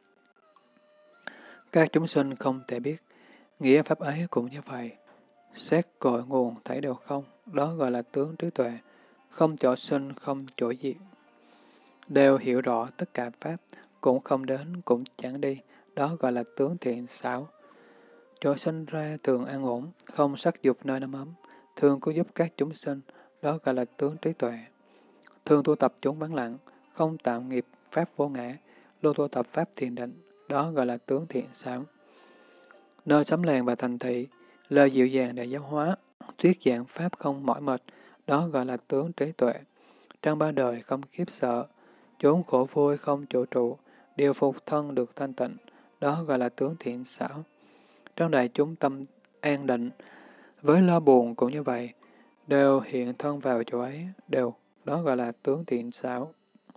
Các chúng sinh không thể biết, nghĩa pháp ấy cũng như vậy. Xét cội nguồn thấy đều không, đó gọi là tướng trí tuệ, không chỗ sinh, không chỗ diệt. Đều hiểu rõ tất cả pháp, cũng không đến, cũng chẳng đi, đó gọi là tướng thiện xảo. Chỗ sinh ra thường an ổn, không sắc dục nơi nắm ấm, thường cứu giúp các chúng sinh, đó gọi là tướng trí tuệ. Thường tu tập chốn vắng lặng, không tạo nghiệp pháp vô ngã, luôn tu tập pháp thiền định, đó gọi là tướng thiện xảo. Nơi xóm làng và thành thị, lời dịu dàng để giáo hóa, thuyết giảng pháp không mỏi mệt, đó gọi là tướng trí tuệ. Trong ba đời không khiếp sợ, chốn khổ vui không chỗ trụ, điều phục thân được thanh tịnh, đó gọi là tướng thiện xảo. Trong đại chúng tâm an định, với lo buồn cũng như vậy, đều hiện thân vào chỗ ấy, đều, đó gọi là tướng thiện xảo.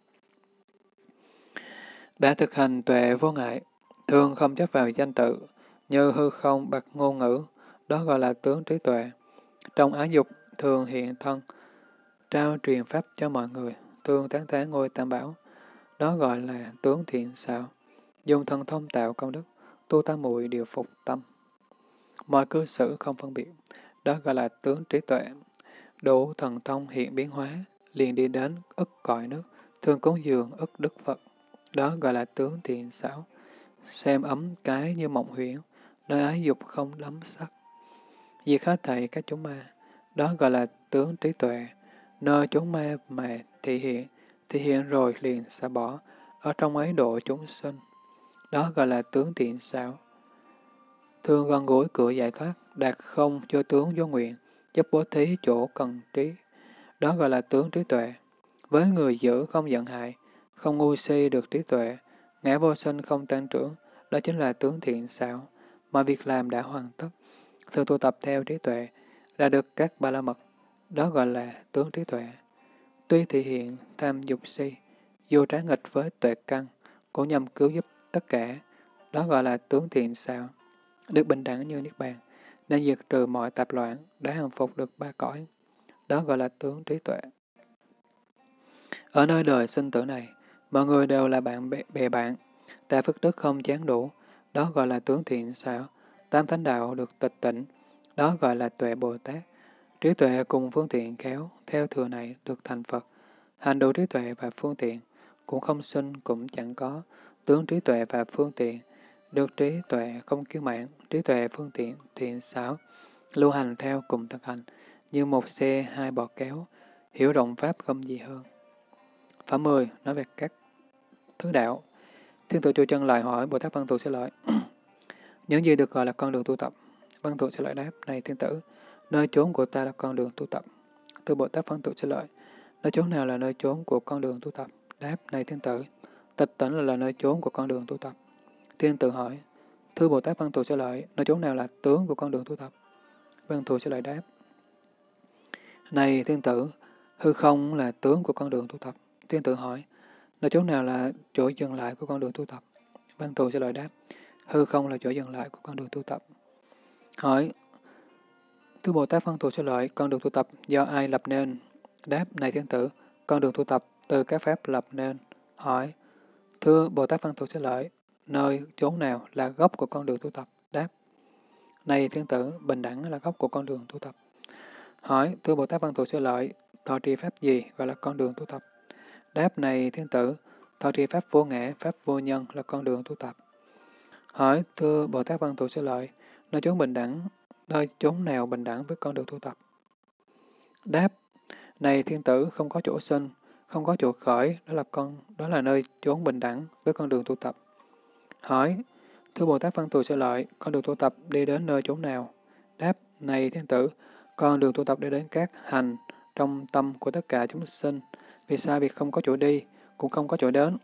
Đã thực hành tuệ vô ngại, thường không chấp vào danh tự, như hư không bạc ngôn ngữ, đó gọi là tướng trí tuệ. Trong ái dục, thường hiện thân, trao truyền pháp cho mọi người, thường tán tán ngôi tam bảo, đó gọi là tướng thiện xảo. Dùng thần thông tạo công đức, tu tam muội đều phục tâm. Mọi cư xử không phân biệt, đó gọi là tướng trí tuệ. Đủ thần thông hiện biến hóa, liền đi đến ức cõi nước, thường cúng dường ức đức Phật, đó gọi là tướng thiện xảo. Xem ấm cái như mộng huyễn, nơi ái dục không lắm sắc. Diệt hết thảy các chúng ma, đó gọi là tướng trí tuệ. Nơi chúng ma mà thị hiện, thị hiện rồi liền xả bỏ, ở trong ấy độ chúng sinh, đó gọi là tướng thiện xảo. Thường gần gũi cửa giải thoát, đạt không cho tướng vô nguyện, giúp bố thí chỗ cần trí, đó gọi là tướng trí tuệ. Với người giữ không giận hại, không ngu si được trí tuệ, ngã vô sinh không tăng trưởng, đó chính là tướng thiện xảo. Mọi việc làm đã hoàn tất, thường tu tập theo trí tuệ, đã được các ba la mật, đó gọi là tướng trí tuệ. Tuy thị hiện tham dục si, dù trái nghịch với tuệ căn, cũng nhằm cứu giúp tất cả, đó gọi là tướng thiện xảo. Được bình đẳng như Niết Bàn, nên diệt trừ mọi tạp loạn, đã hàng phục được ba cõi, đó gọi là tướng trí tuệ. Ở nơi đời sinh tử này, mọi người đều là bạn bè, bè bạn, ta phước đức không chán đủ, đó gọi là tướng thiện xảo. Tam thánh đạo được tịch tỉnh, đó gọi là tuệ Bồ Tát. Trí tuệ cùng phương tiện khéo, theo thừa này được thành Phật. Hành đủ trí tuệ và phương tiện, cũng không sinh cũng chẳng có. Tướng trí tuệ và phương tiện, được trí tuệ không kiêu mạn, trí tuệ phương tiện thiện xảo, lưu hành theo cùng thực hành, như một xe hai bò kéo, hiểu rộng pháp không gì hơn. Phẩm mười nói về các thứ đạo. Thiên tự Chùa Chân lại hỏi Bồ Tát Văn Thù Sư Lợi, những gì được gọi là con đường tu tập? Văn Thù Sư Lợi đáp, này thiên tử, nơi chốn của ta là con đường tu tập. Thưa Bồ Tát Văn Thù Sư Lợi, nơi chốn nào là nơi chốn của con đường tu tập? Đáp, này thiên tử, tịch tỉnh là, là nơi chốn của con đường tu tập. Thiên tử hỏi, thưa Bồ Tát Văn Thù Sư Lợi, nơi chốn nào là tướng của con đường tu tập? Văn Thù Sư Lợi đáp, này thiên tử, hư không là tướng của con đường tu tập. Thiên tử hỏi, nơi chốn nào là chỗ dừng lại của con đường tu tập? Văn Thù Sư Lợi đáp, hư không là chỗ dừng lại của con đường tu tập. Hỏi, thưa Bồ Tát Văn Thù Sư Lợi, con đường tu tập do ai lập nên? Đáp, này thiên tử, con đường tu tập từ các pháp lập nên. Hỏi, thưa Bồ Tát Văn Thù Sư Lợi, nơi chốn nào là gốc của con đường tu tập? Đáp, này thiên tử, bình đẳng là gốc của con đường tu tập. Hỏi, thưa Bồ Tát Văn Thù Sư Lợi, thọ trì pháp gì gọi là con đường tu tập? Đáp, này thiên tử, thọ trì pháp vô ngã, pháp vô nhân là con đường tu tập. Hỏi, thưa Bồ Tát Văn Thù Sư Lợi, nơi chốn bình đẳng, nơi chốn nào bình đẳng với con đường tu tập? Đáp, này thiên tử, không có chỗ sinh, không có chỗ khởi, đó là con, đó là nơi chốn bình đẳng với con đường tu tập. Hỏi, thưa Bồ Tát Văn Thù Sư Lợi, con đường tu tập đi đến nơi chốn nào? Đáp, này thiên tử, con đường tu tập đi đến các hành trong tâm của tất cả chúng sinh. Vì sao? Vì không có chỗ đi, cũng không có chỗ đến.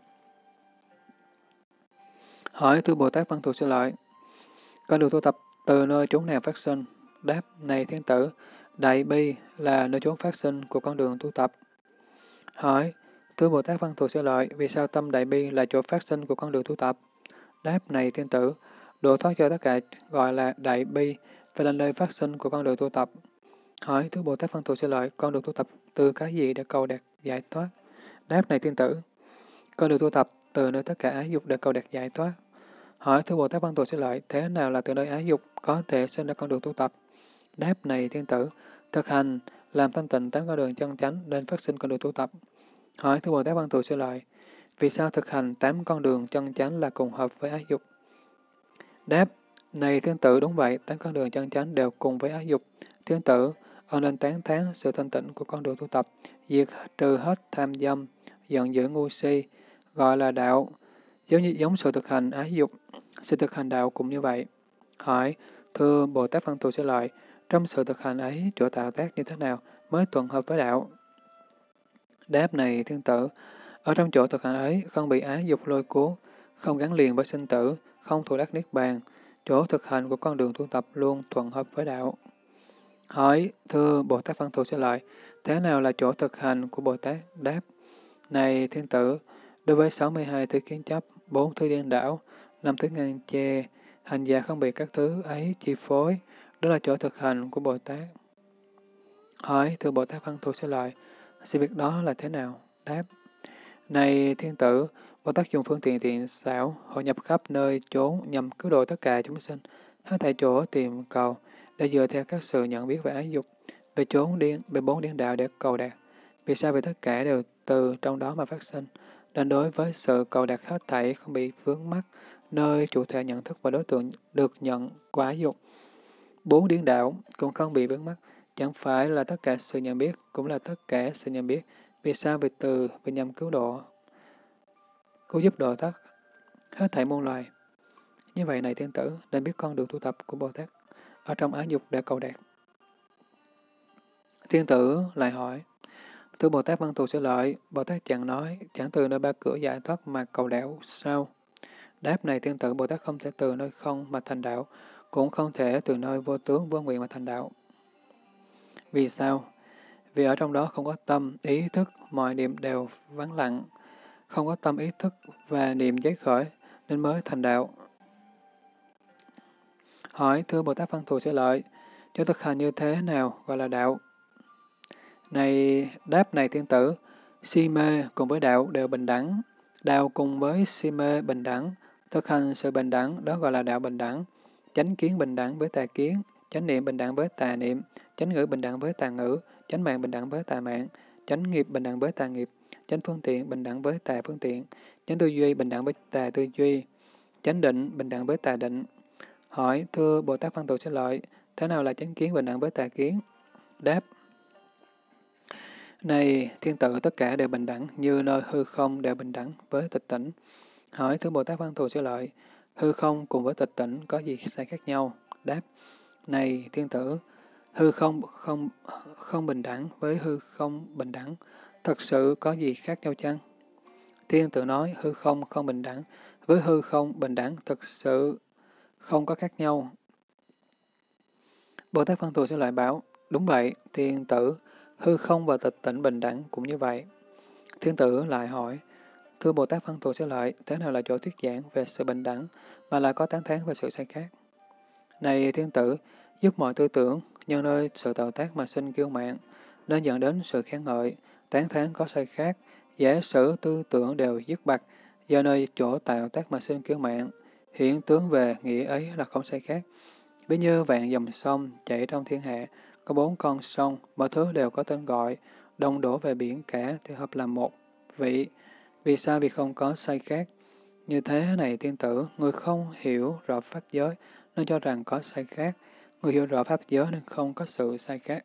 Hỏi, thưa Bồ Tát Văn Thù Sư Lợi, con đường tu tập từ nơi chốn nào phát sinh? Đáp, này thiên tử, Đại Bi là nơi chốn phát sinh của con đường tu tập. Hỏi, thưa Bồ Tát Văn Thù Sư Lợi, vì sao tâm Đại Bi là chỗ phát sinh của con đường tu tập? Đáp, này thiên tử, độ thoát cho tất cả gọi là Đại Bi, và là nơi phát sinh của con đường tu tập. Hỏi, thưa Bồ Tát Văn Thù Sư Lợi, con đường tu tập từ cái gì để cầu đạt giải thoát? Đáp, này thiên tử, con đường tu tập từ nơi tất cả ái dục để cầu đạt giải thoát. Hỏi, thưa Bồ Tát Văn Thù Sư Lợi, thế nào là từ nơi ái dục có thể sinh ra con đường tu tập? Đáp, này thiên tử, thực hành, làm thanh tịnh tám con đường chân chánh nên phát sinh con đường tu tập. Hỏi, thưa Bồ Tát Văn Thù Sư Lợi, vì sao thực hành tám con đường chân chánh là cùng hợp với ái dục? Đáp, này thiên tử, đúng vậy, tám con đường chân chánh đều cùng với ái dục. Thiên tử, ông nên tán thán sự thanh tịnh của con đường tu tập, diệt trừ hết tham dâm, giận dữ ngu si, gọi là đạo, giống như giống sự thực hành ái dục, sự thực hành đạo cũng như vậy. Hỏi, thưa Bồ Tát Văn Thù Sư Lợi, trong sự thực hành ấy, chỗ tạo tác như thế nào mới thuận hợp với đạo? Đáp, này thiên tử, ở trong chỗ thực hành ấy, không bị ái dục lôi cuốn, không gắn liền với sinh tử, không thù đắc niết bàn, chỗ thực hành của con đường tu tập luôn thuận hợp với đạo. Hỏi, thưa Bồ Tát Văn Thù Sư Lợi, thế nào là chỗ thực hành của Bồ Tát? Đáp, này thiên tử, đối với sáu mươi hai thứ kiến chấp, bốn thứ điên đảo, năm thứ ngăn che, hành giả không bị các thứ ấy chi phối, đó là chỗ thực hành của Bồ Tát. Hỏi, thưa Bồ Tát Văn Thù Sư Lợi, sự việc đó là thế nào? Đáp, này thiên tử, Bồ Tát dùng phương tiện thiện xảo, hội nhập khắp nơi chốn nhằm cứu độ tất cả chúng sinh, hết tại chỗ tìm cầu, để dựa theo các sự nhận biết về ái dục, về chốn điên, về bốn điên đạo để cầu đạt. Vì sao? Vì tất cả đều từ trong đó mà phát sinh, nên đối với sự cầu đạt hết thảy không bị vướng mắc nơi chủ thể nhận thức và đối tượng được nhận của ái dục. Bốn điên đạo cũng không bị vướng mắc, chẳng phải là tất cả sự nhận biết, cũng là tất cả sự nhận biết. Vì sao? Vì từ, vì nhằm cứu độ, cứu giúp độ tất hết thảy muôn loài. Như vậy này thiên tử, nên biết con đường tu tập của Bồ Tát ở trong ái dục để cầu đạt. Thiên tử lại hỏi, thưa Bồ Tát Văn Thù Sư Lợi, Bồ Tát chẳng nói, chẳng từ nơi ba cửa giải thoát mà cầu đạo sao? Đáp này thiên tử, Bồ Tát không thể từ nơi không mà thành đạo, cũng không thể từ nơi vô tướng vô nguyện mà thành đạo. Vì sao? Vì ở trong đó không có tâm, ý thức, mọi niệm đều vắng lặng, không có tâm ý thức và niệm giấy khởi, nên mới thành đạo. Hỏi, thưa Bồ Tát Văn Thù Sư Lợi, cho thực hành như thế nào gọi là đạo? Này, đáp này thiên tử, si mê cùng với đạo đều bình đẳng, đạo cùng với si mê bình đẳng, thực hành sự bình đẳng, đó gọi là đạo bình đẳng. Chánh kiến bình đẳng với tà kiến, chánh niệm bình đẳng với tà niệm, chánh ngữ bình đẳng với tà ngữ, chánh mạng bình đẳng với tà mạng, chánh nghiệp bình đẳng với tà nghiệp, chánh phương tiện bình đẳng với tà phương tiện, chánh tư duy bình đẳng với tà tư duy, chánh định bình đẳng với tà định. Hỏi, thưa Bồ Tát Văn Thù Sư Lợi, thế nào là chánh kiến bình đẳng với tà kiến? Đáp, này thiên tử, tất cả đều bình đẳng, như nơi hư không đều bình đẳng với tịch tỉnh. Hỏi, thưa Bồ Tát Văn Thù Sư Lợi, hư không cùng với tịch tỉnh có gì sai khác nhau? Đáp, này thiên tử, hư không không không bình đẳng với hư không bình đẳng, thật sự có gì khác nhau chăng? Thiên tử nói, hư không không bình đẳng với hư không bình đẳng, thật sự không có khác nhau. Bồ Tát Văn Thù Sư Lợi bảo, đúng vậy, thiên tử, hư không và tịch tỉnh bình đẳng cũng như vậy. Thiên tử lại hỏi, thưa Bồ Tát Văn Thù Sư Lợi, thế nào là chỗ thuyết giảng về sự bình đẳng mà lại có tán thán về sự sai khác? Này thiên tử, dứt mọi tư tưởng, nhân nơi sự tạo tác mà sinh kiêu mạn, nên dẫn đến sự khen ngợi, tán thán có sai khác, giả sử tư tưởng đều dứt bặt, do nơi chỗ tạo tác mà sinh kiêu mạn, hiện tướng về nghĩa ấy là không sai khác. Ví như vạn dòng sông chảy trong thiên hạ, có bốn con sông, mọi thứ đều có tên gọi, đồng đổ về biển cả thì hợp làm một vị. Vì sao? Vì không có sai khác. Như thế này tiên tử, người không hiểu rõ pháp giới nên cho rằng có sai khác, người hiểu rõ pháp giới nên không có sự sai khác.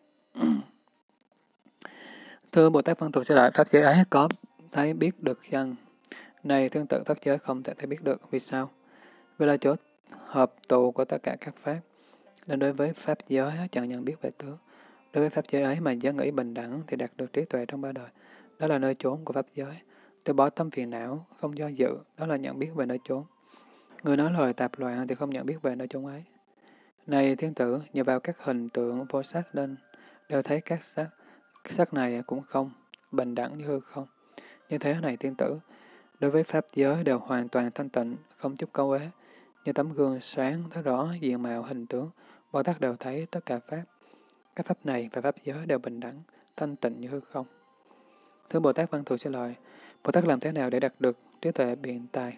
Thưa Bồ Tát Văn Thù Sư Lợi, pháp giới ấy có thấy biết được chăng? Này tương tự, pháp giới không thể thấy biết được. Vì sao? Vì là chỗ hợp tụ của tất cả các pháp, nên đối với pháp giới chẳng nhận biết về tướng. Đối với pháp giới ấy mà giới nghĩ bình đẳng thì đạt được trí tuệ trong ba đời. Đó là nơi chốn của pháp giới. Từ bỏ tâm phiền não, không do dự, đó là nhận biết về nơi chốn. Người nói lời tạp loạn thì không nhận biết về nơi chốn ấy. Này thiên tử, nhờ vào các hình tượng vô sắc nên đều thấy các sắc. Các sắc này cũng không, bình đẳng như hư không. Như thế này thiên tử, đối với pháp giới đều hoàn toàn thanh tịnh, không chút câu uế. Như tấm gương sáng thấy rõ diện mạo hình tướng, Bồ Tát đều thấy tất cả pháp. Các pháp này và pháp giới đều bình đẳng, thanh tịnh như hư không. Thưa Bồ Tát Văn Thù Sư Lợi, Bồ Tát làm thế nào để đạt được trí tuệ biện tài?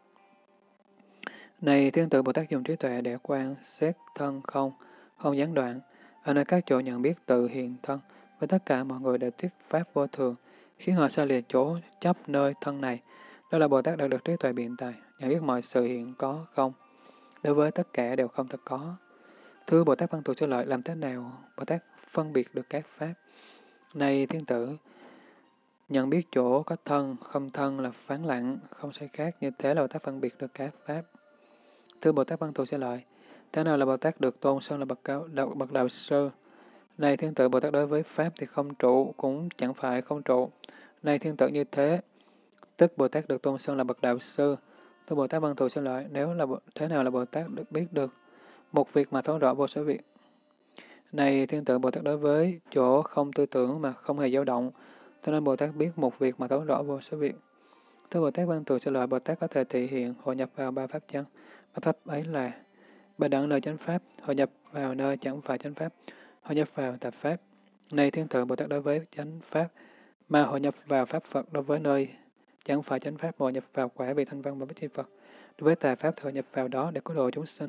Này thiên tử, Bồ Tát dùng trí tuệ để quan xét thân không, không gián đoạn, ở nơi các chỗ nhận biết tự hiện thân, với tất cả mọi người đều thuyết pháp vô thường, khiến họ xa lìa chỗ chấp nơi thân này. Đó là Bồ Tát đạt được trí tuệ biện tài, nhận biết mọi sự hiện có không, đối với tất cả đều không thật có. Thưa Bồ Tát Văn Thù Sư Lợi, làm thế nào Bồ Tát phân biệt được các pháp? Này thiên tử, nhận biết chỗ có thân, không thân là phán lặng, không sai khác, như thế là Bồ Tát phân biệt được các pháp. Thưa Bồ Tát Văn Thù Sư Lợi, thế nào là Bồ Tát được tôn xưng là bậc cao, đạo, bậc đạo sư? Này thiên tử, Bồ Tát đối với pháp thì không trụ, cũng chẳng phải không trụ. Này thiên tử, như thế, tức Bồ Tát được tôn xưng là bậc đạo sư. Thưa Bồ Tát Văn Thù Sư Lợi, nếu là thế nào là Bồ Tát được biết được một việc mà thấu rõ vô số việc? Này thiên tử, Bồ Tát đối với chỗ không tư tưởng mà không hề dao động, cho nên Bồ Tát biết một việc mà thấu rõ vô số việc. Thưa Bồ Tát Văn Thù Sư Lợi, Bồ Tát có thể thể hiện hội nhập vào ba pháp chăng? Ba pháp ấy là bình đẳng nơi chánh pháp, hội nhập vào nơi chẳng phải chánh pháp, hội nhập vào tạp pháp. Này thiên tử, Bồ Tát đối với chánh pháp mà hội nhập vào pháp Phật đối với nơi chẳng phải chánh pháp mộ nhập vào quả vị thanh văn và bích chi Phật. Đối với tà pháp thừa nhập vào đó để cứu độ chúng sinh.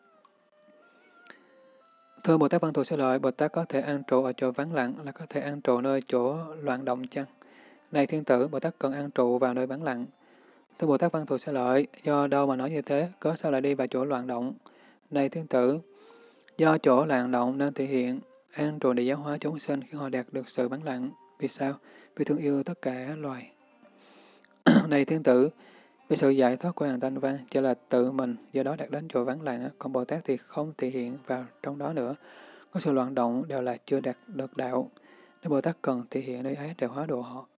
Thưa Bồ Tát Văn Thù Sư Lợi, Bồ Tát có thể an trụ ở chỗ vắng lặng là có thể an trụ nơi chỗ loạn động chăng? Này thiên tử, Bồ Tát cần an trụ vào nơi vắng lặng. Thưa Bồ Tát Văn Thù Sư Lợi, do đâu mà nói như thế, có sao lại đi vào chỗ loạn động? Này thiên tử, do chỗ loạn động nên thể hiện an trụ để giáo hóa chúng sinh khi họ đạt được sự vắng lặng. Vì sao? Vì thương yêu tất cả loài. Này thiên tử, vì sự giải thoát của hàng thanh văn chỉ là tự mình, do đó đạt đến chỗ vắng lặng, còn Bồ Tát thì không thể hiện vào trong đó nữa. Có sự loạn động đều là chưa đạt được đạo. Nếu Bồ Tát cần thể hiện nơi ấy để hóa độ họ.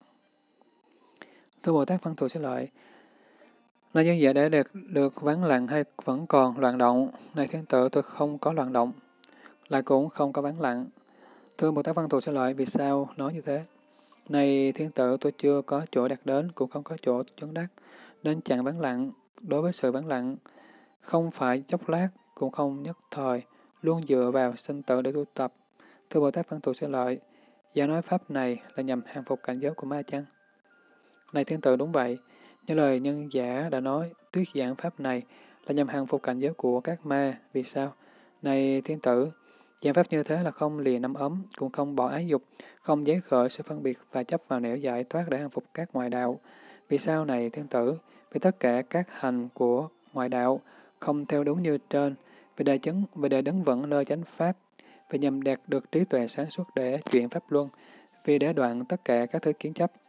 Thưa Bồ Tát Văn Thù Sư Lợi, nói như vậy để được, được vắng lặng hay vẫn còn loạn động? Này thiên tử, tôi không có loạn động, lại cũng không có vắng lặng. Thưa Bồ Tát Văn Thù Sư Lợi, vì sao nói như thế? Này thiên tử, tôi chưa có chỗ đạt đến, cũng không có chỗ chứng đắc, nên chẳng vắng lặng. Đối với sự vắng lặng, không phải chốc lát, cũng không nhất thời, luôn dựa vào sinh tử để tu tập. Thưa Bồ Tát Văn Thù Sư Lợi, giáo nói pháp này là nhằm hàng phục cảnh giới của ma chăng? Này thiên tử, đúng vậy. Như lời nhân giả đã nói, thuyết giảng pháp này là nhằm hàng phục cảnh giới của các ma. Vì sao? Này thiên tử, giảng pháp như thế là không lìa năm ấm, cũng không bỏ ái dục, không giấy khởi sự phân biệt và chấp vào nẻo giải thoát để hàng phục các ngoại đạo. Vì sao này thiên tử? Vì tất cả các hành của ngoại đạo không theo đúng như trên, vì để chứng, vì để đứng vững nơi chánh pháp, vì nhằm đạt được trí tuệ sáng suốt để chuyển pháp luân, vì để đoạn tất cả các thứ kiến chấp.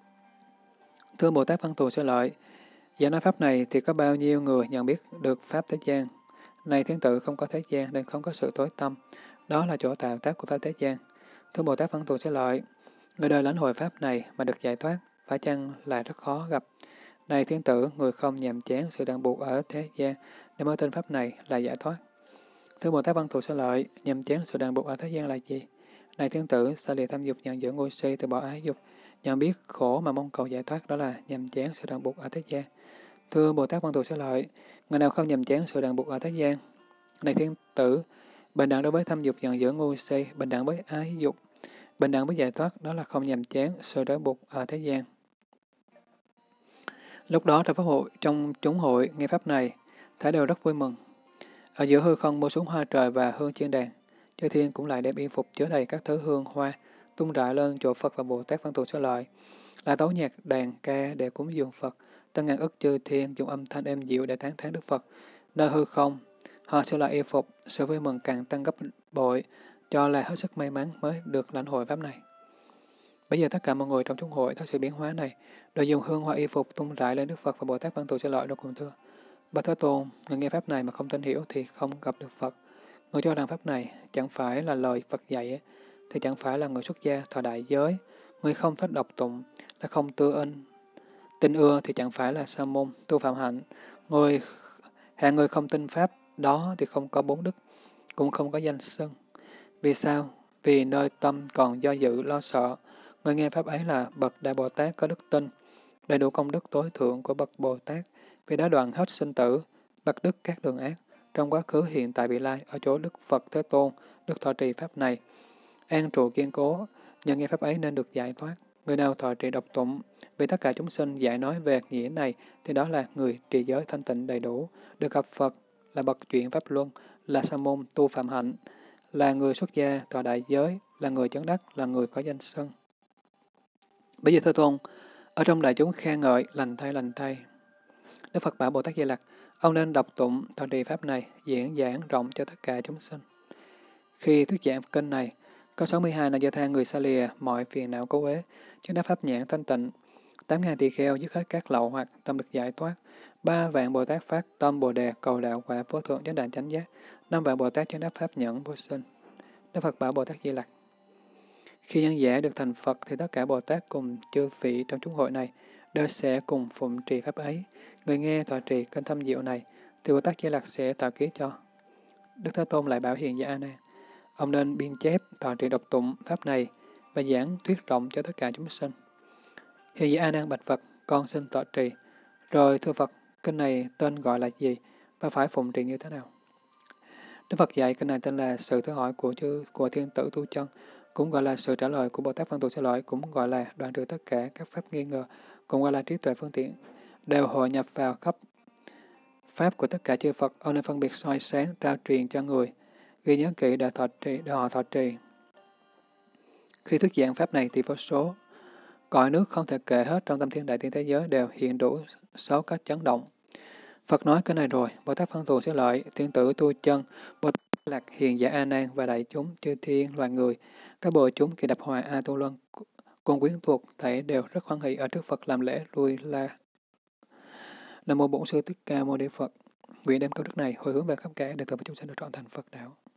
Thưa Bồ Tát Văn Thù Sư Lợi, giảng nói pháp này thì có bao nhiêu người nhận biết được pháp thế gian? Này thiên tử, không có thế gian nên không có sự tối tâm. Đó là chỗ tạo tác của pháp thế gian. Thưa Bồ Tát Văn Thù Sư Lợi, người đời lãnh hội pháp này mà được giải thoát, phải chăng là rất khó gặp? Này thiên tử, người không nhàm chán sự ràng buộc ở thế gian, để mới tin pháp này là giải thoát. Thưa Bồ Tát Văn Thù Sư Lợi, nhàm chán sự ràng buộc ở thế gian là gì? Này thiên tử, xa lìa tham dục nhận giữ ngu si, từ bỏ ái dục, nhận biết khổ mà mong cầu giải thoát, đó là nhàm chán sự ràng buộc ở thế gian. Thưa Bồ Tát Văn Thù Sư Lợi, người nào không nhàm chán sự ràng buộc ở thế gian? Này thiên tử, bình đẳng đối với tham dục nhận giữ ngu si, bình đẳng với ái dục, bình đẳng với giải thoát, đó là không nhàm chán sự ràng buộc ở thế gian. Lúc đó trong pháp hội, trong chúng hội nghe pháp này, thảy đều rất vui mừng. Ở giữa hư không mưa xuống hoa trời và hương chiên đàn, chư thiên cũng lại đem y phục chứa đầy các thứ hương hoa, tung rải lên chỗ Phật và Bồ Tát Văn Thù Sư Lợi, là tấu nhạc đàn ca để cúng dường Phật, trong ngàn ức chư thiên dùng âm thanh êm dịu để tán thán Đức Phật. Nơi hư không, họ sẽ lại y phục, sự vui mừng càng tăng gấp bội, cho là hết sức may mắn mới được lãnh hội pháp này. Bây giờ tất cả mọi người trong chúng hội thấy sự biến hóa này, đều dùng hương hoa y phục tung rải lên Đức Phật và Bồ Tát Văn Thù Sư Lợi, rồi cùng thưa: Bạch Thế Tôn, người nghe pháp này mà không tin hiểu thì không gặp được Phật. Người cho rằng pháp này chẳng phải là lời Phật dạy, thì chẳng phải là người xuất gia thọ đại giới. Người không thích đọc tụng, là không tư ân. Tin ưa thì chẳng phải là sa môn, tu phạm hạnh. Người hạng người không tin pháp đó thì không có bốn đức, cũng không có danh xưng. Vì sao? Vì nơi tâm còn do dự lo sợ. Người nghe pháp ấy là bậc Đại Bồ Tát có đức tin, đầy đủ công đức tối thượng của bậc Bồ Tát, vì đã đoạn hết sinh tử, bậc đức các đường ác, trong quá khứ hiện tại vị lai, ở chỗ Đức Phật Thế Tôn, được thọ trì pháp này. An trụ kiên cố, nhờ nghe pháp ấy nên được giải thoát. Người nào thọ trì độc tụng, vì tất cả chúng sinh giải nói về nghĩa này, thì đó là người trì giới thanh tịnh đầy đủ, được gặp Phật, là bậc chuyển pháp luân, là sa môn tu phạm hạnh, là người xuất gia thọ đại giới, là người chấn đắc, là người có danh xưng. Bây giờ Thế Tôn, ở trong đại chúng khen ngợi, lành thay lành thay. Đức Phật bảo Bồ Tát Di Lặc, ông nên đọc tụng thọ trì pháp này, diễn giảng rộng cho tất cả chúng sinh. Khi thuyết giảng kinh này, có sáu mươi hai na gia tha người xa lìa mọi phiền não cố uế, chứng đắc pháp nhãn thanh tịnh, tám ngàn tỳ kheo dứt hết các lậu hoặc tâm được giải thoát, ba vạn Bồ Tát phát tâm Bồ đề cầu đạo quả vô thượng chánh đẳng chánh giác, năm vạn Bồ Tát chứng đắc pháp nhẫn vô sinh. Đức Phật bảo Bồ Tát Di Lặc, khi nhân giả được thành Phật thì tất cả Bồ Tát cùng chư vị trong chúng hội này đều sẽ cùng phụng trì pháp ấy. Người nghe thọ trì kinh thâm diệu này thì Bồ Tát Di Lặc sẽ tạo ký cho. Đức Thế Tôn lại bảo Hiền Giả A Nan, ông nên biên chép thọ trì độc tụng pháp này và giảng thuyết rộng cho tất cả chúng sinh. Hiền Giả A Nan bạch Phật, con xin thọ trì. Rồi thưa Phật, kinh này tên gọi là gì và phải phụng trì như thế nào? Đức Phật dạy kinh này tên là sự thử hỏi của chư của thiên tử tu chân, cũng gọi là sự trả lời của Bồ Tát Văn Thù Sư Lợi, cũng gọi là đoạn trừ tất cả các pháp nghi ngờ cùng qua là trí tuệ phương tiện, đều hội nhập vào khắp pháp của tất cả chư Phật, ông nên phân biệt soi sáng, trao truyền cho người, ghi nhớ kỹ để thọ trì, để họ thọ trì. Khi thuyết giảng pháp này thì vô số cõi nước không thể kể hết trong tâm thiên đại thiên thế giới đều hiện đủ sáu cách chấn động. Phật nói cái này rồi, Bồ Tát Văn Thù Xá Lợi, Thiên Tử Tu Chân, Bồ Tát Lạc Hiền Giả A Nan và đại chúng chư thiên loài người, các bộ chúng Kỳ Đập Hòa A Tu Luân, cùng quyến thuộc thảy đều rất hoan hỷ ở trước Phật làm lễ lui la. Nam mô Bổn Sư Thích Ca Mâu Ni Phật. Nguyện đem công đức này hồi hướng về khắp cả để tự và chúng sinh được trọn thành Phật đạo.